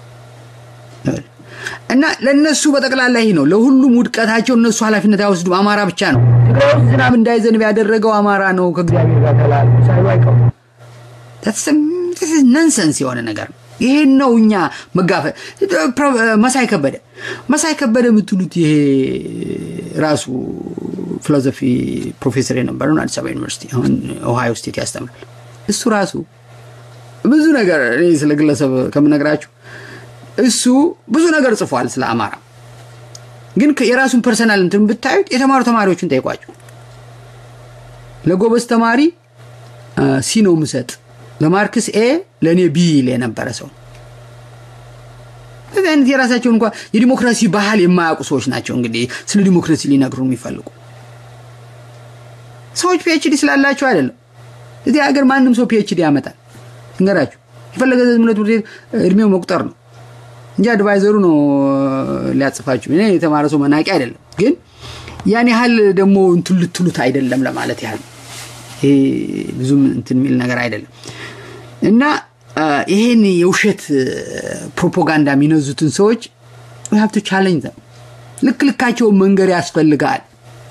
እና ለነሱ በተቀላላ ይሄ ነው ለሁሉም ውድቀታቸው እነሱ ኃላፊነት ያወስዱ አማራ ብቻ ነው ትግራይ ዝናብ እንዳይዘንብ ያደረገው አማራ ነው ከእግዚአብሔር ጋር ተላል ሳይሉ አይቀሩ that's this is nonsense የሆነ ነገር ይሄን ነው እኛ መጋፈ መሳይ ከበደ መሳይ ከበደ ምትሉት ይሄ ራሱ ፊሎሶፊ ፕሮፌሰር የነበረው አዲስ አበባ ዩኒቨርሲቲ አሁን ኦሃዮ ስቴት ያስተምራል እሱ ራሱ ብዙ ነገር እኔ ስለ ግለሰብ ከምነግራችሁ እሱ ብዙ ነገር ጽፏል ስለ አማራ ግን የራሱን ፐርሰናል እንትን ብታዩት የተማሩ ተማሪዎችን ጠይቋቸው ለጎበዝ ተማሪ ሲ ነው ምሰጥ ለማርክስ ኤ ለኔ ቢ ለነበረ ሰው ስለዚህ የራሳቸው እንኳን የዲሞክራሲ ባህል የማያውቁ ሰዎች ናቸው እንግዲህ ስለ ዲሞክራሲ ሊነግሩ የሚፈልጉ ሰዎች ፒኤችዲ ስላላቸው አይደለም እዚህ ሀገር ማንንም ሰው ፒኤችዲ ያመጣል እንገራችሁ ይፈልገ ዝም ብሎ ትምህርት እድሜው መቁጠር ነው እንጂ አድቫይዘሩ ነው ሊያጽፋችሁ እኔ የተማረ ሰው መናቂ አይደለም ግን ያን ያህል ደግሞ እንትን ልትሉት አይደለም ለማለት ያህል ይሄ ብዙም እንትን ሚል ነገር አይደለም እና ይሄን የውሸት ፕሮፓጋንዳ የሚነዙትን ሰዎች we have to challenge them ልክ ልካቸው መንገር ያስፈልጋል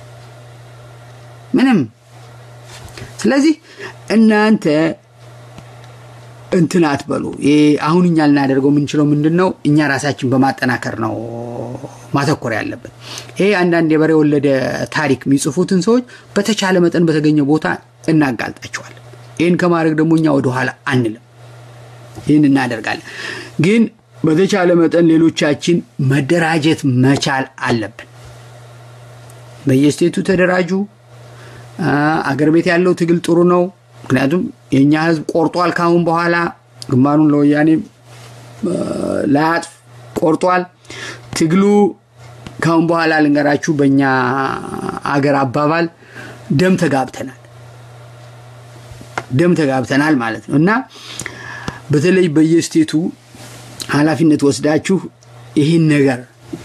ምንም ስለዚህ እናንተ እንትን አትበሉ ይሄ አሁንኛ ልናደርገው ምን ይችላል ምንድነው እኛ ራሳችን በማጠናከር ነው ማተኮር ያለበት ይሄ አንዳንድ የበሬ ወለደ ታሪክ የሚጽፉትን ሰዎች በተቻለ መጠን በተገኘ ቦታ እናጋልጣቸዋል ይሄን ከማድረግ ደግሞ እኛ ወደ ኋላ አንልም ይሄን እናደርጋለን ግን በተቻለ መጠን ሌሎቻችን መደራጀት መቻል አለብን በየስቴቱ ተደራጁ አገር ቤት ያለው ትግል ጥሩ ነው ምክንያቱም የኛ ህዝብ ቆርጧል ካሁን በኋላ ግማኑን ለወያኔ ላጥፍ ቆርጧል ትግሉ ካሁን በኋላ ልንገራችሁ በእኛ አገር አባባል ደም ተጋብተናል ደም ተጋብተናል ማለት ነው እና በተለይ በየስቴቱ ኃላፊነት ወስዳችሁ ይሄን ነገር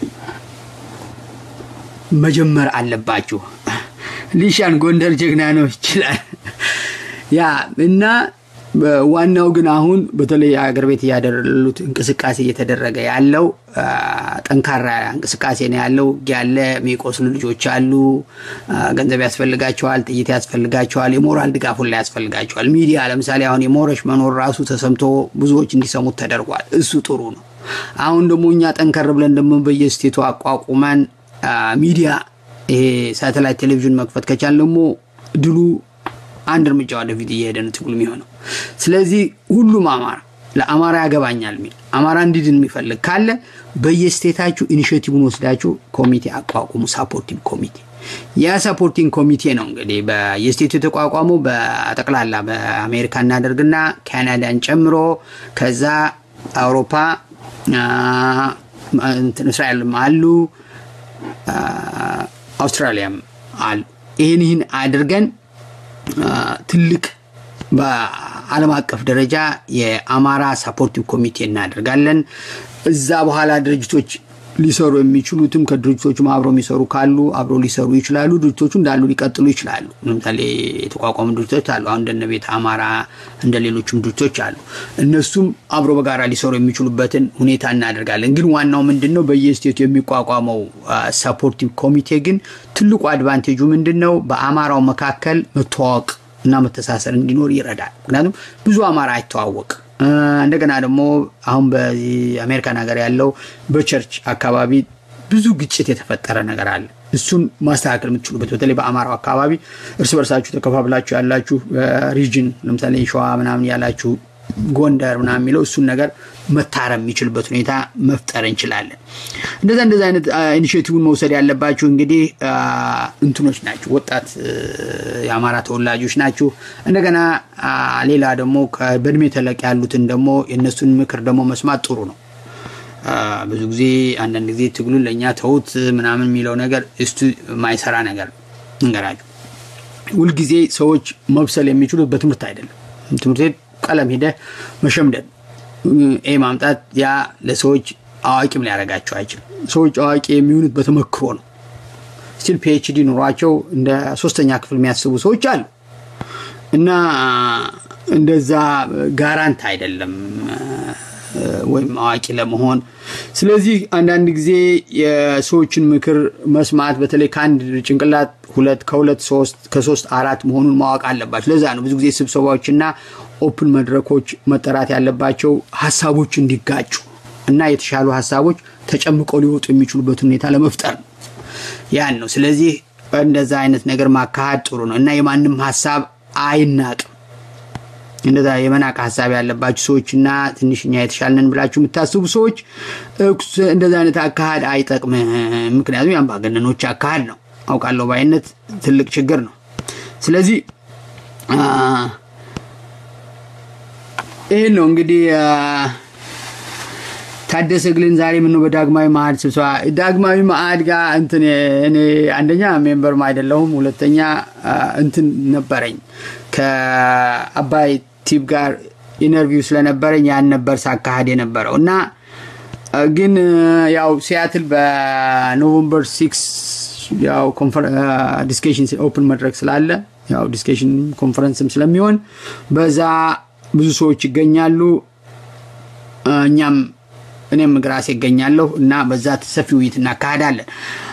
መጀመር አለባችሁ ሊሻን ጎንደር ጀግና ነው ይችላል ያ እና ዋናው ግን አሁን በተለይ አገር ቤት ያደረሉት እንቅስቃሴ እየተደረገ ያለው ጠንካራ እንቅስቃሴ ነው ያለው ያለ የሚቆስሉ ልጆች አሉ ገንዘብ ያስፈልጋቸዋል ጥይት ያስፈልጋቸዋል የሞራል ድጋፍ ሁሉ ያስፈልጋቸዋል ሚዲያ ለምሳሌ አሁን የሞረሽ መኖር ራሱ ተሰምቶ ብዙዎች እንዲሰሙት ተደርጓል እሱ ጥሩ ነው አሁን ደግሞ እኛ ጠንከር ብለን ደግሞ በየስቴቱ አቋቁመን ሚዲያ ይሄ ሳተላይት ቴሌቪዥን መክፈት ከቻለ ደግሞ ድሉ አንድ እርምጃ ወደፊት እየሄደን ትግሉ የሚሆነው ስለዚህ ሁሉም አማራ ለአማራ ያገባኛል ሚል አማራ እንዲድን የሚፈልግ ካለ በየስቴታችሁ ኢኒሺዬቲቭን ወስዳችሁ ኮሚቴ አቋቁሙ ሳፖርቲንግ ኮሚቴ ያ ሳፖርቲንግ ኮሚቴ ነው እንግዲህ በየስቴቱ ተቋቋመው በጠቅላላ በአሜሪካ እናደርግና ካናዳን ጨምሮ ከዛ አውሮፓ እስራኤልም አሉ አውስትራሊያም አሉ ይሄን አድርገን ትልቅ በዓለም አቀፍ ደረጃ የአማራ ሳፖርቲቭ ኮሚቴ እናደርጋለን እዛ በኋላ ድርጅቶች ሊሰሩ የሚችሉትም ከድርጅቶቹ አብረው የሚሰሩ ካሉ አብረው ሊሰሩ ይችላሉ ድርጅቶቹ እንዳሉ ሊቀጥሉ ይችላሉ ለምሳሌ የተቋቋሙ ድርጅቶች አሉ አሁን እንደነ ቤት አማራ እንደሌሎችም ድርጅቶች አሉ እነሱም አብረው በጋራ ሊሰሩ የሚችሉበትን ሁኔታ እናደርጋለን ግን ዋናው ምንድነው በየስቴቱ የሚቋቋመው ሳፖርቲቭ ኮሚቴ ግን ትልቁ አድቫንቴጁ ምንድነው በአማራው መካከል መተዋወቅ እና መተሳሰር እንዲኖር ይረዳል ምክንያቱም ብዙ አማራ አይተዋወቅ እንደገና ደግሞ አሁን በአሜሪካን ሀገር ያለው በቸርች አካባቢ ብዙ ግጭት የተፈጠረ ነገር አለ እሱን ማስተካከል የምትችሉበት በተለይ በአማራው አካባቢ እርስ በርሳችሁ ተከፋፍላችሁ ያላችሁ ሪጅን ለምሳሌ ሸዋ ምናምን ያላችሁ ጎንደር ምናምን የሚለው እሱን ነገር መታረም የሚችልበት ሁኔታ መፍጠር እንችላለን እንደዛ እንደዛ አይነት ኢኒሺዬቲቭን መውሰድ ያለባችሁ እንግዲህ እንትኖች ናቸው ወጣት የአማራ ተወላጆች ናቸው እንደገና ሌላ ደግሞ በእድሜ ተለቅ ያሉትን ደግሞ የነሱን ምክር ደግሞ መስማት ጥሩ ነው ብዙ ጊዜ አንዳንድ ጊዜ ትግሉን ለኛ ተውት ምናምን የሚለው ነገር እስቱ ማይሰራ ነገር እንገራችሁ ሁሉ ጊዜ ሰዎች መብሰል የሚችሉት በትምህርት አይደለም ትምህርት ቀለም ሄደ መሸምደድ ኤ ማምጣት ያ ለሰዎች አዋቂም ሊያረጋቸው አይችልም ሰዎች አዋቂ የሚሆኑት በተመክሮ ነው ስቲል ፒኤችዲ ኖራቸው እንደ ሶስተኛ ክፍል የሚያስቡ ሰዎች አሉ እና እንደዛ ጋራንት አይደለም ወይም አዋቂ ለመሆን ስለዚህ አንዳንድ ጊዜ የሰዎችን ምክር መስማት በተለይ ካንድ ጭንቅላት ሁለት ከሁለት ሶስት ከሶስት አራት መሆኑን ማወቅ አለባችሁ ለዛ ነው ብዙ ጊዜ ስብሰባዎችና ኦፕን መድረኮች መጠራት ያለባቸው ሐሳቦች እንዲጋጩ እና የተሻሉ ሐሳቦች ተጨምቀው ሊወጡ የሚችሉበት ሁኔታ ለመፍጠር ያን ነው ስለዚህ እንደዛ አይነት ነገር ማካሄድ ጥሩ ነው እና የማንንም ሐሳብ አይናቅም እንደዛ የመናቅ ሐሳብ ያለባችሁ ሰዎችና ትንሽኛ የተሻለንን ብላችሁ የምታስቡ ሰዎች እንደዛ አይነት አካሄድ አይጠቅምም ምክንያቱም ያምባገነኖች አካሄድ ነው አውቃለሁ ባይነት ትልቅ ችግር ነው ስለዚህ ይሄ ነው እንግዲህ ታደሰ ግልን ዛሬ ምን ነው በዳግማዊ ማዕድ ስብሰባ ዳግማዊ ማዕድ ጋር እንትን እኔ አንደኛ ሜምበር አይደለሁም ሁለተኛ እንትን ነበረኝ ከአባይ ቲፕ ጋር ኢንተርቪው ስለነበረኝ ያን ነበር ሳካሃድ የነበረውና ግን ያው ሲያትል በኖቬምበር ሲክስ ያው ዲስከሽን ኦፕን መድረክ ስላለ ያው ዲስከሽን ኮንፈረንስም ስለሚሆን በዛ ብዙ ሰዎች ይገኛሉ እኛም እኔም ግራስ ይገኛለሁ እና በዛ ተሰፊ ውይይት እናካሂዳለን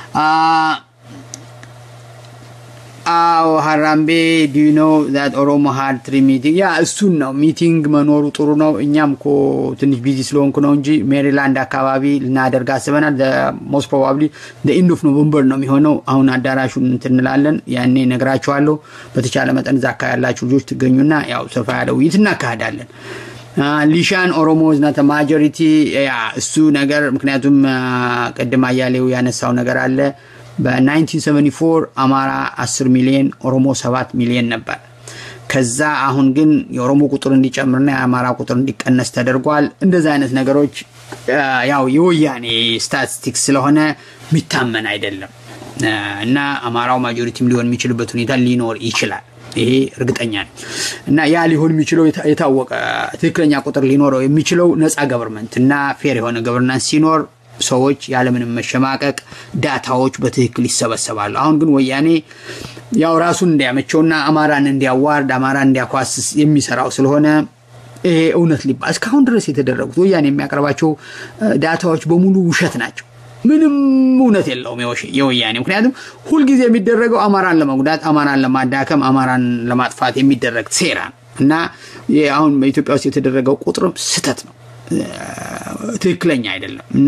አው ሀራምቤ do you know that ኦሮሞ had three meeting ያ እሱን ነው ሚቲንግ መኖሩ ጥሩ ነው እኛም ኮ ትንሽ ቢዚ ስለሆንኩ ነው እንጂ ሜሪላንድ አካባቢ ልናደርግ አስበናል most probably the end of November ነው የሚሆነው አሁን አዳራሹን እንትንላለን ያኔ ነግራችኋለሁ በተቻለ መጠን ዛካ ያላችሁ ልጆች ትገኙና ያው ሰፋ ያለ ውይይት እናካሂዳለን ሊሻን ኦሮሞ is not a majority ያ እሱ ነገር ምክንያቱም ቀደም አያሌው ያነሳው ነገር አለ በ nineteen seventy-four አማራ ten ሚሊዮን ኦሮሞ seven ሚሊዮን ነበር ከዛ አሁን ግን የኦሮሞ ቁጥር እንዲጨምርና የአማራ ቁጥር እንዲቀነስ ተደርጓል እንደዛ አይነት ነገሮች ያው የወያኔ ስታቲስቲክስ ስለሆነ ሚታመን አይደለም እና አማራው ማጆሪቲም ሊሆን የሚችልበት ሁኔታ ሊኖር ይችላል ይሄ እርግጠኛ ነኝ እና ያ ሊሆን የሚችለው የታወቀ ትክክለኛ ቁጥር ሊኖረው የሚችለው ነፃ ገቨርንመንት እና ፌር የሆነ ገቨርናንስ ሲኖር ሰዎች ያለምንም መሸማቀቅ ዳታዎች በትክክል ይሰበሰባሉ አሁን ግን ወያኔ ያው ራሱን እንዲያመቸውና አማራን እንዲያዋርድ አማራን እንዲያኳስስ የሚሰራው ስለሆነ ይሄ እውነት ሊባል እስካሁን ድረስ የተደረጉት ወያኔ የሚያቀርባቸው ዳታዎች በሙሉ ውሸት ናቸው ምንም እውነት የለውም የወያኔ ምክንያቱም ሁሉ ጊዜ የሚደረገው አማራን ለመጉዳት አማራን ለማዳከም አማራን ለማጥፋት የሚደረግ ሴራ እና አሁን በኢትዮጵያ ውስጥ የተደረገው ቁጥርም ስህተት ነው ትክክለኛ አይደለም እና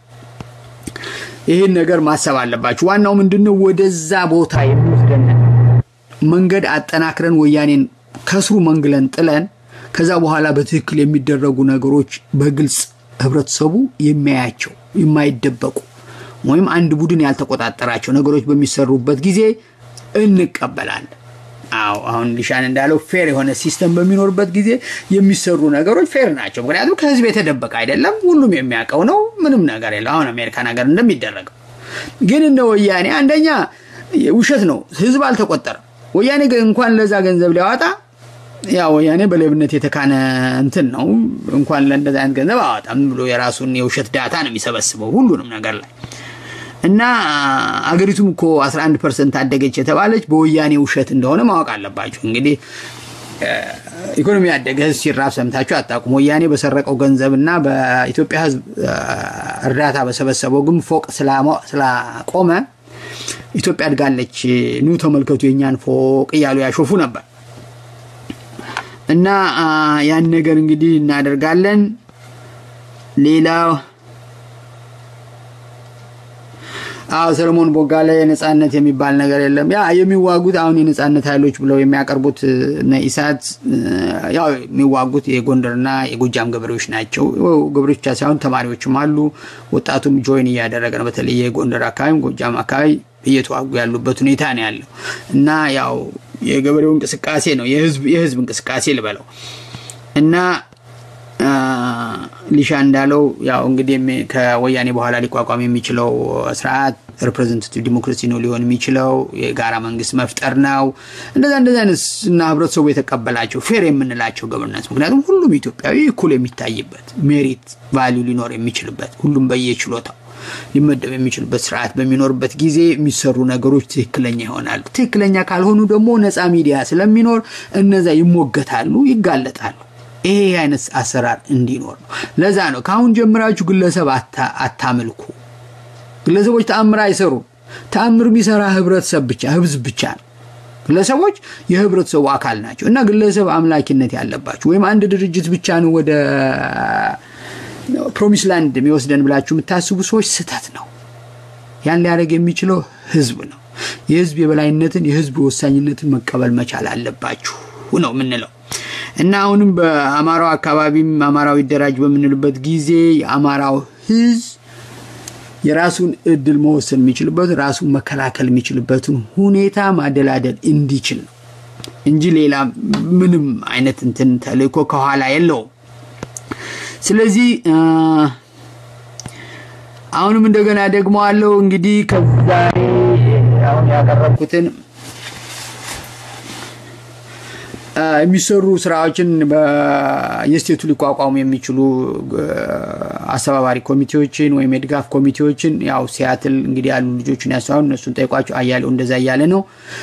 ይሄን ነገር ማሰብ አለባችሁ ዋናው ምንድነው ወደዛ ቦታ የሚወስደን መንገድ አጠናክረን ወያኔን ከስሩ መንግለን ጥለን ከዛ በኋላ በትክክል የሚደረጉ ነገሮች በግልጽ ህብረተሰቡ የሚያያቸው የማይደበቁ ወይም አንድ ቡድን ያልተቆጣጠራቸው ነገሮች በሚሰሩበት ጊዜ እንቀበላለን አው አሁን ሊሻን እንዳለው ፌር የሆነ ሲስተም በሚኖርበት ጊዜ የሚሰሩ ነገሮች ፌር ናቸው ምክንያቱም ከህዝብ የተደበቀ አይደለም ሁሉም የሚያቀው ነው ምንም ነገር የለም አሁን አሜሪካ ነገር እንደሚደረገው ግን ነው ወያኔ አንደኛ ውሸት ነው ህዝብ አልተቆጠረ ወያኔ እንኳን ለዛ ገንዘብ ሊያወጣ ያው ወያኔ በሌብነት የተካነ እንትን ነው እንኳን ለእንደዛ አይነት ገንዘብ አወጣም ብሎ የራሱን የውሸት ዳታ ነው የሚሰበስበው ሁሉንም ነገር ላይ እና አገሪቱም እኮ eleven percent አደገች የተባለች በወያኔ ውሸት እንደሆነ ማወቅ አለባችሁ እንግዲህ ኢኮኖሚ አደገ ሲራፍ ሰምታችሁ አጣቁም ወያኔ በሰረቀው ገንዘብና በኢትዮጵያ ህዝብ እርዳታ በሰበሰበው ግን ፎቅ ስላማ ስላቆመ ኢትዮጵያ አድጋለች ኑ ተመልከቱ የኛን ፎቅ ይያሉ ያሾፉ ነበር እና ያን ነገር እንግዲህ እናደርጋለን ሌላው አው ሰለሞን ቦጋለ የነጻነት የሚባል ነገር የለም ያ የሚዋጉት አሁን የነጻነት ኃይሎች ብለው የሚያቀርቡት ነኢሳት ያው የሚዋጉት የጎንደርና የጎጃም ገበሬዎች ናቸው ገበሬዎች ሳይሆን ተማሪዎችም አሉ ወጣቱም ጆይን ያደረገ ነው በተለይ የጎንደር አካባቢ ጎጃም አካባቢ እየተዋጉ ያሉበት ሁኔታ ነው ያለው እና ያው የገበሬው እንቅስቃሴ ነው የህዝብ የህዝብ እንቅስቃሴ ልበለው እና ሊሻን እንዳለው ያው እንግዲህ ከወያኔ በኋላ ሊቋቋም የሚችለው ስርዓት ሪፕሬዘንታቲቭ ዲሞክራሲ ነው ሊሆን የሚችለው የጋራ መንግስት መፍጠር ነው እንደዛ እንደዛ እና ህብረተሰቡ የተቀበላቸው ፌር የምንላቸው ገቨርናንስ ምክንያቱም ሁሉም ኢትዮጵያዊ እኩል የሚታይበት ሜሪት ቫልዩ ሊኖር የሚችልበት ሁሉም በየችሎታው ሊመደብ የሚችልበት ስርዓት በሚኖርበት ጊዜ የሚሰሩ ነገሮች ትክክለኛ ይሆናሉ ትክክለኛ ካልሆኑ ደግሞ ነፃ ሚዲያ ስለሚኖር እነዛ ይሞገታሉ ይጋለጣሉ ይሄ አይነት አሰራር እንዲኖር ነው ለዛ ነው ካሁን ጀምራችሁ ግለሰብ አታምልኩ ግለሰቦች ተአምር አይሰሩ ተአምር የሚሰራ ህብረተሰብ ብቻ ህዝብ ብቻ ግለሰቦች የህብረተሰቡ አካል ናቸው እና ግለሰብ አምላኪነት ያለባችሁ ወይም አንድ ድርጅት ብቻ ነው ወደ ፕሮሚስ ላንድ የሚወስደን ብላችሁ የምታስቡ ሰዎች ስህተት ነው ያን ሊያደርግ የሚችለው ህዝብ ነው የህዝብ የበላይነትን የህዝብ ወሳኝነትን መቀበል መቻል አለባችሁ ነው ምንለው እና አሁንም በአማራው አካባቢም አማራው ይደራጅ በምንልበት ጊዜ የአማራው ህዝብ የራሱን እድል መወሰን የሚችልበት ራሱን መከላከል የሚችልበትን ሁኔታ ማደላደል እንዲችል እንጂ ሌላ ምንም አይነት እንትን ተልእኮ ከኋላ የለው ስለዚህ አሁንም እንደገና ደግሞ አለው እንግዲህ ከዛሬ አሁን ያቀረብኩትን የሚሰሩ ስራዎችን በየስቴቱ ሊቋቋሙ የሚችሉ አሰባባሪ ኮሚቴዎችን ወይ የድጋፍ ኮሚቴዎችን ያው ሲያትል እንግዲህ ያሉ ልጆችን ያሳው እነሱን ጠይቋቸው አያሌው እንደዛ ያያለ ነው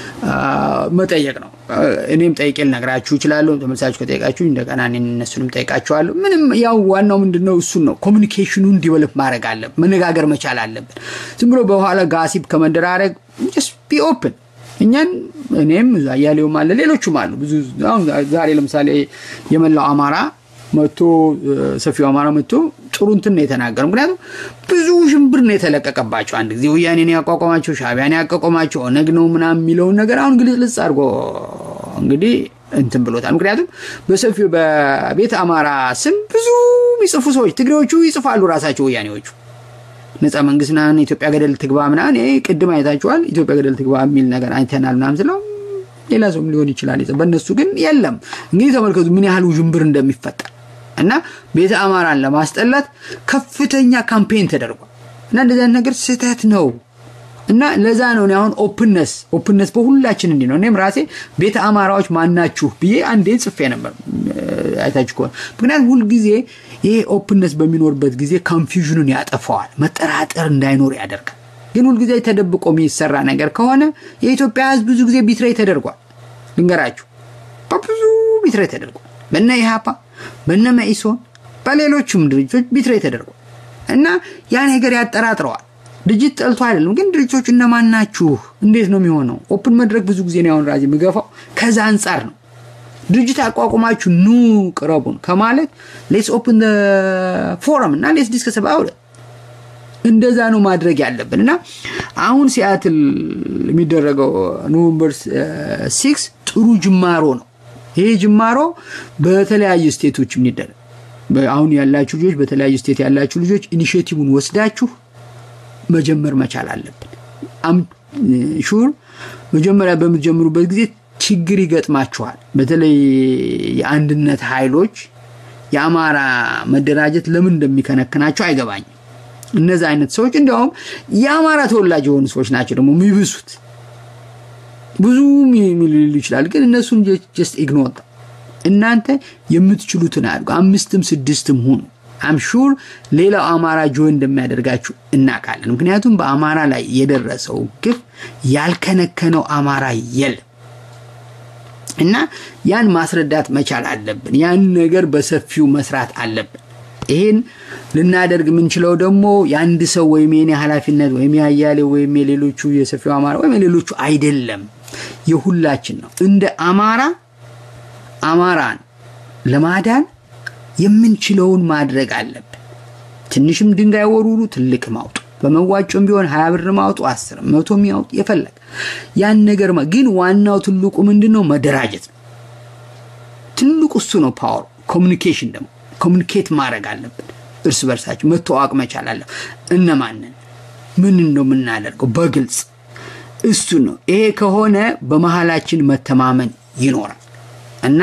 መጠየቅ ነው እኔም ጠይቄል ነግራችሁ ይችላል ተመልሳችሁ ከጠይቃችሁ እንደገና እነሱንም ጠይቃቸዋለሁ ምንም ያው ዋናው ምንድነው እሱ ነው ኮሙኒኬሽኑን ዲቨሎፕ ማድረግ አለበት መነጋገር መቻል አለበት ዝም ብሎ በኋላ ጋሲፕ ከመደራረግ just be open እኛን እኔም ያያሌው ማለት ሌሎችም አሉ ብዙ አሁን ዛሬ ለምሳሌ የመላው አማራ መጥቶ ሰፊው አማራ መጥቶ ጥሩ እንትን ነው የተናገረው ምክንያቱም ብዙ ሽምብር ነው የተለቀቀባቸው አንድ ጊዜ ወያኔን ያቋቋማቸው ሻቢያን ያቋቋማቸው ኦነግ ነው ምናም የሚለው ነገር አሁን ግልጽ አድርጎ እንግዲህ እንትን ብሎታል ምክንያቱም በሰፊው በቤት አማራ ስም ብዙ የሚጽፉ ሰዎች ትግሬዎቹ ይጽፋሉ ራሳቸው ወያኔዎቹ ነፃ መንግስትና ኢትዮጵያ ገደል ትግባ ምናን እይ ቅድም አይታችኋል ኢትዮጵያ ገደል ትግባ የሚል ነገር አይተናል ምናም ስለው ሌላ ሰው ሊሆን ይችላል በእነሱ ግን የለም እንግዲህ ተመልከቱ ምን ያህል ውዥንብር እንደሚፈጠር እና ቤተ አማራን ለማስጠላት ከፍተኛ ካምፔን ተደርጓል እና እንደዛ ነገር ስህተት ነው እና ለዛ ነው አሁን ኦፕንነስ ኦፕንነስ በሁላችን እንዲ ነው እኔም ራሴ ቤተ አማራዎች ማናችሁ ብዬ አንዴ ጽፌ ነበር አይታችሁ ኮን ምክንያቱም ሁሉ ጊዜ ይሄ ኦፕንነስ በሚኖርበት ጊዜ ኮንፊውዥኑን ያጠፋዋል መጠራጠር እንዳይኖር ያደርጋል ግን ሁሉ ጊዜ ተደብቆ የሚሰራ ነገር ከሆነ የኢትዮጵያ ህዝብ ብዙ ጊዜ ቢትሬይ ተደርጓል ልንገራችሁ ብዙ ቢትሬይ ተደርጓል በእነ ኢሃፓ በእነ መኢሶን በሌሎችም ድርጅቶች ቢትሬይ ተደርጓል እና ያ ነገር ያጠራጥረዋል ድርጅት ጠልቶ አይደለም ግን ድርጅቶች እነማን ናችሁ እንዴት ነው የሚሆነው ኦፕን መድረክ ብዙ ጊዜ ነው ያውን ራዚ ምገፋው ከዛ አንፃር ነው ድርጅት አቋቁማችሁ ኑ ቅረቡን ከማለት let's open the forum እና let's discuss about it እንደዛ ነው ማድረግ ያለብንና አሁን ሲያትል የሚደረገው ኖቨምበር ሲክስ ጥሩ ጅማሮ ነው ይሄ ጅማሮ በተለያየ ስቴቶች የሚደረግ አሁን ያላችሁ ልጆች በተለያየ ስቴት ያላችሁ ልጆች ኢኒሺዬቲቭን ወስዳችሁ መጀመር መቻል አለብን አም ሹር መጀመሪያ በመጀመሩበት ጊዜ ችግር ይገጥማቸዋል በተለይ የአንድነት ኃይሎች የአማራ መደራጀት ለምን እንደሚከነከናቸው አይገባኝ እነዛ አይነት ሰዎች እንደውም የአማራ ተወላጅ የሆኑ ሰዎች ናቸው ደግሞ የሚብሱት ብዙ ሚሊሉ ይችላል ግን እነሱን just ignore እናንተ የምትችሉትን አድርጉ አምስትም ስድስትም ሁኑ I'm sure ሌላ አማራ ጆይን እንደሚያደርጋችሁ እናቃለን ምክንያቱም በአማራ ላይ የደረሰው ግፍ ያልከነከነው አማራ የለም እና ያን ማስረዳት መቻል አለብን ያን ነገር በሰፊው መስራት አለብን ይሄን ልናደርግ ምንችለው ደግሞ ያንድ ሰው ወይ የኔ ኃላፊነት ወይ ያያሌው ወይ የሌሎቹ የሰፊው አማራ ወይ የሌሎቹ አይደለም የሁላችን ነው እንደ አማራ አማራን ለማዳን የምንችለውን ማድረግ አለብን ትንሽም ድንጋይ ወሩሩ ትልቅ ማውጡ በመዋጮም ቢሆን ሃያ ብር ማውጡ አስር መቶ ሚያውጥ ይፈልግ ያን ነገር ግን ዋናው ትልቁ ምንድነው መደራጀት ትልቁ እሱ ነው ፓወር ኮሙኒኬሽን ደግሞ ኮሙኒኬት ማድረግ አለብን እርስ በርሳችን መተዋወቅ መቻል አለ እነማንን ምን ነው ምናደርገው በግልጽ እሱ ነው ይሄ ከሆነ በመሃላችን መተማመን ይኖራል እና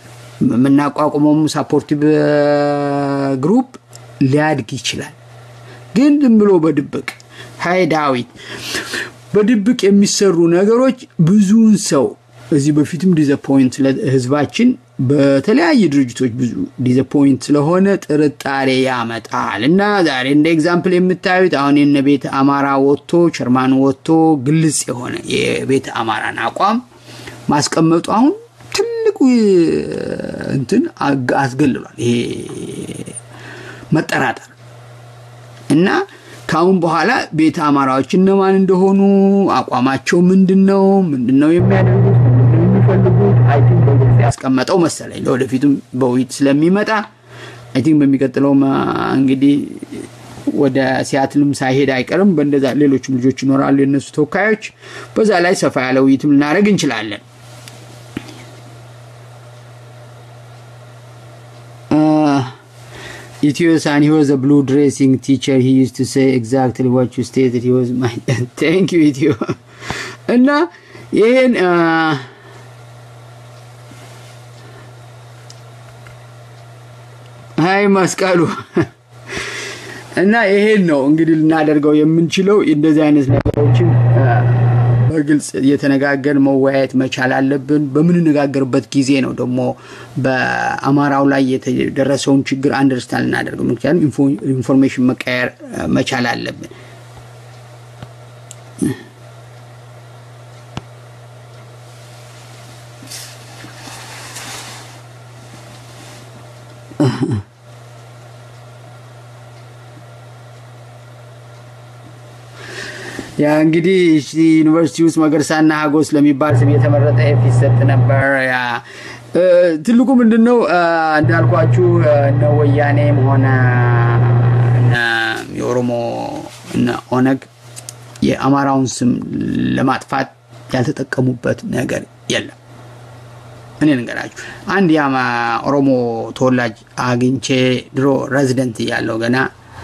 ምናቋቁመው ሰፖርቲቭ ግሩፕ ሊያድግ ይችላል ግን ዝም ብሎ በድብቅ ሃይ ዳዊት በድብቅ የሚሰሩ ነገሮች ብዙውን ሰው እዚህ በፊትም ዲዛፖይንት ለህዝባችን በተለያየ ድርጅቶች ብዙ ዲዛፖይንት ስለሆነ ጥርጣሬ ያመጣልና ዛሬ እንደ ኤግዛምፕል የምታዩት አሁን የነ ቤት አማራ ወጥቶ ቸርማን ወጥቶ ግልጽ የሆነ የቤት አማራን አቋም ማስቀመጡ አሁን ትልቁ እንትን አስገልሏል ይሄ መጠራጠር እና ካሁን በኋላ ቤት አማራዎች እነማን እንደሆኑ አቋማቸው ምንድነው ምንድነው የሚያደርጉት የሚፈልጉት አይ ቲንክ በግልጽ ያስቀመጠው መሰለኝ ለወደፊቱም በውይይት ስለሚመጣ አይ ቲንክ በሚቀጥለው እንግዲህ ወደ ሲያትልም ሳይሄድ አይቀርም በእንደዛ ሌሎችም ልጆች ይኖራሉ የነሱ ተወካዮች በዛ ላይ ሰፋ ያለ ውይይትም ልናደርግ እንችላለን Ethiopian, he was a blue dressing teacher. He used to say exactly what you stated. He was my thank you Ethio. And now ይሄን ሃይ መስቀሉ እና ይሄን ነው እንግዲህ ልናደርገው የምንችለው እንደዚህ አይነት ነገሮችን በግልጽ የተነጋገር መወያየት መቻል አለብን በምን ንጋገርበት ጊዜ ነው ደግሞ በአማራው ላይ የተደረሰውን ችግር አንደርስታንድ እናደርገው ምክንያቱም ኢንፎርሜሽን መቀየር መቻል አለብን ያ እንግዲህ ዩኒቨርሲቲ ውስጥ መገርሳና ሀጎስ ለሚባል ስም የተመረጠ ኤፊሰት ነበር ያ ትልቁ ምንድነው እንዳልኳችሁ ነው ወያኔም ሆነ የኦሮሞ እና ኦነግ የአማራውን ስም ለማጥፋት ያልተጠቀሙበት ነገር የለም እኔ ልንገራችሁ አንድ ያማ ኦሮሞ ተወላጅ አግኝቼ ድሮ ሬዚደንት ያለው ገና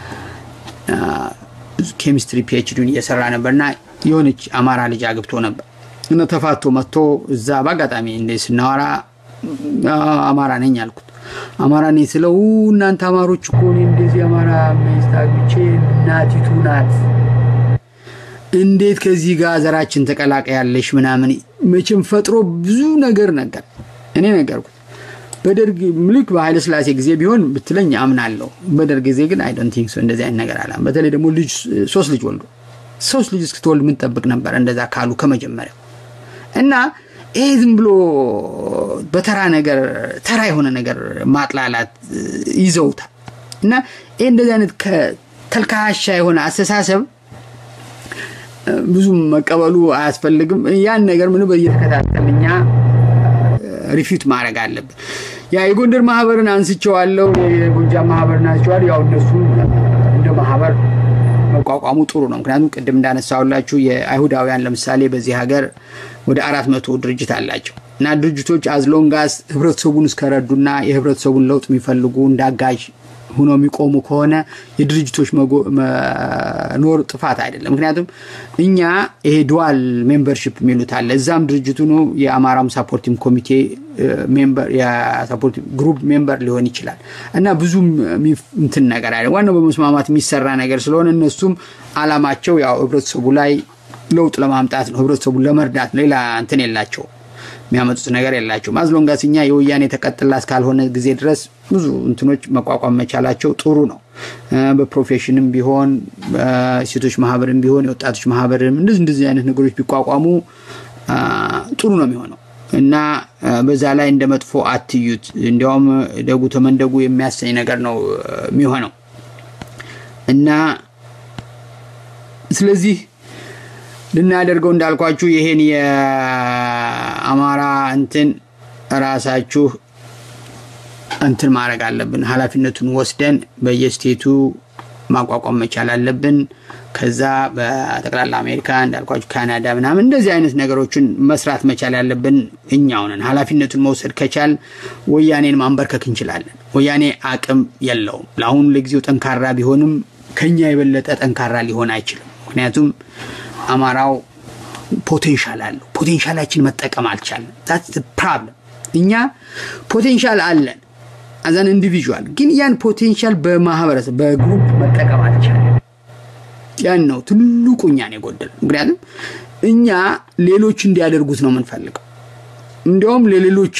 ኬሚስትሪ ፒኤችዲ እየሰራ ነበርና የሆነች አማራ ልጅ አግብቶ ነበር እና ተፋቶ መጥቶ እዛ ባጋጣሚ እንደስናወራ አማራ ነኝ አልኩት አማራ ነኝ ስለው እናንተ አማሮች እኮ ነው እንደዚህ አማራ መስታግቼ እናቲቱ ናት እንዴት ከዚህ ጋር ዘራችን ተቀላቀያለሽ ምናምን መቼም ፈጥሮ ብዙ ነገር ነገር እኔ ነገርኩት በደርግ ምልክ በኃይለ ስላሴ ጊዜ ቢሆን ብትለኝ አምናለሁ በደርግ ጊዜ ግን አይ ዶንት ቲንክ ሶ እንደዚህ አይነት ነገር አላም በተለይ ደግሞ ልጅ ሶስት ልጅ ወልዶ ሶስት ልጅ እስክትወልድ ምን ተጠብቅ ነበር እንደዛ ካሉ ከመጀመሪያው እና ይሄ ዝም ብሎ በተራ ነገር ተራ የሆነ ነገር ማጥላላት ይዘውታ እና ይሄ እንደዚህ አይነት ከተልካሻ የሆነ አስተሳሰብ ብዙ መቀበሉ አያስፈልግም ያን ነገር ምን በየተከታተልኛ ሪፊት ማድረግ አለበት ያ የጎንደር ማህበርን አንስቼዋለሁ የጎጃም ማህበርን አንስቼዋለሁ ያው እነሱ እንደ ማህበር መቋቋሙ ጥሩ ነው ምክንያቱም ቅድም እንዳነሳውላችሁ የአይሁዳውያን ለምሳሌ በዚህ ሀገር ወደ አራት መቶ ድርጅት አላቸው እና ድርጅቶች አዝሎንጋስ ህብረተሰቡን እስከረዱና የህብረተሰቡን ለውጥ የሚፈልጉ እንዳጋጅ ሆኖ የሚቆሙ ከሆነ የድርጅቶች ኖር ጥፋት አይደለም ምክንያቱም እኛ ይሄ ዱዋል ሜምበርሺፕ የሚሉት አለ እዛም ድርጅቱ ነው የአማራም ሳፖርቲንግ ኮሚቴ ሜምበር ያ ሳፖርቲንግ ግሩፕ ሜምበር ሊሆን ይችላል እና ብዙም እንትን ነገር አይደለም ዋናው በመስማማት የሚሰራ ነገር ስለሆነ እነሱም አላማቸው ያው ህብረተሰቡ ላይ ለውጥ ለማምጣት ነው ህብረተሰቡን ለመርዳት ሌላ እንትን የላቸው የሚያመጡት ነገር የላቸው ማዝሎንጋስኛ የወያኔ ተቀጥላ እስካልሆነ ጊዜ ድረስ ብዙ እንትኖች መቋቋም መቻላቸው ጥሩ ነው በፕሮፌሽንም ቢሆን በሴቶች ማህበርም ቢሆን የወጣቶች ማህበርም እንደዚህ እንደዚህ አይነት ነገሮች ቢቋቋሙ ጥሩ ነው የሚሆነው እና በዛ ላይ እንደመጥፎ አትዩት እንዲያውም ደጉ ተመንደጉ የሚያሰኝ ነገር ነው የሚሆነው እና ስለዚህ ልናደርገው እንዳልኳችሁ ይሄን የአማራ እንትን ራሳችሁ እንትን ማድረግ አለብን ኃላፊነቱን ወስደን በየስቴቱ ማቋቋም መቻል አለብን ከዛ በተቀላላ አሜሪካ እንዳልኳችሁ ካናዳ ምናምን እንደዚህ አይነት ነገሮችን መስራት መቻል ያለብን እኛው ነን ኃላፊነቱን መውሰድ ከቻል ወያኔን ማንበርከክ እንችላለን ወያኔ አቅም የለውም ለአሁን ለጊዜው ጠንካራ ቢሆንም ከኛ የበለጠ ጠንካራ ሊሆን አይችልም ምክንያቱም አማራው ፖቴንሻል አለው ፖቴንሻላችን መጠቀም አልቻለም that's the problem እኛ ፖቴንሻል አለን as an individual ግን ያን ፖቴንሻል በማህበረሰብ በግሩፕ መጠቀም አልቻለም ያን ነው ትልቁኛ ነው ጎደል ምክንያቱም እኛ ሌሎች እንዲያደርጉት ነው የምንፈልገው እንደውም ለሌሎች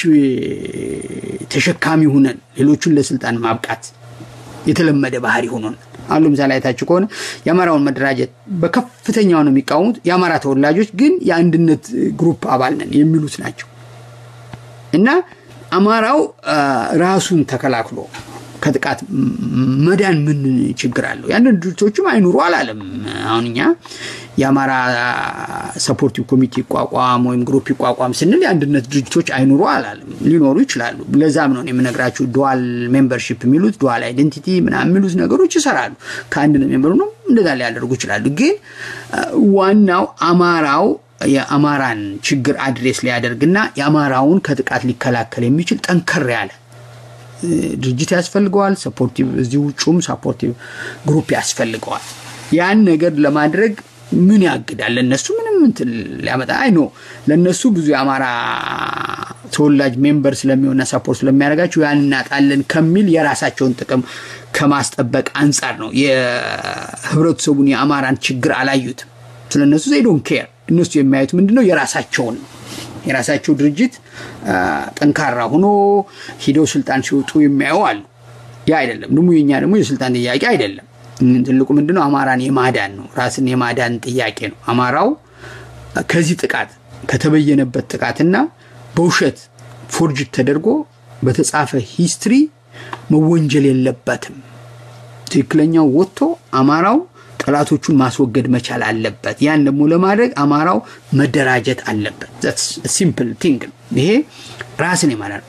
ተሸካሚ ሆነን ሌሎችን ለስልጣን ማብቃት የተለመደ ባህሪ ሆኖን አሉም ዛላይታችሁ ከሆነ ያማራውን መደራጀት በከፍተኛው ነው የሚቃወሙት ያማራ ተወላጆች ግን የአንድነት ግሩፕ አባል ነን የሚሉት ናቸው እና አማራው ራሱን ተከላክሎ ከጥቃት መዳን ምን ችግር አለው ያን ድርጅቶችም አይኑሩ አላለም አሁንኛ ያማራ ሰፖርቲቭ ኮሚቴ ቋቋም ወይም ግሩፕ ቋቋም ስንል የአንድነት ድርጅቶች አይኑሩ አላለም ሊኖሩ ይችላሉ ለዛም ነው የምነግራችሁ ዱዋል ሜምበርሺፕ የሚሉት ዱዋል አይደንቲቲ ምናምን የሚሉት ነገሮች ይሰራሉ ከአንድነት ሜምበሩ ነው እንደዛ ሊያደርጉ ይችላሉ ግን ዋናው አማራው የአማራን ችግር አድሬስ ሊያደርግና ያማራውን ከጥቃት ሊከላከል የሚችል ጠንከር ያለ ድርጅት ያስፈልገዋል ሰፖርቲቭ እዚሁ ጩም ሰፖርቲቭ ግሩፕ ያስፈልገዋል ያን ነገር ለማድረግ ምን ያግዳል ለነሱ ምንም እንትን ሊያመጣ አይ ነው ለነሱ ብዙ ያማራ ተወላጅ ሜምበር ስለሚሆንና ሰፖርት ስለሚያደርጋቸው ያን እናጣለን ከሚል የራሳቸውን ጥቅም ከማስጠበቅ አንፃር ነው የህብረተሰቡን የአማራን ችግር አላዩት ስለነሱ they don't care እነሱ የሚያዩት ምንድነው የራሳቸውን የራሳቸው ድርጅት ጠንካራ ሆኖ ሂደው ስልጣን ሲወጡ የሚያዩ አሉ ያ አይደለም ደግሞ የኛ ደግሞ የስልጣን ጥያቄ አይደለም ትልቁ ምንድነው አማራን የማዳን ነው ራስን የማዳን ጥያቄ ነው አማራው ከዚህ ጥቃት ከተበየነበት ጥቃትና በውሸት ፎርጅ ተደርጎ በተጻፈ ሂስትሪ መወንጀል የለበትም ትክክለኛው ወጥቶ አማራው ጠላቶቹን ማስወገድ መቻል አለበት ያን ደግሞ ለማድረግ አማራው መደራጀት አለበት that's a simple thing ይሄ ራስን የማዳን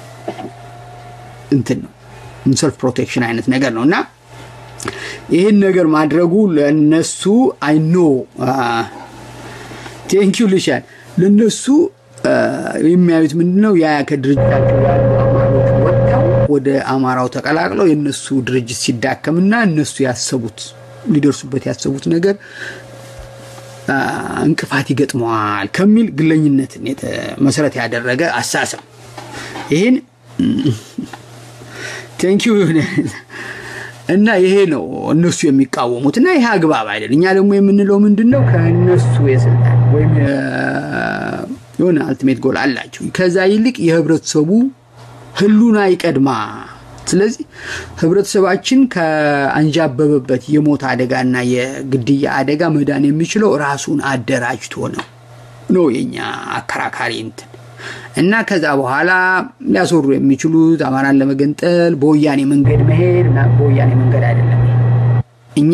እንትን ነው self protection አይነት ነገር ነውና ይሄን ነገር ማድረጉ ለነሱ I know uh, thank you ልሻል ለነሱ የሚያዩት ምንድነው ያ ከድርጅታቸው ያለው አማራዎች ወጣው ወደ አማራው ተቀላቅለው የነሱ ድርጅት ሲዳከምና እነሱ ያሰቡት ሊደርሱበት ያሰቡት ነገር እንቅፋት ይገጥመዋል ከሚል ግለኝነትን መሰረት ያደረገ አሳሰብ ይሄን thank you እና ይሄ ነው እነሱ የሚቃወሙትና ይሄ አግባብ አይደለም እኛ ደግሞ የምንለው ምንድነው ከነሱ የስልጣን ወይም የሆነ አልቲሜት ጎል አላቸው ከዛ ይልቅ የህብረተሰቡ ህሉና ይቀድማ ስለዚህ ህብረተሰባችን ከአንጃበበበት የሞት አደጋና የግድያ አደጋ መዳን የሚችለው ራሱን አደራጅቶ ነው ነው የኛ አከራካሪ እንትን እና ከዛ በኋላ ሊያስወሩ የሚችሉት አማራን ለመገንጠል በወያኔ መንገድ መሄድና በወያኔ መንገድ አይደለም እኛ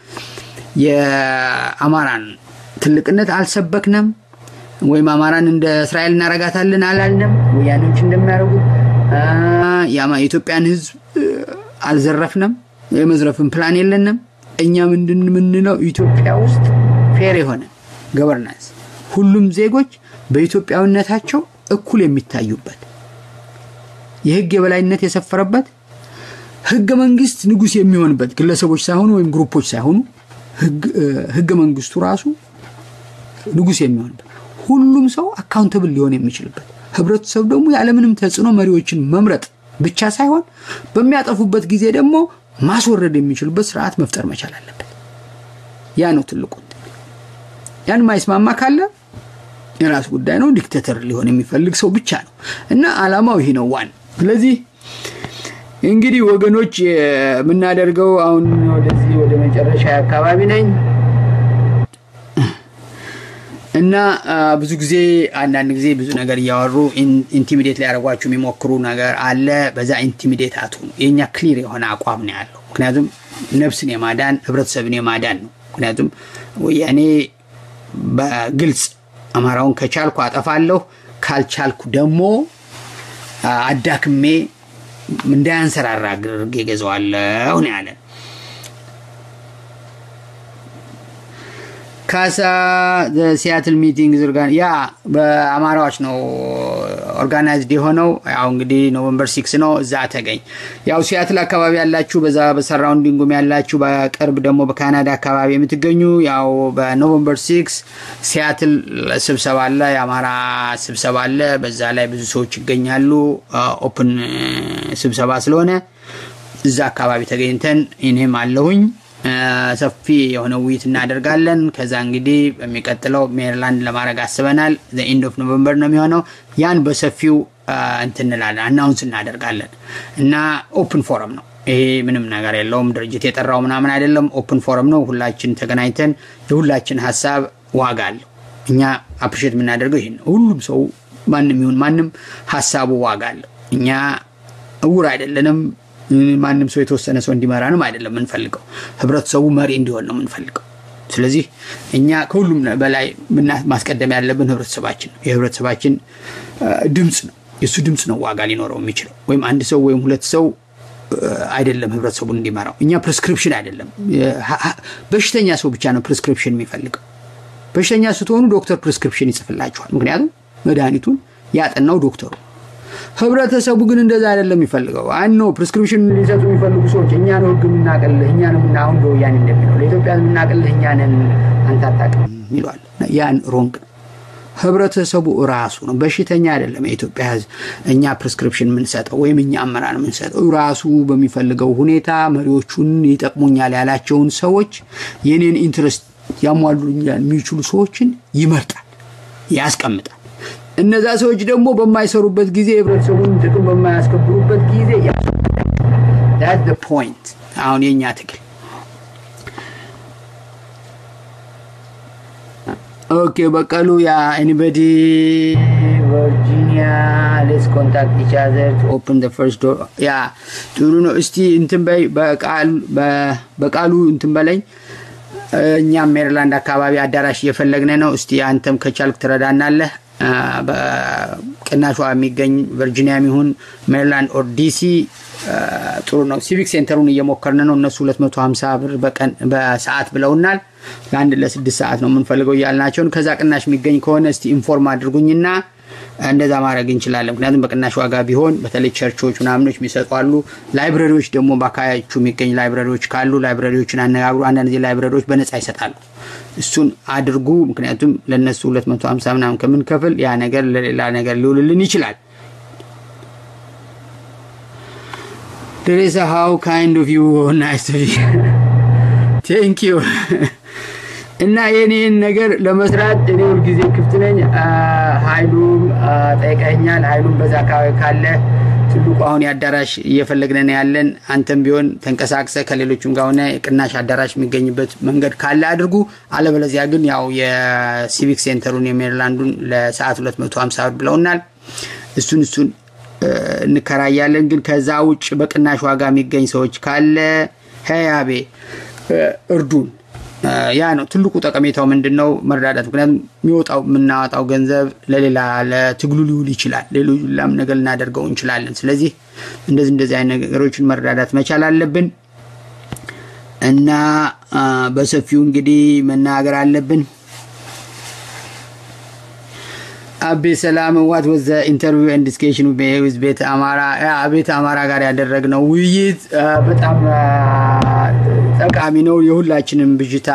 የአማራን ትልቅነት አልሰበክንም ወይም አማራን እንደ እስራኤል እናረጋታለን አላልንም ወያኔዎች እንደሚያረጉ ያማ ኢትዮጵያን ህዝብ አልዘረፍንም የመዝረፍን ፕላን የለንም እኛ ምንድን ምንለው ኢትዮጵያ ውስጥ ፌር የሆነ ገቨርናንስ ሁሉም ዜጎች በኢትዮጵያዊነታቸው እኩል የሚታዩበት የህግ የበላይነት የሰፈረበት ህገ መንግስት ንጉስ የሚሆንበት ግለሰቦች ሳይሆኑ ወይም ግሩፖች ሳይሆኑ ህገ መንግስቱ ራሱ ንጉስ የሚሆንበት ሁሉም ሰው አካውንተብል ሊሆን የሚችልበት ህብረተሰብ ደግሞ ያለምንም ተጽዕኖ መሪዎችን መምረጥ ብቻ ሳይሆን በሚያጠፉበት ጊዜ ደግሞ ማስወረድ የሚችልበት ስርዓት መፍጠር መቻል አለበት ያ ነው ትልቁ ያን ማይስማማ ካለ የራስ ጉዳይ ነው ዲክቴተር ሊሆን የሚፈልግ ሰው ብቻ ነው እና አላማው ይሄ ነው ዋን ስለዚህ እንግዲህ ወገኖች ምናደርገው አሁን ወደዚህ ወደ መጨረሻ አካባቢ ነኝ እና ብዙ ጊዜ አንዳንድ ጊዜ ብዙ ነገር ያወሩ ኢንቲሚዴት ላይ ያረጋችሁ የሚሞክሩ ነገር አለ በዛ ኢንቲሚዴት አትሆኑ የኛ ክሊር የሆነ አቋም ነው ያለው ምክንያቱም ነፍስን የማዳን ህብረተሰብን የማዳን ነው ምክንያቱም ወያኔ በግልጽ አማራውን ከቻልኩ አጠፋለሁ ካልቻልኩ ደግሞ አዳክሜ እንዳያንሰራራ አድርጌ ገዘዋለሁ ነው ያለ ካሳ ሲያትል ሚቲንግ ዝርጋን ያ በአማራዎች ነው ኦርጋናይዝድ የሆነው ያው እንግዲህ ኖቬምበር ሲክስ ነው እዛ ተገኝ ያው ሲያትል አካባቢ ያላችሁ በዛ በሰራውንዲንጉም ያላችሁ በቅርብ ደግሞ በካናዳ አካባቢ የምትገኙ ያው በኖቬምበር ሲክስ ሲያትል ስብሰባ አለ የአማራ ስብሰባ አለ በዛ ላይ ብዙ ሰዎች ይገኛሉ ኦፕን ስብሰባ ስለሆነ እዛ አካባቢ ተገኝተን እኔም አለሁኝ ሰፊ የሆነ ውይይት እናደርጋለን ከዛ እንግዲህ በሚቀጥለው ሜሪላንድ ለማድረግ አስበናል the end of November ነው የሚሆነው ያን በሰፊው እንትንላለን አናውንስ እናደርጋለን እና ኦፕን ፎረም ነው ይሄ ምንም ነገር የለውም ድርጅት የጠራው ምናምን አይደለም ኦፕን ፎረም ነው ሁላችን ተገናኝተን የሁላችን ሐሳብ ዋጋ አለው እኛ አፕሪሺየት የምናደርገው ይሄን ሁሉም ሰው ማንንም ይሁን ማንንም ሐሳቡ ዋጋ አለው እኛ እውር አይደለንም ማንንም ሰው የተወሰነ ሰው እንዲመራንም አይደለም ምንፈልገው ህብረተሰቡ መሪ እንዲሆን ነው ምንፈልገው ስለዚህ እኛ ከሁሉም በላይ ማስቀደም ያለብን ህብረተሰባችን ነው የህብረተሰባችን ድምጽ ነው የሱ ድምጽ ነው ዋጋ ሊኖረው የሚችለው ወይም አንድ ሰው ወይም ሁለት ሰው አይደለም ህብረተሰቡን እንዲመራው እኛ ፕሪስክሪፕሽን አይደለም በሽተኛ ሰው ብቻ ነው ፕሪስክሪፕሽን የሚፈልገው በሽተኛ ስትሆኑ ዶክተር ፕሪስክሪፕሽን ይጽፍላችኋል ምክንያቱም መድኃኒቱን ያጠናው ዶክተሩ ህብረተሰቡ ግን እንደዛ አይደለም የሚፈልገው አኖ ፕሪስክሪፕሽን ሊሰጡ የሚፈልጉ ሰዎች እኛ ነው ህግ ምናቀልህ እኛ ነው ምናውን ዶያን እንደሚለው ለኢትዮጵያ ምናቀልህ እኛ ነን አንተ አጣቀም ይሏል ያን ሮንግ ህብረተሰቡ ራሱ ነው በሽተኛ አይደለም የኢትዮጵያ ህዝብ እኛ ፕሪስክሪፕሽን ምን ሰጠው ወይም እኛ አመራር ምን ሰጠው ራሱ በሚፈልገው ሁኔታ መሪዎቹን ይጠቅሙኛል ያላቸውን ሰዎች የኔን ኢንትረስት ያሟሉኛል የሚችሉ ሰዎችን ይመርጣል ያስቀምጣል እነዛ ሰዎች ደግሞ በማይሰሩበት ጊዜ ህብረተሰቡን ጥቅም በማያስከብሩበት ጊዜ ያስቀምጣል that's the point አሁን የኛ ትግል Okay, Bakalu, yeah, anybody, Virginia, let's contact each other to open the first door. Yeah, to know, isti intimbay, Bakalu, Bakalu, intimbalay, Nya Maryland, Akababi, Adarash, Yefelagnano, isti antem Kachalk Tradanale, Kanashwa Migan, Virginia Mihun, Maryland, or D C. ጥሩ ነው ሲቪክ ሴንተሩን እየሞከርን ነው እነሱ ሁለት መቶ ሃምሳ ብር በቀን በሰዓት ብለውናል ለአንድ ለስድስት ሰዓት ነው የምንፈልገው ያልናቸው ከዛ ቅናሽ የሚገኝ ከሆነ እስቲ ኢንፎርም አድርጉኝና እንደዛ ማድረግ እንችላለን ምክንያቱም በቅናሽ ዋጋ ቢሆን በተለይ ቸርቾች ምናምኖች የሚሰጣሉ ላይብረሪዎች ደግሞ ባካያችሁ የሚገኝ ላይብረሪዎች ካሉ ላይብረሪዎችን አነጋግሩ አንዳንድ ጊዜ ላይብረሪዎች በነፃ ይሰጣሉ እሱን አድርጉ ምክንያቱም ለነሱ ሁለት መቶ ሃምሳ ምናምን ከምን ከፍል ያ ነገር ለሌላ ነገር ሊውልልን ይችላል Teresa, how kind of you. Nice to be here. Thank you. እና የኔን ነገር ለመስራት እኔ ሁሉ ጊዜ ክፍት ነኝ ሃይሉም ጠይቀኛል ሃይሉም በዛ ካለ ትልቁ አሁን ያዳራሽ እየፈለግነን ያለን አንተም ቢሆን ተንቀሳቅሰ ከሌሎችም ጋር ሆነ ቅናሽ አዳራሽ የሚገኝበት መንገድ ካለ አድርጉ አለበለዚያ ግን ያው የሲቪክ ሴንተሩን የሜሪላንዱን ለሰዓት ሁለት መቶ ሃምሳ ብር ብለውናል እሱን እሱን ንከራያለን ግን ከዛ ውጭ በቅናሽ ዋጋ የሚገኝ ሰዎች ካለ ሄያቤ እርዱን ያ ነው ትልቁ ጠቀሜታው ምንድነው መርዳዳት ምክንያቱም የሚወጣው ምናወጣው ገንዘብ ለሌላ ለትግሉ ሊውል ይችላል ሌላም ነገር ልናደርገው እንችላለን ስለዚህ እንደዚህ እንደዚህ አይነት ነገሮችን መርዳዳት መቻል አለብን እና በሰፊው እንግዲህ መናገር አለብን Abbe Salam, what was the interview and discussion with Beta Amara? Yeah, Beta Amara ጋር ያደረግነው ውይይት በጣም ጠቃሚ ነው የሁላችንም ብጅታ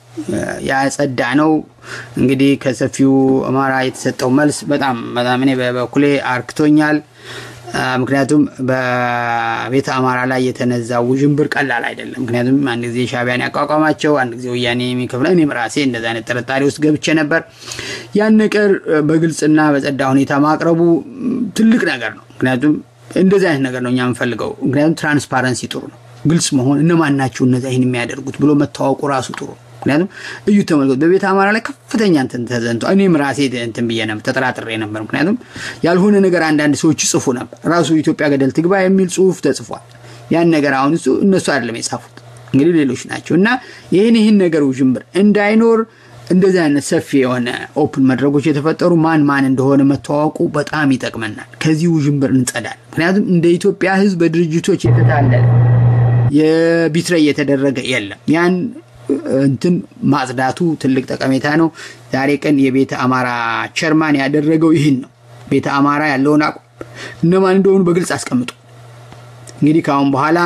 ያጸዳ ነው እንግዲህ ከሰፊው አማራ የተሰጠው መልስ በጣም በጣም እኔ በኩሌ አርክቶኛል ምክንያቱም በቤተ አማራ ላይ የተነዛው ውጅንብር ቀላል አይደለም ምክንያቱም አንድ ጊዜ ሻቢያን ያቋቋማቸው አንድ ጊዜ ወያኔ የሚከፍለው እኔም ራሴ እንደዛ አይነት ጥርጣሬ ውስጥ ገብቼ ነበር ያን ነገር በግልጽና በጸዳ ሁኔታ ማቅረቡ ትልቅ ነገር ነው ምክንያቱም እንደዛ አይነት ነገር ነው እኛ የምንፈልገው ምክንያቱም ትራንስፓረንሲ ጥሩ ነው ግልጽ መሆን እነማን ናቸው እነዛ ይሄን የሚያደርጉት ብሎ መታወቁ ራሱ ጥሩ ምክንያቱም እዩ ተመልከቱ በቤተ አማራ ላይ ከፍተኛ እንትን ተዘንቶ እኔም ራሴ እንትን በየነም ተጠራጥሬ ነበር ምክንያቱም ያልሆነ ነገር አንዳንድ ሰዎች ጽፉ ነበር ራሱ ኢትዮጵያ ገደል ትግባ የሚል ጽሁፍ ተጽፏል ያን ነገር አሁን እሱ እነሱ አይደለም የጻፉት እንግዲህ ሌሎች ናቸውና ይሄን ይሄን ነገር ውጅንብር እንዳይኖር እንደዛ አይነት ሰፊ የሆነ ኦፕን መድረኮች የተፈጠሩ ማን ማን እንደሆነ መተዋወቁ በጣም ይጠቅመናል ከዚህ ውጅንብር እንጸዳለን ምክንያቱም እንደ ኢትዮጵያ ህዝብ በድርጅቶች የተታለለ የቢትሬ የተደረገ የለም ያን እንትን ማጽዳቱ ትልቅ ጠቀሜታ ነው ዛሬ ቀን የቤተ አማራ ቸርማን ያደረገው ይሄን ነው ቤተ አማራ ያለውን አቋም እነማን እንደሆኑ በግልጽ አስቀምጡ እንግዲህ ካሁን በኋላ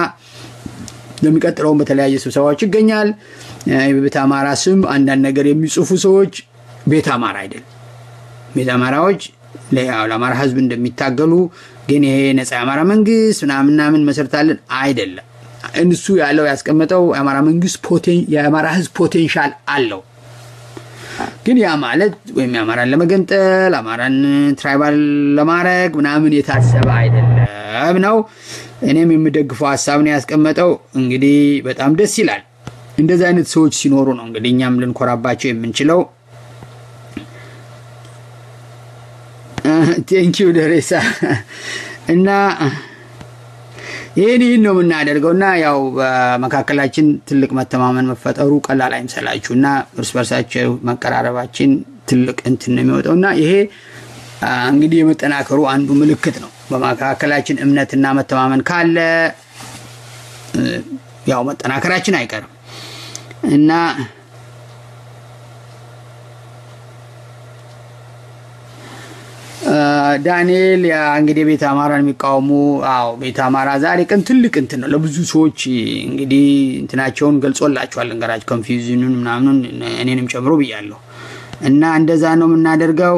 ለሚቀጥለው በተለያየ ስብሰባዎች ይገኛል የቤተ አማራ ስም አንዳንድ ነገር የሚጽፉ ሰዎች ቤተ አማራ አይደል ቤተ አማራዎች ለአማራ ህዝብ እንደሚታገሉ ግን ይሄ ነፃ አማራ መንግስት ምናምን ምናምን መሰርታለን አይደለም እንሱ ያለው ያስቀመጠው አማራ መንግስት ፖቴን የአማራ ህዝብ ፖቴንሻል አለው ግን ያ ማለት ወይም አማራን ለመገንጠል አማራን ትራይባል ለማረግ ምናምን የታሰበ አይደለም ነው እኔም የምደግፈው ሐሳብ ነው ያስቀመጠው እንግዲህ በጣም ደስ ይላል እንደዛ አይነት ሰዎች ሲኖሩ ነው እንግዲህ እኛም ልንኮራባቸው የምንችለው ቴንክ ዩ ደሬሳ እና ይሄን ነው ምናደርገውና ያው በመካከላችን ትልቅ መተማመን መፈጠሩ ቀላል አይምሰላችሁና እርስ በርሳቸው መቀራረባችን ትልቅ እንትን ነው የሚወጣውና ይሄ እንግዲህ የመጠናከሩ አንዱ ምልክት ነው በመካከላችን እምነትና መተማመን ካለ ያው መጠናከራችን አይቀርም እና ዳንኤል ያ እንግዲህ ቤተ አማራን የሚቃወሙ አው ቤተ አማራ ዛሬ ቀን ትልቅ እንትን ነው ለብዙ ሰዎች እንግዲህ እንትናቸውን ገልጾላቸዋል እንገራጭ ኮንፊውዥኑን ምናምን እኔንም ጨምሮ ብያለሁ እና እንደዛ ነው የምናደርገው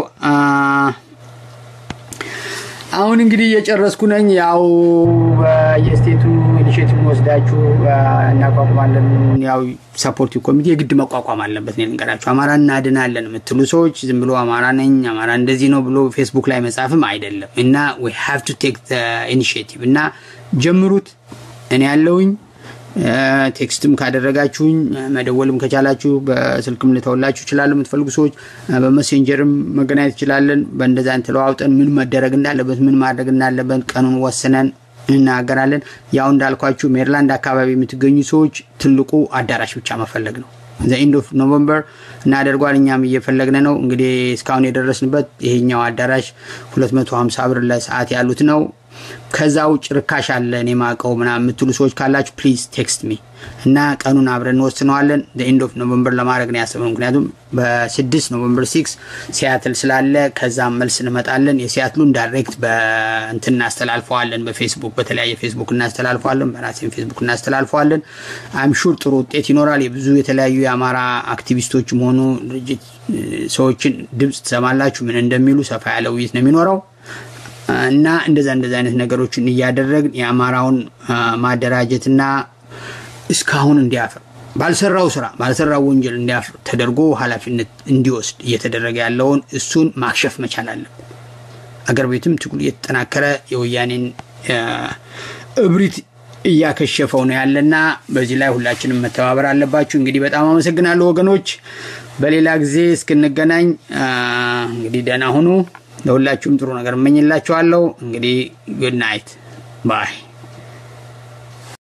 አሁን እንግዲህ እየጨረስኩ ነኝ ያው የስቴቱ ኢኒሺዬቲቭ ወስዳችሁ እናቋቋማለን ያው ሰፖርት ኮሚቴ ግድ መቋቋም አለበት ነው እንገራችሁ አማራ እናድናለን የምትሉ ሰዎች ዝም ብሎ አማራ ነኝ አማራ እንደዚህ ነው ብሎ ፌስቡክ ላይ መጻፍም አይደለም እና we have to take the initiative እና ጀምሩት እኔ ያለውኝ ቴክስትም ካደረጋችሁኝ መደወልም ከቻላችሁ በስልክም ልተውላችሁ ይችላል የምትፈልጉ ሰዎች በመሴንጀርም መገናኘት ይችላልን በእንደዛ እንተለዋውጠን ምን መደረግ እንዳለበት ምን ማድረግ እንዳለበት ቀኑን ወስነን እናገራለን ያው እንዳልኳችሁ ሜሪላንድ አካባቢ የምትገኙ ሰዎች ትልቁ አዳራሽ ብቻ መፈለግ ነው the end of November እናደርጓልኛም እየፈለግነ ነው እንግዲህ እስካሁን የደረስንበት ይሄኛው አዳራሽ ሁለት መቶ ሃምሳ ብር ለሰዓት ያሉት ነው ከዛው ጭርካሽ አለ እኔ ማቀው ምና የምትሉ ሰዎች ካላችሁ please text me እና ቀኑን አብረን ወስነዋለን the end of November ለማድረግ ነው ያሰብነው ምክንያቱም በ6 November six ሲያትል ስላለ ከዛም መልስ እንመጣለን የሲያትሉን ዳይሬክት በእንትን እናስተላልፈዋለን በፌስቡክ በተለያየ ፌስቡክ እናስተላልፈዋለን በራሴን ፌስቡክ እናስተላልፈዋለን I'm sure ጥሩ ውጤት ይኖራል የብዙ የተለያዩ የአማራ አክቲቪስቶች ሆኑ ድርጅት ሰዎችን ድምጽ ተሰማላችሁ ምን እንደሚሉ ሰፋ ያለ ውይይት ነው የሚኖረው እና እንደዛ እንደዛ አይነት ነገሮችን ያያደረግን የአማራውን ማደራጀትና እስካሁን እንዲያፈር ባልሰራው ስራ ባልሰራው ወንጀል እንዲያፈር ተደርጎ ኃላፊነት እንዲወስድ እየተደረገ ያለውን እሱን ማክሸፍ መቻል አለበት አገር ቤትም ትግሉ እየተጠናከረ የወያኔን እብሪት እያከሸፈው ነው ያለና በዚህ ላይ ሁላችንም መተባበር አለባችሁ እንግዲህ በጣም አመሰግናለሁ ወገኖች በሌላ ጊዜ እስክንገናኝ እንግዲህ ደህና ሁኑ ለሁላችሁም ጥሩ ነገር እመኝላችኋለሁ እንግዲህ good night bye